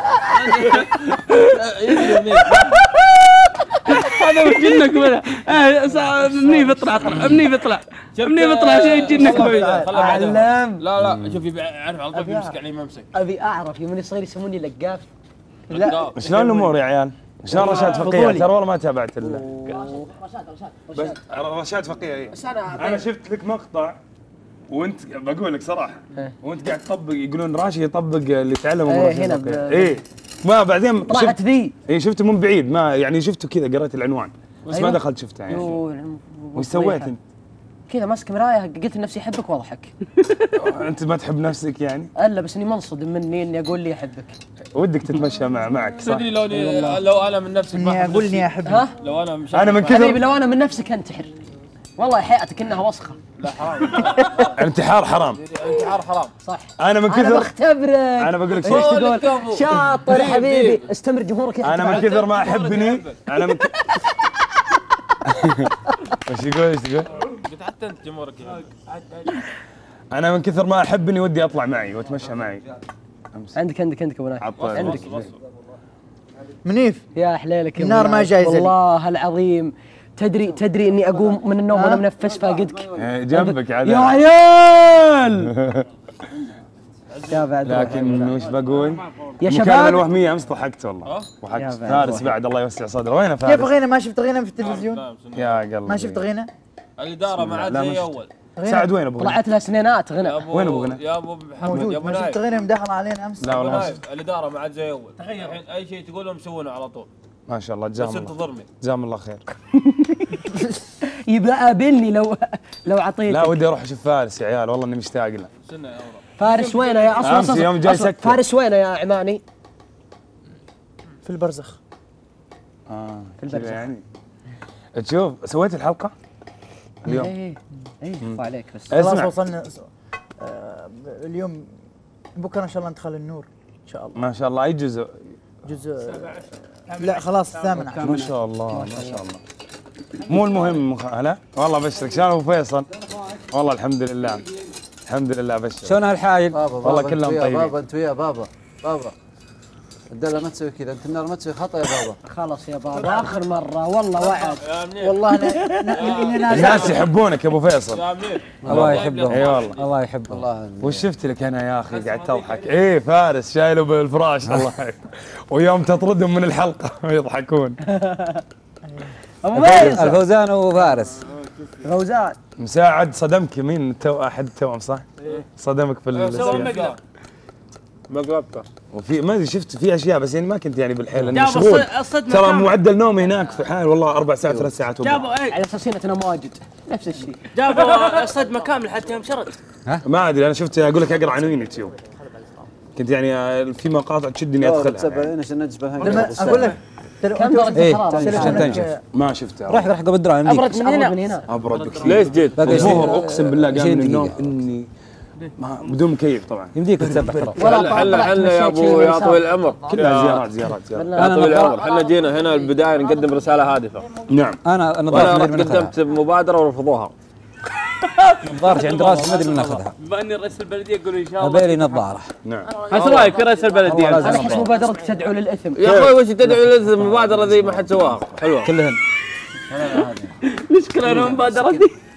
هذا وجنك منه مني بيطلع مني بيطلع شيء جنك علم. لا شوف يعرف على طول يمسك علي ما يمسك. ابي اعرف يوم صغير يسموني لقاف. لا شلون الامور يا عيال؟ شلون رشاد فقيه؟ ترى والله ما تابعت الا بس رشاد فقيه. انا شفت لك مقطع وانت بقول لك صراحه وانت قاعد تطبق، يقولون راشد يطبق اللي تعلمه هنا ايه ما بعدين طلعت ذي شفته من بعيد، ما يعني شفته كذا قريت العنوان بس ما دخلت شفته يعني. وش سويت انت؟ كذا ماسك مرايه قلت لنفسي احبك واضحك. انت ما تحب نفسك يعني؟ الا بس اني منصدم مني اني اقول لي احبك. ودك تتمشى معك صح؟ تدري لو انا من نفسك اني اقول اني احبك. ها؟ لو انا مش انا من كثر حبيبي لو انا من نفسك انتحر. والله حياتك انها وسخه. لا حرام. انتحار حرام. انتحار حرام صح. انا من كثر انا بختبرك. انا بقول لك شيء شاطر حبيبي استمر جمهورك. انا من كثر ما احبني انا من وش يقول قلت حتى انت جمهورك انا من كثر ما احبني ودي اطلع معي واتمشى معي. عندك ابو نايف عندك منيف يا حليلك النار ما جايزه والله العظيم. تدري اني اقوم من النوم وانا منفس فاقدك جنبك عاد يا عيال. يا بعد لكن وش بقول يا شباب المكالمة الوهمية امس ضحكت والله ضحكت. فارس بعد الله يوسع صدره. وين فارس؟ كيف غينا؟ ما شفت غينا في التلفزيون؟ يا قلبي ما شفت غينا؟ الاداره ما عاد زي اول. سعد وين ابو غنى؟ طلعت لها سنينات غنى. وين ابو غنى؟ يا ابو محمد يا ابو ما شفت غينا مدخل علينا امس؟ لا والله ما شفت. الاداره ما عاد زي اول. تخيل الحين اي شيء تقولهم يسوونه على طول. ما شاء الله جزاهم بس الله انتظرني. جزاهم الله خير. يبقى قابلني لو عطيتك. لا ودي اروح اشوف فارس يا عيال والله اني مشتاق له. فارس وينه يا اصلا يوم جاي سكر. فارس وينه يا عماني؟ في البرزخ. في البرزخ يعني تشوف سويت الحلقة اليوم؟ ايه عليك بس خلاص وصلنا اليوم. بكره ان شاء الله ندخل النور ان شاء الله. ما شاء الله. اي جزء؟ لا خلاص الثامن عشر. ما شاء الله ما شاء الله. مو المهم هلا والله ابشرك. شلون ابو فيصل؟ والله الحمد لله الحمد لله. ابشر شلون هالحايل؟ والله كلهم طيبين. بابا انت ويا بابا الدلة ما تسوي كذا، انت النار ما تسوي خطا يا بابا. خلاص يا بابا اخر مره والله وعد. والله الناس يحبونك يا ابو فيصل. الله يحبهم. اي والله الله يحبهم. وش شفت لك انا يا اخي قاعد تضحك؟ ايه فارس شايله بالفراش الله ويوم تطردهم من الحلقه يضحكون. ابو فيصل الفوزان وفارس. فوزان مساعد صدمك مين احد التوأم صح؟ صدمك في السياق. مقلبته وفي ما ادري شفت في اشياء بس يعني ما كنت يعني بالحيل لاني مشغول. ترى معدل نومي هناك في حال والله 4 ساعات 3 ساعات. جابوا على اساس انك انا واجد نفس الشيء. جابوا صدمه كامله حتى يوم شرد. ما ادري انا شفت اقول لك اقرا عناوين يوتيوب. كنت يعني في مقاطع تشدني ادخلها. عشان نجبه اقول لك كم درجه الحراره؟ تنشف. ما شفتها. روح قبل الدرا. ابرد من هنا. ابرد بكثير. ليش جيت؟ ظهر اقسم بالله قام من النوم اني بدون مكيف طبعا. يمديك تسبح ترى. حنا يا ابو يا طويل العمر كلها زيارات. يا طويل العمر حنا جينا هنا البدايه نقدم رساله هادفه. نعم. انا ضاف قدمت مبادره ورفضوها. نظارتي عند راسي ما ادري من اخذها. بما اني رئيس البلديه يقول ان شاء الله. ابيلي نظاره. نعم. ايش رايك في رئيس البلديه؟ انا احس مبادرتك تدعو للاثم. يا اخوي وش تدعو للاثم؟ المبادره ذي ما حد سواها حلوه. كلهن. مشكله انا مبادرتي.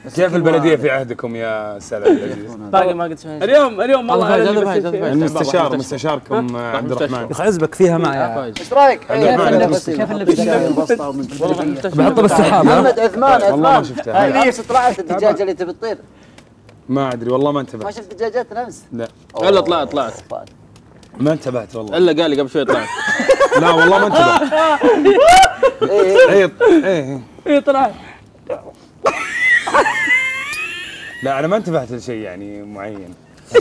كيف البلديه في عهدكم يا سلام؟ باقي ما قلت اليوم والله المستشار مستشاركم عبد الرحمن يا اخي عزبك فيها معي. ايش رايك؟ كيف اللبس؟ بحطه بالسحاب. محمد عثمان والله ما شفتها. هاي طلعت الدجاجه اللي تبي تطير. ما ادري والله ما انتبهت. ما شفت دجاجات امس؟ لا الا طلعت ما انتبهت والله. الا قال لي قبل شوي طلعت. لا والله ما انتبهت. ايه طلعت. لا انا ما انتبهت لشيء يعني معين.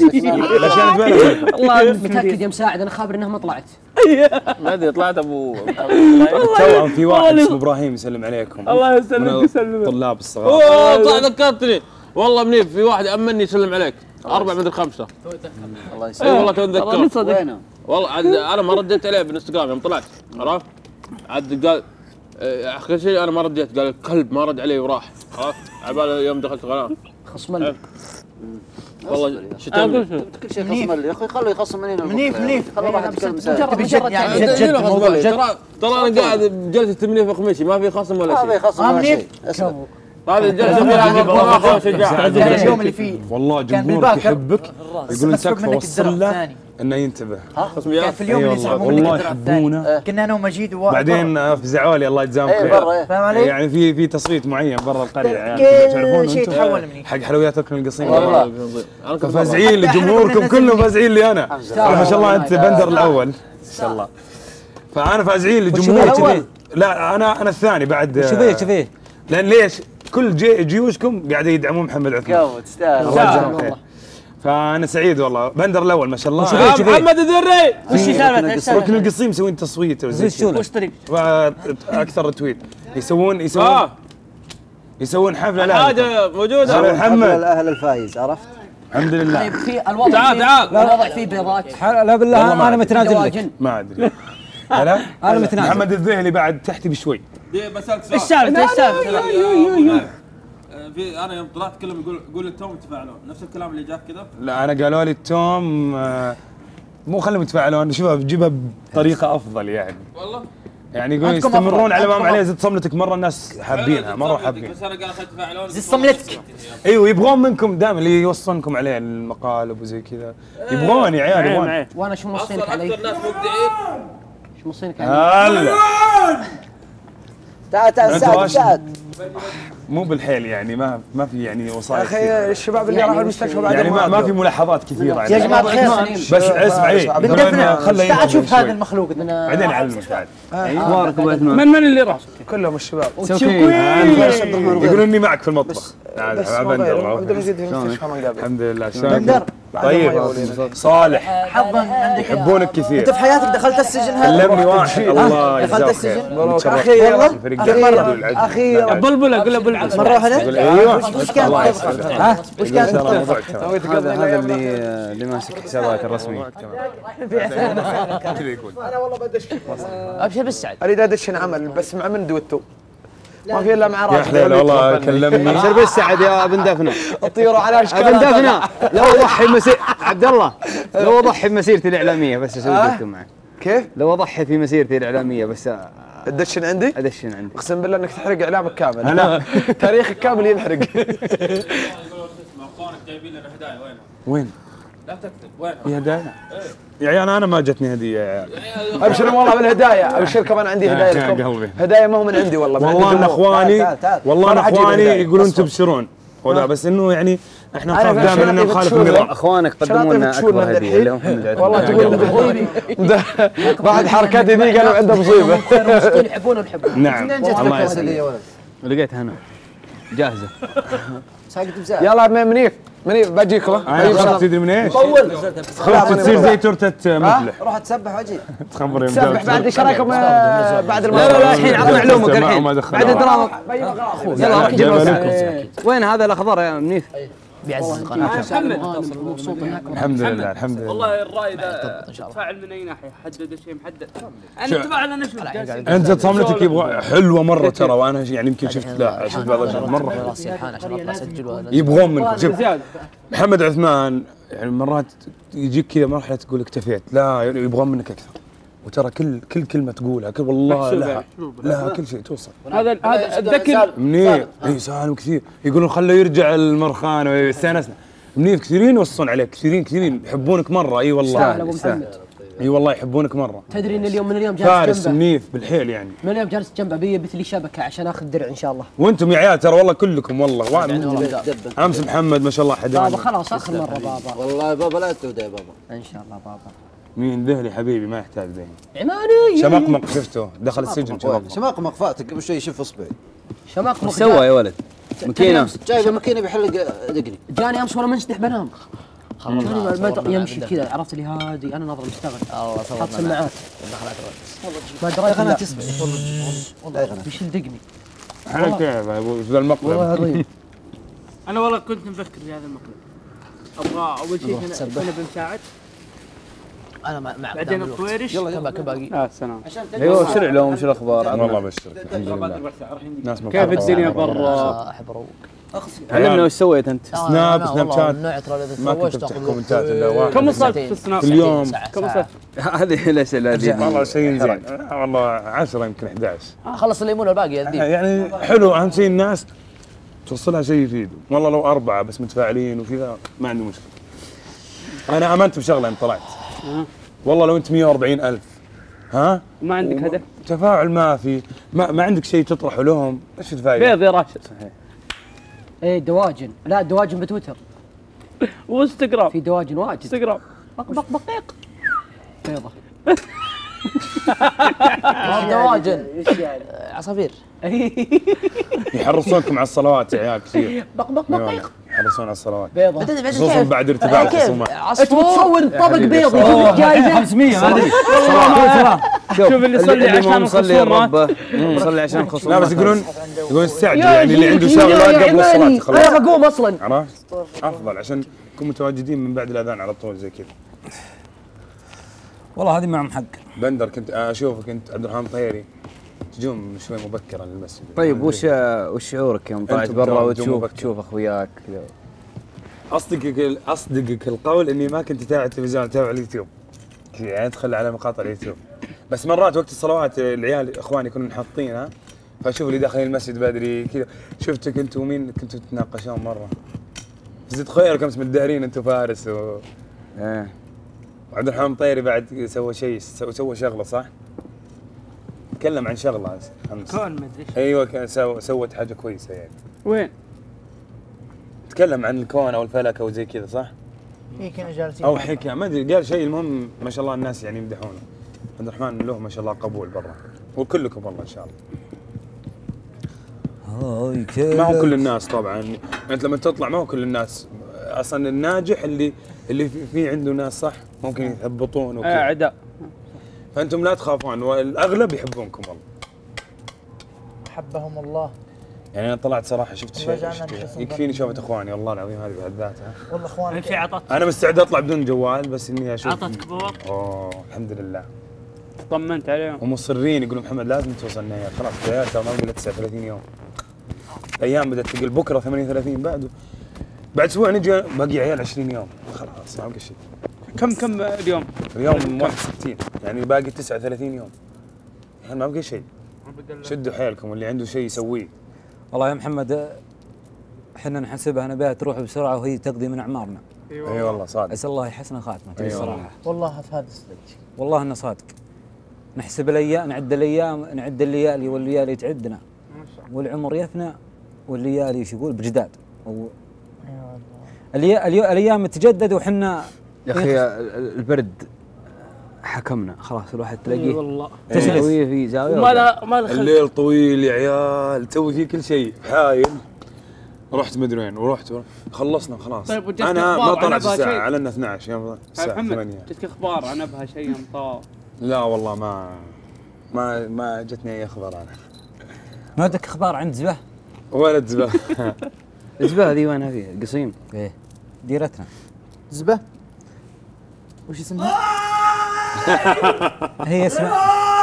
والله متاكد يا مساعد انا خابر انها ما طلعت. ما ادري طلعت ابو توأم في واحد اسمه ابراهيم يسلم عليكم. الله يسلمك يسلمك. الطلاب الصغار. اوه ذكرتني والله منيف في واحد امني يسلم عليك 4 مدري 5. الله يسلمك. اي والله تو اتذكر. وينه؟ والله عاد انا ما رديت عليه بالانستغرام يوم طلعت عرفت؟ عاد قال اخر شيء انا ما رديت قال الكلب ما رد علي وراح عرفت؟ على يوم دخلت القناه خصم لي والله شتمني كل شيء خصم لي يا اخي خليه يخصم منين منيف خليه واحد يتكلم مجرد يعني جد الموضوع جد. ترى انا قاعد بجلسه منيف وخميسي ما في خصم ولا شيء. ما في خصم ولا شيء. هذه الجلسه فيها شجاعه. اليوم اللي فيه والله جمهورك يحبك يقولون تكفى وصل له انه ينتبه. كان في اليوم اللي يسحبون والله يحبونه. كنا انا ومجيد وواحد بعدين فزعوا لي الله يجزاهم خير. فاهم علي؟ يعني في تصويت معين برا القريه يعني كل شيء تحول مني حق حلويات ركن القصيم. والله فازعين لي جمهوركم كلهم فازعين لي انا. ما شاء الله انت بندر الاول ان شاء الله. فانا فازعين لجمهوركم. لا انا الثاني بعد. شوفيه لان ليش؟ كل جيوشكم قاعدين يدعمون محمد عثمان. تستاهل. الله يجزاهم خير. فانا سعيد والله بندر الاول ما شاء الله. محمد الذري وش سالفه؟ ركن القصيم مسوين تصويت وش طريق؟ اكثر تويت يسوون حفله لا حاجه موجوده محمد الاهل الفايز عرفت؟ الحمد لله. طيب في الوضع تعال الوضع فيه بيضات. لا بالله انا متنازل لك. ما ادري. لا انا متنازل. محمد الذهلي بعد تحتي بشوي. بسالك سؤال. ايش السالفه؟ في انا يوم طلعت كلهم يقول التوم يتفاعلون نفس الكلام اللي جاك كذا. لا انا قالوا لي التوم مو خليهم يتفاعلون شوفها بجيبها بطريقه افضل يعني. والله يعني يقولون يستمرون على ما هم عليه زد صملتك مره الناس حابينها مره حابين. بس انا قال خلينا يتفاعلون زي صملتك. ايوه يبغون منكم دائما اللي يوصلونكم عليه المقالب وزي كذا يبغون يا عيال يبغون. وانا شو موصينك علي؟ اكثر ناس مبدعين شو موصينك علي؟ هلا تعال سعد مو بالحيل يعني ما في يعني وصايا يا اخي الشباب اللي راحوا المستشفى بعد يعني ما في ملاحظات كثيره يا جماعه الخير بس اسمع ايه خليه تعال شوف هذا المخلوق بعدين اعلمك بعد. من اللي راح؟ كلهم الشباب. يقولون اني معك في المطبخ. بندر نزيد في المستشفى ما نقابل. الحمد لله شلونك؟ طيب صالح حظا عندك يحبونك كثير. انت في حياتك دخلت السجن هذا؟ كلمني واحد الله دخلت يجزاك السجن اخي والله اخي بلبله قول له بلبله مره واحده ايوه وش كانت الطبخه؟ وش كانت الطبخه؟ هذا اللي ماسك حسابات الرسميه. انا والله بدش ابشر بالسعد. اريد ادش عمل بس مع من دوتو ما في الا مع يا راشد. حليل والله كلمني. ابشر بالسعد يا ابن دفنه. اطيروا على اشكال ابن دفنه لو اضحي عبد الله لو اضحي بمسيرتي الاعلاميه بس اسوي دوتو معك. كيف؟ لو اضحي في مسيرتي الاعلاميه بس تدشن عندي؟ ادشن عندي. اقسم بالله انك تحرق اعلامك كامل. انا تاريخك كامل ينحرق. اخوانك جايبين لنا هدايا وين؟ لا تكتب وين؟ في هدايا؟ يا عيال انا ما جتني هديه يا عيال. ابشر والله بالهدايا ابشر كمان عندي هدايا لكم. هدايا ما هو من عندي والله. والله انا اخواني والله انا اخواني يقولون تبشرون ولا بس انه يعني احنا نخاف دائما انه نخالف النظام. اخوانك قدموا لنا اكبر هديه اللي هو محمد عثمان. والله تقول بعد حركاتي ذي قالوا عنده مصيبه. المسكين يحبونه ونحبه. نعم الله يسلمك. لقيتها هنا جاهزه. يلا منيف بجيكم. تدري من ايش؟ طول خذ تصير زي تورته مفلح. روح تسبح وجهي. تخبر يوم تسبح بعد ايش رايكم بعد لا الحين عطنا معلومك الحين بعد الدراما. يلا جيب وين هذا الاخضر يا منيف؟ بيعزز القناه. مبسوط انك الحمد لله الحمد لله. والله الراي ده تفاعل من اي ناحيه حدد شيء محدد. انا تفاعل انا شو انت صملتك يبغى حلوه مره ترى وانا يعني يمكن شفت بعض الاشياء مره عشان اطلع اسجل يبغون منك. شوف محمد عثمان يعني مرات يجيك كذا مرحله تقول اكتفيت لا يبغون منك اكثر وترى كل كلمه تقولها والله لها كل شيء توصل. هذا الذكي منيف. اي سالم كثير يقولون خليه يرجع المرخان ويستانسنا. منيف كثيرين يوصون عليك، كثيرين يحبونك مره. اي والله اي والله يحبونك مره. تدري ان اليوم جالس جنبه فارس منيف بالحيل يعني. من اليوم جالس جنبه بيبث لي شبكه عشان اخذ درع ان شاء الله. وانتم يا عيال ترى والله كلكم والله امس محمد ما شاء الله حداني. بابا خلاص اخر مره بابا. والله بابا لا تودع يا بابا. ان شاء الله بابا. مين ذهلي حبيبي ما يحتاج ذهن. عماني شمقمق شفته دخل السجن شمقمق فاتك قبل شوي شوف اصبعي. شمقمق ايش سوى يا ولد؟ ماكينه جايب ماكينه بيحلق دقني. جاني امس وانا منسدح بنام. جاني يمشي كذا عرفت لي هادي انا ناظر مشتغل. الله صبر. حط سماعات. ما دريت انا تسمع. والله بيشيل دقني. انا كيف ذا المقلب. والله العظيم. انا والله كنت مفكر في هذا المقلب. ابغى اول شيء هنا بمساعد. انا مع بعدين الطويرش يلا كم باقي؟ سلام. ايوه شرع لهم وش الاخبار؟ والله بشرك الحمد لله. ناس كيف الدنيا برا؟ احب اروق. علمنا وش سويت انت؟ سناب شات ما كنت افتح كومنتات الا واحد. كم وصلت في السناب؟ اليوم كم وصلت؟ هذه الاسئله هذه والله شيء زين. والله 10 يمكن 11. خلص الليمون الباقي الذيب. يعني حلو اهم شيء الناس توصلها شيء يفيد. والله لو 4 بس متفاعلين وكذا ما عندي مشكله. انا امنت بشغله انت طلعت. والله لو انت 140,000 ها ما عندك هدف؟ تفاعل ما في ما عندك شيء تطرحه لهم ايش الفائده؟ بيض يا راشد. صحيح. ايه دواجن، لا دواجن بتويتر وانستغرام. في دواجن واجد. انستغرام بق بقيق بيضة. دواجن ايش يعني؟ عصافير. يحرصونكم على الصلوات يا عيال كثير. بق بقيق. يحرصون على الصلوات. بيضة. خصوصا بعد ارتفاع الخصومات. عصفور تصور طبق بيض يجيب جائزة 500 ما ادري. شوف اللي يصلي عشان الخصومات. يصلي عشان الخصومات. لا بس يقولون استعجل يعني اللي عنده شغله قبل الصلاه يخلص. انا بقوم اصلا. عرفت؟ افضل عشان نكون متواجدين من بعد الاذان على طول زي كذا. والله هذه معهم حق. بندر كنت اشوفك انت عبد الرحمن طيري تجون شوي مبكرا للمسجد. طيب وش شعورك يوم طلعت برا وتشوف اخوياك كذا؟ اصدقك القول اني ما كنت اتابع التلفزيون، اتابع اليوتيوب يعني ادخل على مقاطع اليوتيوب. بس مرات وقت الصلوات العيال اخواني يكونوا حاطينها فاشوف اللي داخلين المسجد بدري كذا. شفتك انت ومين كنتوا تتناقشون مره زيد خيركم اسم الدارين انتوا فارس وعبد الرحمن طيري بعد سوى شيء سوى شغله صح؟ تكلم عن شغله امس. كون ما ادري ايوه كان سوت حاجه كويسه يعني. وين؟ تكلم عن الكون او الفلك او زي كذا صح؟ كنا جالسين او حكى ما ادري قال شيء. المهم ما شاء الله الناس يعني يمدحونه. عبد الرحمن له ما شاء الله قبول برا وكلكم والله ان شاء الله. ما هو كل الناس طبعا انت لما تطلع ما هو كل الناس اصلا. الناجح اللي في عنده ناس صح ممكن يثبطون وكذا اعداء. فانتم لا تخافون والاغلب يحبونكم والله. حبهم الله. يعني انا طلعت صراحه شفت شيء يكفيني شوفه اخواني والله العظيم هذه بحد ذاتها. والله اخوانك في عطت. انا مستعد اطلع بدون جوال بس اني اشوف. عطتك بور؟ اوه الحمد لله. طمنت عليهم. ومصرين يقولون محمد لازم توصلنا يا خلاص يا ترى ما بقى 39 يوم. الايام بدات تقل بكره 38 بعد اسبوع نجي باقي عيال 20 يوم خلاص ما بقى شيء. كم اليوم؟ اليوم 61 يعني باقي 39 يوم. يعني ما بقى شيء. شدوا حيلكم واللي عنده شيء يسويه. والله يا محمد احنا نحسبها نبيها تروح بسرعه وهي تقضي من اعمارنا. اي والله صادق. اسال الله يحسن خاتمه الصراحه. والله هذا صدق. والله انه صادق. نحسب الايام نعد الليالي والليالي تعدنا. والعمر يفنى والليالي ايش يقول بجداد. الايام تتجدد وحنا يا اخي البرد حكمنا خلاص الواحد تلاقيه والله تسويه في زاويه ما الليل طويل يا عيال تسوي فيه كل شيء حايل. رحت مدري وين ورحت خلصنا خلاص. طيب انا ما طلعت الساعه على 12 يوم الساعه 8. جتك اخبار عن ابها شيء امطار؟ لا والله ما جتني اي اخبار انا. ما عندك اخبار عن زبه؟ ولا زبه. الزبه هذه وينها فيها؟ قصيم. ايه ديرتنا. زبه؟ وش اسمها؟ هي اسمها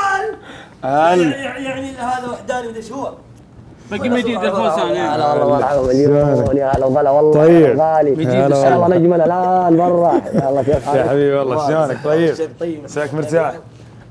يعني هذا وحداني ولا شو هو؟ باقي مجيد الفوسان. هلا والله مرحبا مليون يا هلا وغلا والله. طيب غالي والله نجم الان برا. يلا كيف حالك يا حبيبي والله شلونك؟ طيب مساك مرتاح.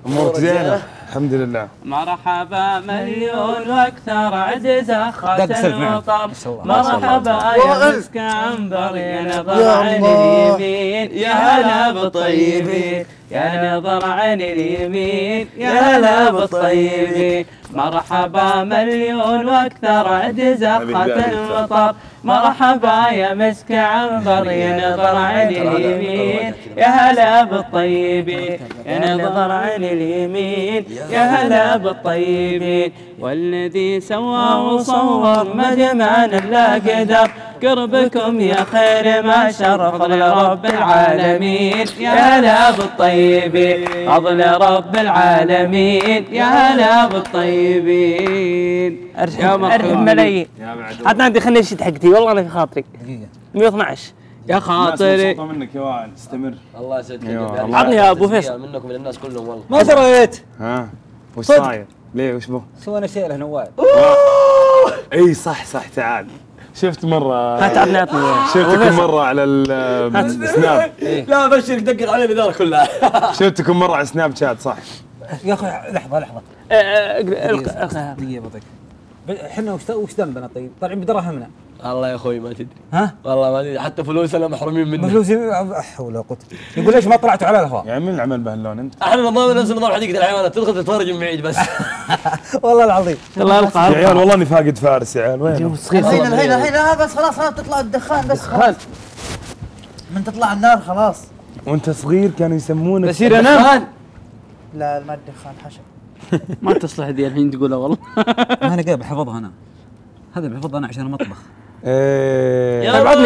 امورك زينه الحمد لله. مرحبا مليون واكثر عجزه خاتم الوطن. مرحبا الله. يا مسك عنبر يا نظر عين اليمين يا هلا بالطيبين يا نظر عين اليمين يا هلا بالطيبين. مرحبا مليون واكثر عجزه خاتم الوطن. مرحبا يا مسك عنبر يا نظر عين اليمين يا هلا بالطيبين يا نظر عين اليمين يا هلا بالطيبين. والذي سوى وصور مجمعنا لا قدر قربكم يا خير ما شرف فضل رب العالمين يا هلا بالطيبين فضل رب العالمين يا هلا بالطيبين. ارحب ملايين. عطنا عندي خليني الشت حقتي والله انا في خاطري 112 يا خاطري. مبسوطه منك يا وائل استمر. الله يسعدك. عطني يا ابو فيصل. منكم من الناس كلهم والله. ما دريت. ها وش صاير؟ ليه وش بو؟ سوينا شيء له نواف. اي صح تعال. شفت مرة عطني شفتكم مرة على السناب. لا بشرك دقق على الإدارة كلها. شفتكم مرة على سناب شات صح؟ يا اخي لحظه دقيقه بطيك. احنا وش ذنبنا طيب؟ طالعين بدراهمنا. والله يا اخوي ما تدري. ها؟ والله ما تدري حتى فلوسنا محرومين منها. فلوسي لا حول ولا قوه. يقول ليش ما طلعتوا على الهواء؟ يعني من العمل بهاللون انت؟ احنا نظام نفس نظام حديقة الحيوانات تدخل تتفرج من بعيد بس. والله العظيم. الله يلقى يا عيال والله اني فاقد فارس يا عيال وين؟ الحين بس خلاص تطلع الدخان بس خلاص. من تطلع النار خلاص. وانت صغير كانوا يسمونك بصير انام. لا ما الدخان حشر. ما تصلح دي الحين تقولها والله. انا قاعد بحفظها انا. هذا بحفظها انا عشان المطبخ. ايه طيب عطني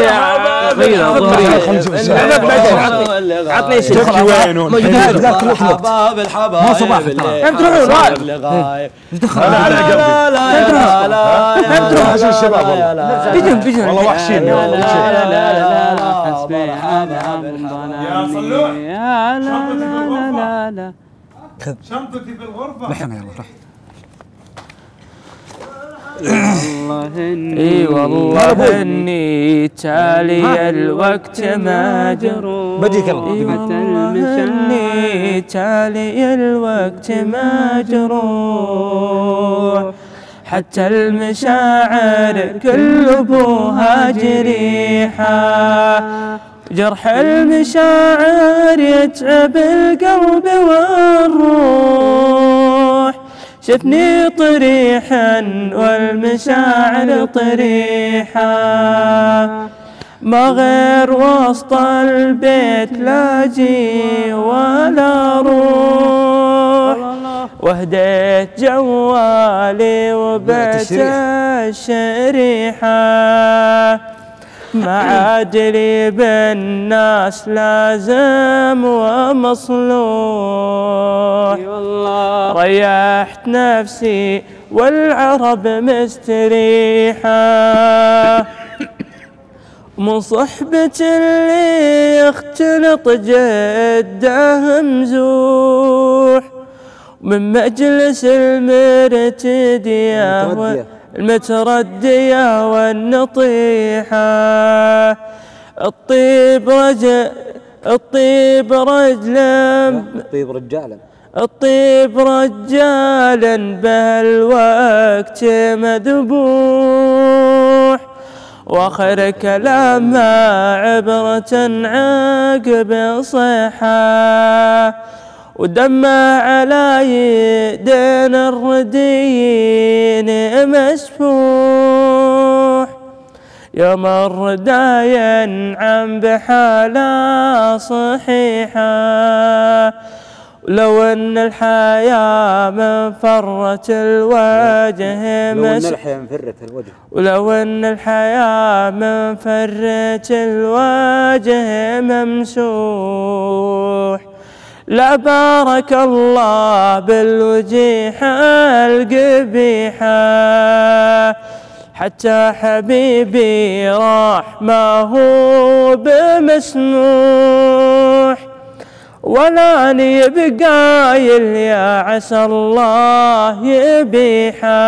عطني شيء تبكي وين حباب الحباب ما صباح ترى. كم تروحون ايش دخل؟ لا لا لا لا تروح عشان الشباب والله. بيجون والله وحشين لا حسبي يا صلوح يا لا لا شنطتي في الغرفة. لحنا يلا روح. اي والله اني تالي الوقت مجروح. بجيك الله. اي والله اني تالي الوقت مجروح. حتى المشاعر كل ابوها جريحه. جرح المشاعر يتعب القلب والروح. شفني طريحا والمشاعر طريحة. ما غير وسط البيت لا جي ولا روح. وهديت جوالي وبعت الشريحة. ما عاد لي بالناس لازم ومصلوح. ريحت نفسي والعرب مستريحة. من صحبة اللي يختلط جده مزوح. من مجلس المتردية والنطيحة. الطيب رجالا بهالوقت مذبوح. واخر كلامها عبرة عقب صيحة. ودمع على يدين الردين مسفوح. يوم الردى ينعم بحالة صحيحة. ولو ان الحياة من فرت الوجه ولو ان الحياة من فرت الوجه ممسوح. لا بارك الله بالوجيحة القبيحة. حتى حبيبي راح ما هو بمسموح. ولا اني بقايل يا عسى الله يبيحه.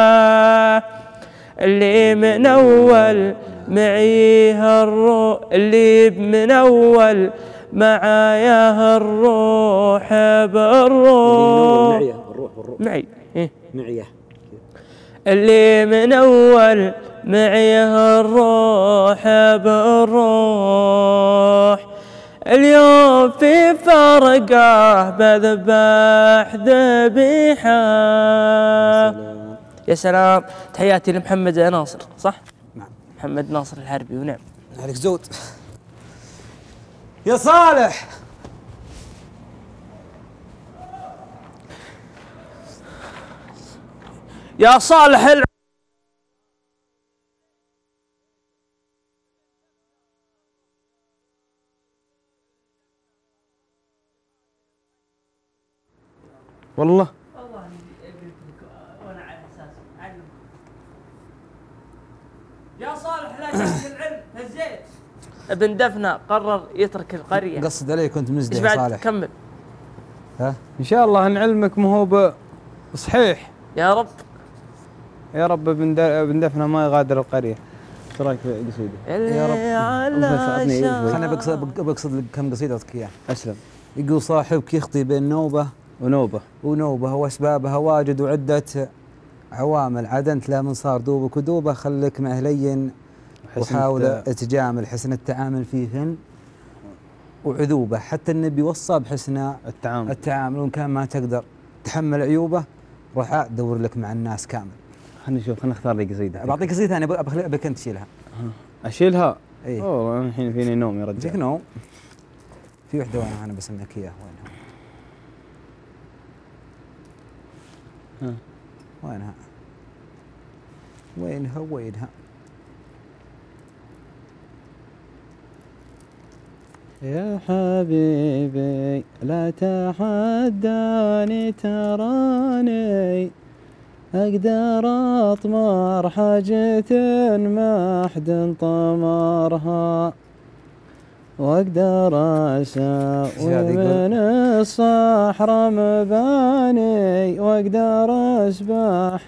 اللي من اول معيه الروح اللي من اول معايا الروح بالروح معي معيه اللي من أول معيه الروح بالروح اليوم في فرقه بذبح ذبيحة. يا سلام. تحياتي لمحمد ناصر صح؟ نعم محمد ناصر الحربي ونعم عليك زود. يا صالح يا صالح والله يا صالح لا تنسى العلم هزيت. ابن دفنة قرر يترك القرية. قصد علي كنت مزدح ايش يا بعد؟ صالح. كمل. ها ان شاء الله ان علمك ما هو صحيح. يا رب يا رب ابن دفنة ما يغادر القرية. ايش رايك في قصيدة؟ يا رب. خلنا بقصد لك كم قصيدة اعطيك اياها. اسلم. يقول صاحبك يخطي بين نوبة ونوبة واسبابها واجد وعدة عوامل عدنت لا من صار دوبك ودوبة خليك معه لين وحاول تجامل حسن التعامل فيهن وعذوبة حتى النبي وصى بحسن التعامل وإن كان ما تقدر تحمل عيوبه روح دور لك مع الناس كامل. خلينا نشوف خلينا نختار لي قصيدة. بعطيك قصيدة ثانية أبيك أنت تشيلها. أشيلها؟ إيه. أوه الحين فيني نوم يا رجال. فيك نوم. في وحدة أنا بسميك إياها وينها؟ وينها؟ يا حبيبي لا تحداني تراني أقدر أطمر حاجة ما حد طمرها وأقدر أساوي من الصحراء مباني وأقدر أسبح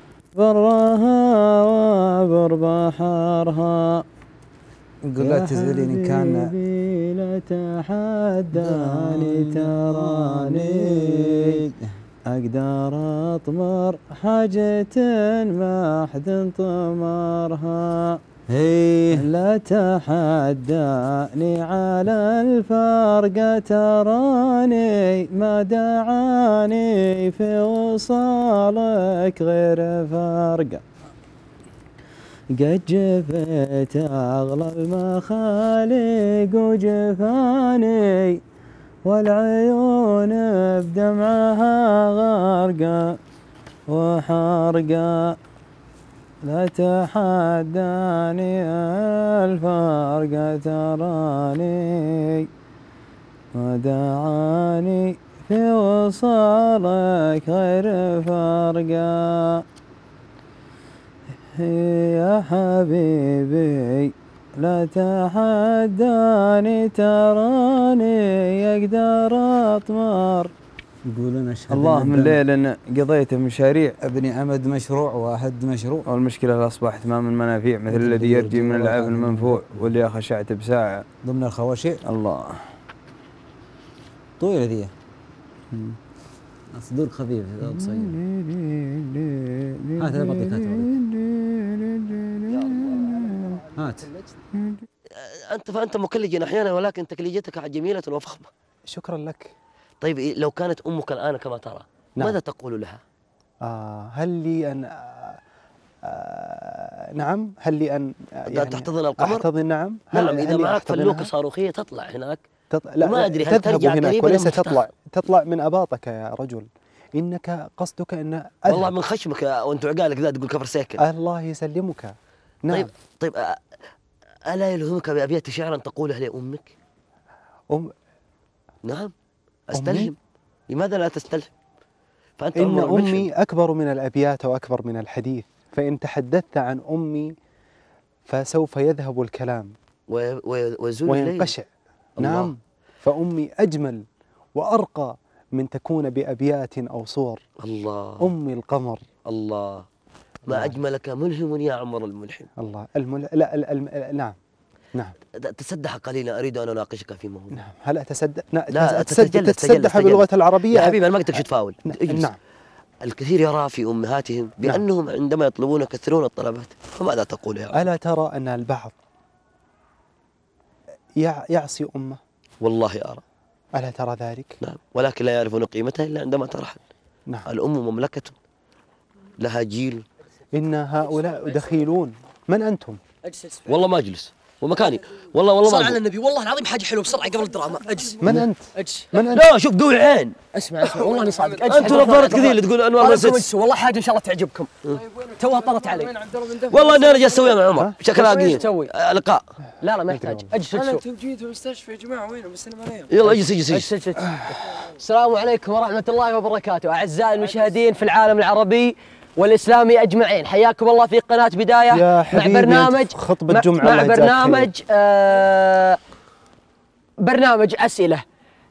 برها وبر بحرها. نقول لا تزعلين إن كان لا تحداني تراني أقدر أطمر حاجة ما حد طمرها. لا تحداني على الفرقة تراني ما دعاني في وصالك غير فرقة. قد جفت أغلى المخالق وجفاني والعيون بدمعها غرقة وحرقة. لا تحداني الفرقة تراني ودعاني في وصالك غير فرقة. يا حبيبي لا تحداني تراني يقدر أطمر. يقولون أشهد اللهم الليل قضيت مشاريع ابني عمد مشروع واحد مشروع والمشكلة أصبحت ما من منافيع مثل الذي يرجي من العاب المنفوع واللي خشعت بساعة ضمن الخواشيع. الله طويلة ذي صدور خفيف قصير. هات انا بعطيك هات. انت مكلج احيانا ولكن تكليجتك جميله وفخمه. شكرا لك. طيب لو كانت امك الان كما ترى ماذا تقول لها؟ هل لي ان نعم هل لي ان يعني تحتضن القمر؟ احتضن نعم. نعم اذا معك فلوكه صاروخيه تطلع هناك. لا ما ادري هل تذهب هناك وليس تطلع من اباطك يا رجل. انك قصدك ان والله من خشمك وانت عقالك ذا تقول كفر سيكل. الله يسلمك. نعم. طيب الا يلهمك بابيات شعرا تقولها لامك؟ نعم استلهم. لماذا لا تستلهم؟ فانت ان امي اكبر من الابيات واكبر من الحديث، فان تحدثت عن امي فسوف يذهب الكلام ويزول وينقشع. نعم فامي اجمل وارقى من تكون بأبيات أو صور. الله. أمي القمر. الله. ما أجملك ملهم يا عمر الملحم. الله. نعم. نعم. تسدح قليلا، أريد أن أناقشك في موضوع. نعم. هل أتسدح؟ لا، تتسدح باللغة العربية؟ يا حبيبي أنا ما قلت لك شو تفاول. نعم. الكثير يرى في أمهاتهم بأنهم عندما يطلبون يكثرون الطلبات، فماذا تقول يا رب؟ ألا ترى أن البعض يعصي أمه؟ والله أرى. ألا ترى ذلك؟ نعم، ولكن لا يعرفون قيمتها إلا عندما ترحل. نعم. الأم مملكة لها جيل. إن هؤلاء دخيلون. من أنتم؟ والله ما أجلس ومكاني. والله صل ما على النبي، والله العظيم حاجة حلوة بسرعة قبل الدراما. اجلس. من أنت؟ اجلس. من أنت؟ لا شوف قول عين. اسمع والله اني صادق. انتم نظارات كثير اللي تقول انوار اجلس. والله حاجة ان شاء الله تعجبكم. توها طرت علي. والله اني انا جالس اسويها مع عمر شكلها قديم. لقاء. لا ما يحتاج. اجلس. انا توجيه المستشفى يا جماعة، وينهم؟ بسلم عليهم. يلا اجلس. السلام عليكم ورحمة الله وبركاته أعزائي المشاهدين في العالم العربي والإسلامي أجمعين، حياكم الله في قناة بداية مع برنامج خطبة جمعة مع برنامج أسئلة.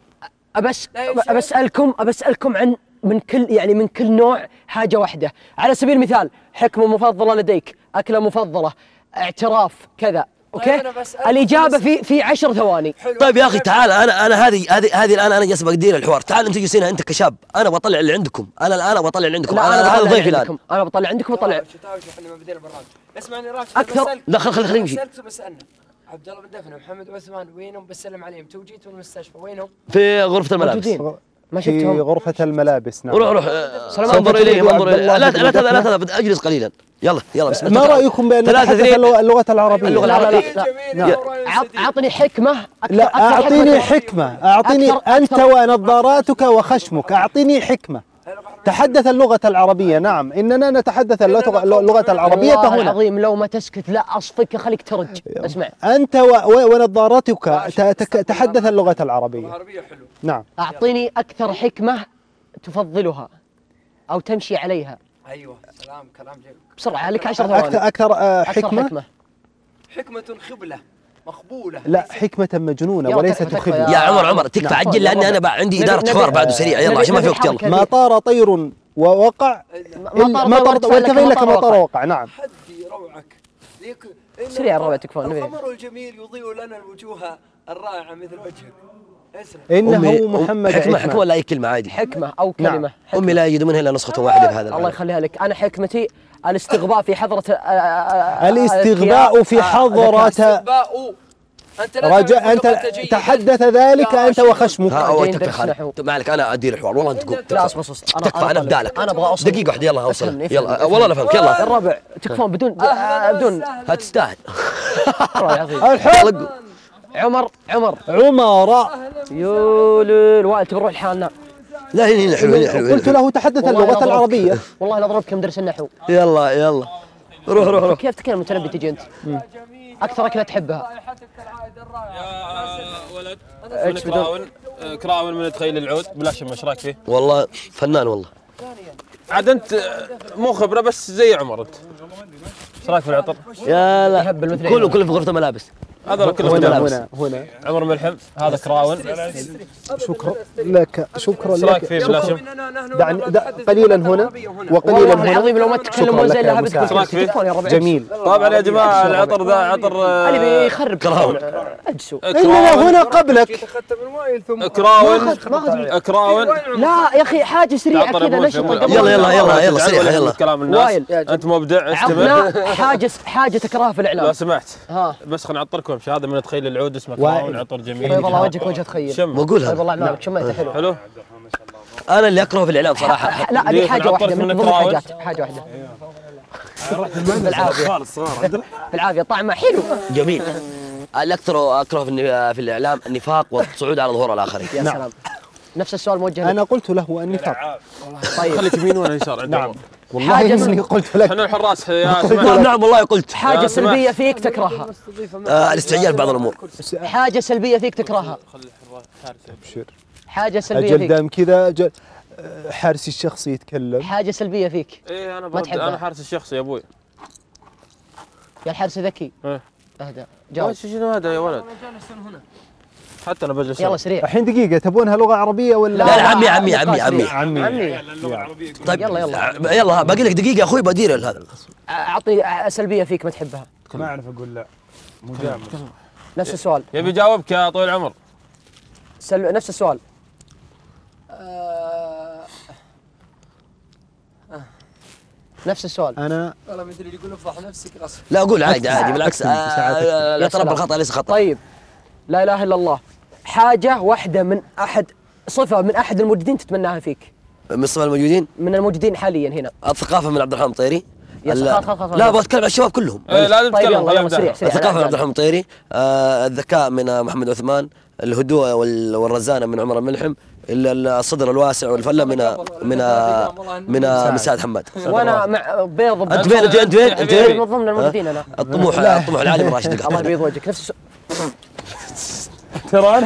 أبسألكم عن من كل نوع حاجة واحدة. على سبيل المثال حكمة مفضلة لديك، أكلة مفضلة، اعتراف كذا. اوكي، الإجابة في 10 ثواني. طيب يا اخي تعال، انا هذه الان انا جالس بقدير الحوار. تعال انت جالسين انت كشاب، انا بطلع اللي عندكم. انا الان بطلع اللي عندكم. انا ضيفي الان. انا بطلع عندكم وبطلع. احنا ما بدينا البرنامج. اسمعني راشد اكثر. لا خليني امشي. سألت وبسألنا عبد الله بن دفن ومحمد عثمان وينهم؟ بسلم عليهم. توجيت والمستشفى وينهم؟ في غرفة الملابس. ما شفتهم في غرفة الملابس. نعم. روح انظر اليهم. لا تذهب، اجلس قليلا. يلا بسم الله. ما رأيكم بأن نتحدث اللغة العربية؟ اللغة العربية. أعطني حكمة. لا أعطيني حكمة. أعطيني أنت ونظاراتك وخشمك. أعطيني حكمة. تحدث اللغة العربية. نعم، إننا نتحدث اللغة العربية هنا. والله العظيم لو ما تسكت لا أصفك خليك ترج. اسمع، أنت ونظاراتك تحدث اللغة العربية. نعم. أعطيني أكثر حكمة تفضلها أو تمشي عليها. ايوه كلام جيد. بسرعة لك 10 ثواني. أكثر حكمة. حكمة خبلة مقبولة. لا، حكمة مجنونة وليست خبلة. يا عمر تكفى عجل، لأني أنا عندي إدارة حوار بعده سريع. يلا عشان ما في وقت. يلا. ما طار طير ووقع. وكفى لك ما طار ووقع. نعم. حدي روعك. سريع الروعة تكفى. القمر الجميل يضيء لنا الوجوه الرائعة مثل وجهك. إنه محمد حكمة ولا أي كلمة عادي. حكمة أو كلمة. نعم. أمي لا يجد منها إلا نسخة واحدة في هذا العالم. الله يخليها لك. أنا حكمتي الاستغباء في حضرة الاستغباء في حضرة رجاء. أنت تحدث ذلك أنت وخشمك. تكفى خالد، ما عليك، أنا أدير الحوار. والله أنت تقول. لا اصبر. تكفى، أنا أبدأ لك. أنا أبغى أوصل. دقيقة واحدة. يلا أوصل. يلا والله أنا فهمك. يلا الربع تكفون بدون هتستاهل. الحب. عمر يولي الوالد تبي نروح لحالنا. لا هنا حلو. قلت له تحدث اللغة العربية. والله لا نمدرس النحو. يلا روح. كيف تتكلم متنبي تجي أنت؟ أكثر أكلة تحبها؟ يا ولد كراون من تخيل العود بلا شم. ايش رايك فيه؟ والله فنان والله. عاد انت مو خبره بس زي عمر انت. ايش رايك في العطر؟ يا لا كله في غرفة الملابس. هذا كله في الملابس. هنا عمر ملحم. هذا كراون. شكرا لك. ايش رايك فيه بلا شم؟ دعني قليلا هنا وقليلا هنا. العظيم لو ما تتكلمون زي اللي تكفون يا ربع. جميل. طبعا يا جماعه العطر ذا عطر اللي بيخرب كراون. اجسوا. إننا هنا قبلك. كراون. لا يا اخي حاجة سريعة كذا نشطة. يلا سريع. يلا كلام الناس. انت مبدع. استمر. حاجة تكرهها في الإعلام. لو سمحت بس خلينا نعطركم وامشي. هذا من تخيل العود اسمه كراون. عطر جميل. طيب والله وجهك وجه تخيل. شم بقولها. طيب والله نعم شميته حلو. انا اللي اكرهه في الاعلام صراحه. لا هذه حاجه واحده من ضمن الحاجات. حاجه واحده بالعافيه. بالعافيه طعمه حلو جميل. اللي اكثر اكره في الاعلام النفاق والصعود على ظهور الاخرين. يا سلام. نفس السؤال موجه لك. انا قلت له النفاق. طيب خليك يمين وانا يسار. نعم والله اني قلت لك. احنا الحراس يا نعم والله قلت. حاجه سلبيه فيك تكرهها. الاستعجال بعض الامور. حاجه سلبيه فيك تكرهها. ابشر. حاجه سلبيه فيك. دام كذا حارسي الشخصي يتكلم. حاجه سلبيه فيك. ايه انا حارس الشخصي يا ابوي. يا الحارس ذكي. اهدى جاوب. شنو هذا يا ولد؟ حتى انا بجلس. يلا سريع. الحين دقيقة، تبونها لغة عربية ولا؟ لا عمي. طيب يلا باقي لك دقيقة يا اخوي بدير هذا. اعطني سلبية فيك ما تحبها. ما اعرف اقول لا. مجامل. نفس السؤال. يبي يجاوبك يا طويل العمر. نفس السؤال. نفس السؤال. انا والله مدري يقول افضح نفسك غصب. لا اقول عادي عادي بالعكس. الاعتراف بالخطا ليس خطا. طيب لا اله الا الله، حاجه واحده من احد، صفه من احد الموجودين تتمناها فيك. من الصفة الموجودين؟ من الموجودين حاليا هنا. الثقافة من عبد الرحمن المطيري. خلاص لا بتكلم عن الشباب كلهم. لازم تتكلم. طيب يلا سريع. الثقافة من عبد الرحمن المطيري، الذكاء من محمد عثمان، الهدوء والرزانة من عمر الملحم، الصدر الواسع والفله من سعد حماد. وانا مع بيض. انت فين؟ من ضمن الموجودين انا. الطموح العالي من راشد. الله يبيض وجهك. نفس ترى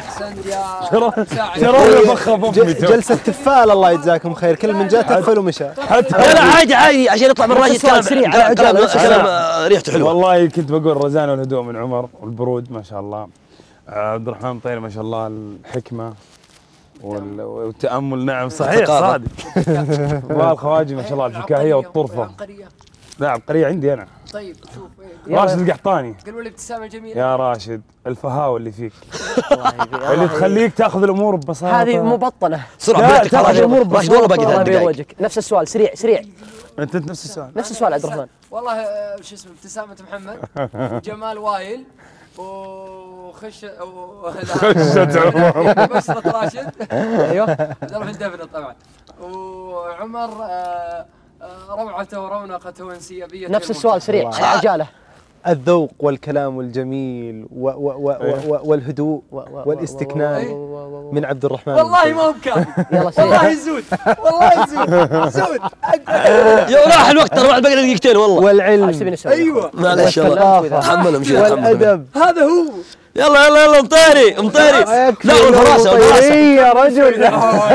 جلسة تفال الله يجزاكم خير، كل من جاء تفل ومشى. لا عادي عشان يطلع من راشد كلام ريحته حلوه. والله كنت بقول الرزانة والهدوء من عمر والبرود ما شاء الله. عبد الرحمن المطيري ما شاء الله الحكمة والتأمل. نعم صحيح صادق. والخواجي ما شاء الله الفكاهية والطرفة. لا عبقرية عندي أنا. طيب شوف راشد القحطاني. قالوا لي ابتسامة جميلة يا راشد الفهاوة اللي فيك اللي تخليك تاخذ الأمور ببساطة. هذه مبطنة. بسرعة تاخذ الأمور راشد والله باقي 3 دقائق. نفس السؤال سريع. أنت نفس السؤال. نفس السؤال عبد الرحمن. والله شو اسمه ابتسامة محمد وجمال وايل وخشة عمر بشرة راشد. ايوه ظرف الدفن طبعا. وعمر روعته ورونقته وانسيابيته. نفس السؤال سريع على عجاله. الذوق والكلام الجميل والهدوء والاستكنان من عبد الرحمن. والله ما هو بكافي. يلا سريع. والله زود زود. يا راح الوقت ترى بعد باقي دقيقتين والله. والعلم. ايوه معلش والله تحملهم شوي. والادب. هذا هو. يلا مطيري. لا والفراسة يا رجل.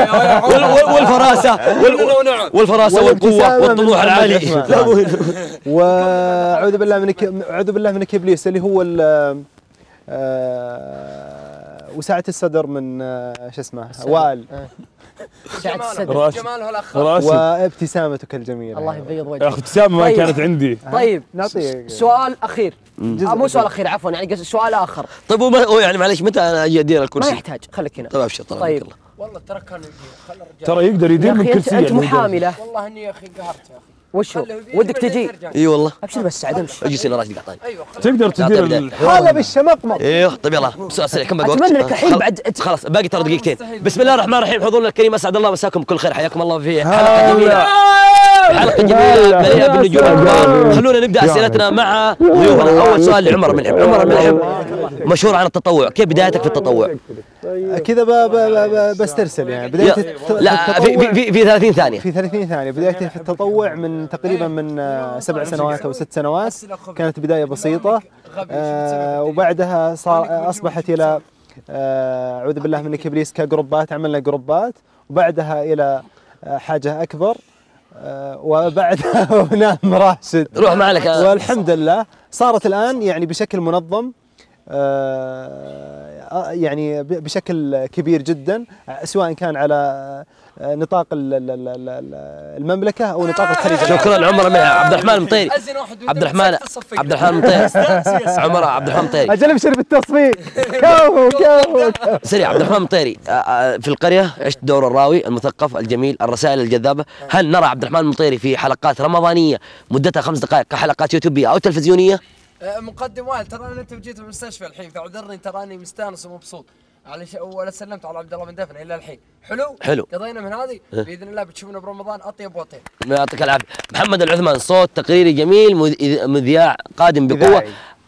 والفراسة والقوة والطموح العالي. وأعوذ بالله منك إبليس اللي هو وسعة الصدر من شو اسمه وائل. سعة الصدر. جمال هو الاخ. وابتسامتك الجميلة. الله يبيض وجهك. يا اخي ابتسامة ما كانت عندي. طيب نعطيك سؤال أخير. مو سؤال أخير عفوا، يعني سؤال آخر. طيب هو يعني معلش متى انا اجي ادير الكرسي؟ ما يحتاج خليك هنا. طيب ابشر. طيب والله ترى كان خل الرجال. ترى يقدر يدير من كرسي. أنت محاملة. والله اني يا اخي قهرت يا اخي. وشو ودك تجي؟ اي والله. ابشر بس سعد امشي. اجي سنة راشد قحطاني. ايوه تقدر تدير هذا بالشمقمق. ايوه طيب يلا بسرعة سريع كم باقي وقت؟ اتمنى لك الحين بعد خلاص باقي ترى دقيقتين. بسم الله الرحمن الرحيم. حضورنا الكريم اسعد الله مساكم بكل خير. حياكم الله في حلقة جميلة. حلقة جميلة مليئة بالنجوم الكبار. خلونا نبدأ أسئلتنا مع ضيوفنا. أول سؤال لعمر الملحم. عمر الملحم مشهور عن التطوع، كيف بدايتك في التطوع؟ كذا بسترسل يعني بدايتي لا في 30 ثانية. في 30 ثانية بدايتي في التطوع من تقريبا من 7 سنوات أو 6 سنوات. كانت بداية بسيطة وبعدها أصبحت إلى أعوذ بالله منك إبليس كجروبات. عملنا جروبات وبعدها إلى حاجة أكبر وبعدها نام راشد. روح ما عليك. والحمد لله صارت الآن يعني بشكل منظم، يعني بشكل كبير جدا، سواء كان على نطاق المملكة أو نطاق الخليج. شكرا عمر عبد الرحمن المطيري. عبد الرحمن المطيري. عمر عبد الرحمن المطيري. أجل ابشر بالتصفيق. سريع. عبد الرحمن المطيري في القرية عشت دور الراوي المثقف الجميل، الرسائل الجذابة. هل نرى عبد الرحمن المطيري في حلقات رمضانية مدتها 5 دقائق كحلقات يوتيوبية أو تلفزيونية؟ مقدم وائل ترى انا جيت المستشفى الحين فاعذرني تراني مستانس ومبسوط ولا سلمت على عبد الله بن دفنه الا الحين. حلو قضينا من هذه باذن الله بتشوفنا برمضان اطيب واطيب. يعطيك العافيه. محمد العثمان صوت تقريري جميل، مذياع قادم بقوه.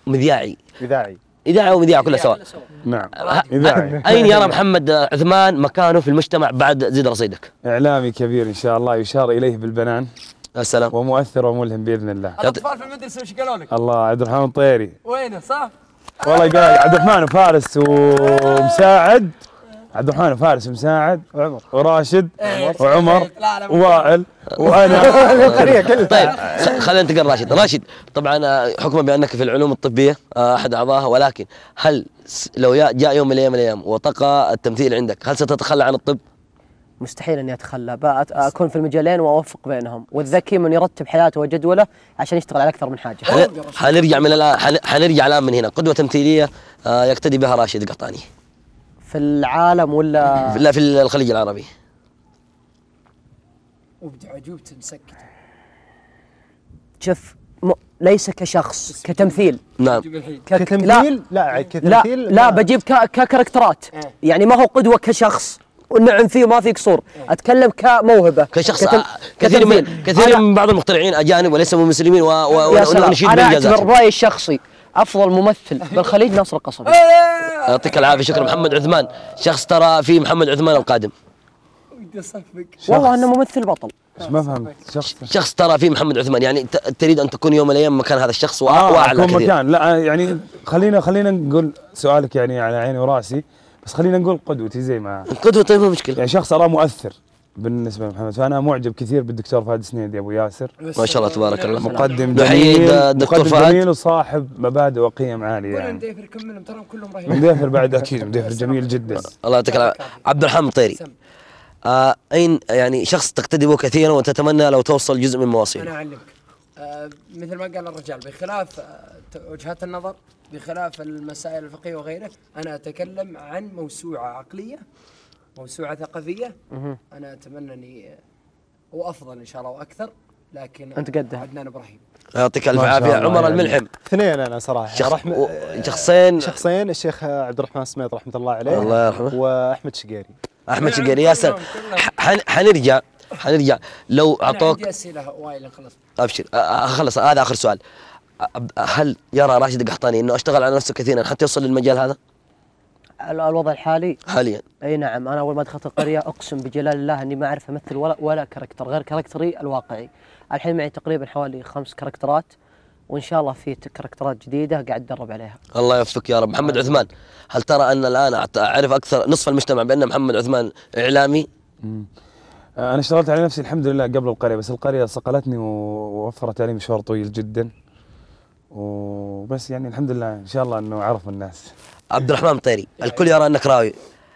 إذاعي ومذياع كلها سوا. نعم إذاعي. أين يرى محمد عثمان مكانه في المجتمع بعد زيد رصيدك؟ إعلامي كبير إن شاء الله يشار إليه بالبنان. السلام. ومؤثر وملهم باذن الله. الاطفال في المدرسه وش قالوا لك؟ الله عبد الرحمن المطيري. وينه صح؟ والله قال عبد الرحمن وفارس ومساعد. عبد الرحمن وفارس ومساعد وعمر وراشد وعمر ووائل وانا. طيب خلينا ننتقل راشد. طبعا حكما بانك في العلوم الطبيه احد اعضائها، ولكن هل لو جاء يوم من الايام وطقى التمثيل عندك هل ستتخلى عن الطب؟ مستحيل اني اتخلى، اكون في المجالين واوفق بينهم، والذكي من يرتب حياته وجدوله عشان يشتغل على اكثر من حاجه. حنرجع الان من هنا، قدوه تمثيليه يقتدي بها راشد القحطاني في العالم ولا لا في الخليج العربي؟ وابدع اجوبته مسكت. شوف ليس كشخص، كتمثيل. نعم. كتمثيل؟ لا كتمثيل لا بجيب ككاركترات، يعني ما هو قدوة كشخص ونعم فيه وما في قصور، اتكلم كموهبة كشخص. كثير من بعض المخترعين اجانب وليسوا مسلمين ونشيد بالانجازات. انا اعتبر رايي الشخصي افضل ممثل بالخليج ناصر القصبي. يعطيك العافيه، شكرا. محمد عثمان، شخص ترى فيه محمد عثمان القادم. والله انه ممثل بطل. ما فهمت. شخص ترى فيه محمد عثمان، يعني تريد ان تكون يوم من الايام مكان هذا الشخص واعلى كثير. مكان، لا يعني خلينا نقول سؤالك يعني على عيني وراسي، بس خلينا نقول قدوتي زي ما القدوه. طيب مو مشكله، يعني شخص اراه مؤثر بالنسبه لمحمد، فانا معجب كثير بالدكتور فهد سنيدي ابو ياسر. ما شاء الله تبارك الله، مقدم جميل، الدكتور فهد جميل وصاحب مبادئ وقيم عاليه يعني. مديفر كملهم تراهم كلهم رهيبين. مديفر بعد اكيد، مديفر جميل جدا. الله يعطيك العافيه. عبد الرحمن الطيري، اين يعني شخص تقتدي به كثيرا وتتمنى لو توصل جزء من مواصيله؟ انا اعلمك مثل ما قال الرجال، بخلاف وجهات النظر، بخلاف المسائل الفقهيه وغيره، انا اتكلم عن موسوعه عقليه، موسوعه ثقافيه. انا اتمنى اني وافضل ان شاء الله واكثر، لكن انت قدها. عدنان ابراهيم. يعطيك الف عافيه. عمر الملحم، اثنين انا صراحه شخصين الشيخ عبد الرحمن السميط رحمه الله عليه، الله يرحمه، واحمد شقيري. احمد شقيري، يا سلام. حنرجع لو اعطوك. عندي اسئله وايد خلص. ابشر، اخلص هذا اخر سؤال. هل يرى راشد القحطاني انه اشتغل على نفسه كثيرا حتى يوصل للمجال هذا؟ الوضع الحالي حاليا اي نعم. انا اول ما دخلت القريه اقسم بجلال الله اني ما اعرف امثل ولا كاركتر غير كاركتري الواقعي. الحين معي تقريبا حوالي 5 كاركترات، وان شاء الله في كاركترات جديده قاعد اتدرب عليها. الله يوفقك يا رب. محمد عثمان، هل ترى ان الان اعرف اكثر نصف المجتمع بان محمد عثمان اعلامي؟ انا اشتغلت على نفسي الحمد لله قبل القريه، بس القريه صقلتني ووفرت علي مشوار طويل جدا، وبس يعني الحمد لله ان شاء الله انه عرف الناس. عبد الرحمن الطيري، الكل يرى انك راوي،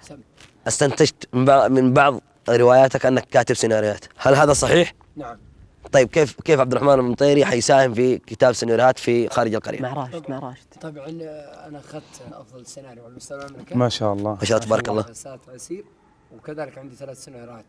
استنتجت من بعض رواياتك انك كاتب سيناريوهات، هل هذا صحيح؟ نعم. طيب كيف عبد الرحمن الطيري حيساهم في كتاب سيناريوهات في خارج القريه؟ مع راشد. طبعا انا اخذت افضل سيناريو على مستوى المملكه. ما شاء الله. ما شاء الله تبارك الله. عسير، وكذلك عندي 3 سيناريوهات،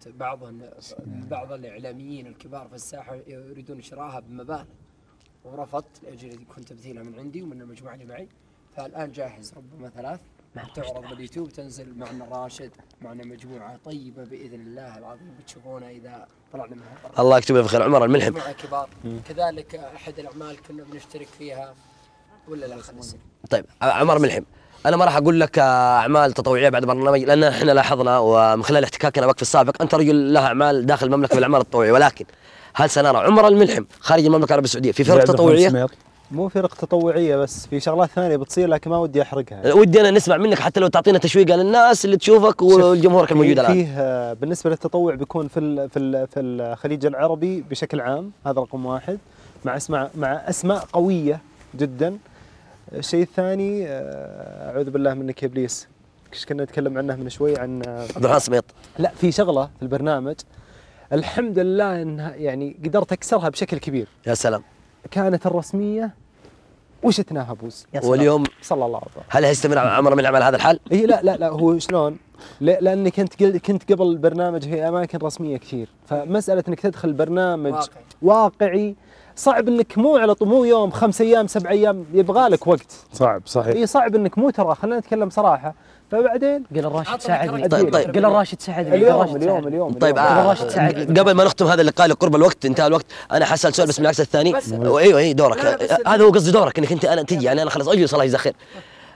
بعض الاعلاميين الكبار في الساحه يريدون شراها بمبالغ، ورفضت لاجل يكون تمثيلها من عندي ومن المجموعه اللي معي، فالان جاهز ربما 3 تعرض باليوتيوب، تنزل معنا راشد، معنا مجموعه طيبه باذن الله العظيم بتشوفونها اذا طلعنا منها. الله يكتب له بخير. عمر الملحم، مجموعه كبار، كذلك احد الاعمال كنا بنشترك فيها ولا لا خلص. طيب عمر الملحم، انا ما راح اقول لك اعمال تطوعيه بعد برنامج، لان احنا لاحظنا ومن خلال احتكاكنا بك في السابق انت رجل له اعمال داخل المملكه في الاعمال التطوعيه، ولكن هل سنرى عمر الملحم خارج المملكه العربيه السعوديه في فرق تطوعيه؟ مو فرق تطوعيه، بس في شغلات ثانيه بتصير لكن ما ودي احرقها. ودي انا نسمع منك حتى لو تعطينا تشويقه للناس اللي تشوفك والجمهورك الموجود الان. فيه بالنسبه للتطوع بيكون في الخليج العربي بشكل عام، هذا رقم 1، مع اسماء قويه جدا. الشيء الثاني اعوذ بالله منك يا ابليس، ايش كنا نتكلم عنه من شوي عن عبد الرحمن السميط. لا، في شغله في البرنامج الحمد لله انها يعني قدرت اكسرها بشكل كبير. يا سلام. كانت الرسميه وشتناها بوز، واليوم صلى الله عليه وسلم. هل هيستمر عمر من على هذا الحال؟ اي لا هو شلون؟ لاني كنت قبل البرنامج في اماكن رسميه كثير، فمساله انك تدخل برنامج واقعي صعب، انك مو يوم 5 ايام 7 ايام، يبغى لك وقت. صعب صحيح. اي صعب انك مو ترى، خلينا نتكلم صراحه. فبعدين قال الراشد ساعدني. طيب قال الراشد ساعدني اليوم. طيب قبل ما نختم هذا اللقاء لقرب الوقت، انتهى الوقت، انا حسأل سؤال بس بالعكس الثاني. ايوه دورك، هذا هو قصدي دورك، انك انا تجي، يعني انا خلاص اجلس الله يجزاك خير.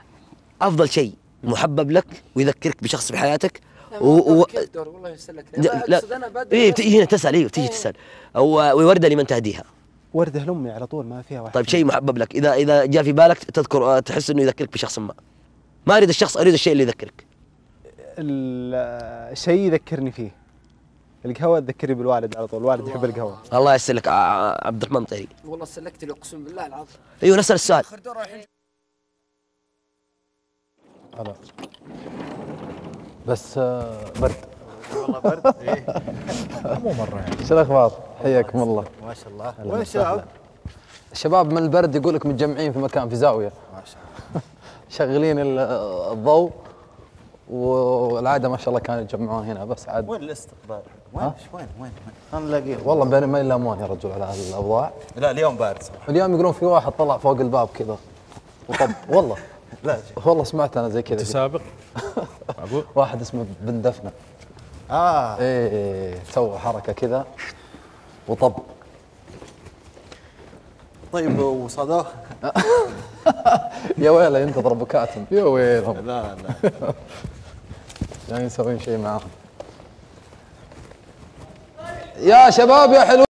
افضل شيء محبب لك ويذكرك بشخص بحياتك والله يسلك. لا بتيجي هنا تسال، بتيجي تسال، وورده لمن تهديها؟ ورده لامي على طول، ما فيها واحد. طيب شيء محبب لك اذا جاء في بالك تذكر، تحس انه يذكرك بشخص ما اريد الشخص، اريد الشيء اللي يذكرك. الشيء يذكرني فيه القهوه، تذكرني بالوالد على طول، الوالد يحب القهوه. الله يسلك عبد الرحمن الطيري. والله سلكت لي اقسم بالله العظيم. ايوه نسال السؤال. هلا بس برد والله برد. إيه. مو مرة يعني. شو الاخبار؟ حياكم الله. ما شاء الله. وين الشباب؟ الشباب من البرد يقول لك متجمعين في مكان في زاويه. ما شاء الله. شغالين الضوء والعاده ما شاء الله كانوا يتجمعون هنا بس عاد. وين الاستقبال؟ وين انا لاقيه. والله ما يلامون يا رجل على الاوضاع. لا اليوم بارد. اليوم يقولون في واحد طلع فوق الباب كذا وطب والله. لا والله سمعت انا زي كذا. تسابق؟ واحد اسمه بن دفنه. ايه سوى حركه كذا وطب. طيب وصدوه؟ يا ويله ينتظر ابو كاتم يا ويلهم. لا يعني يسوون شيء معاهم. يا شباب يا حلو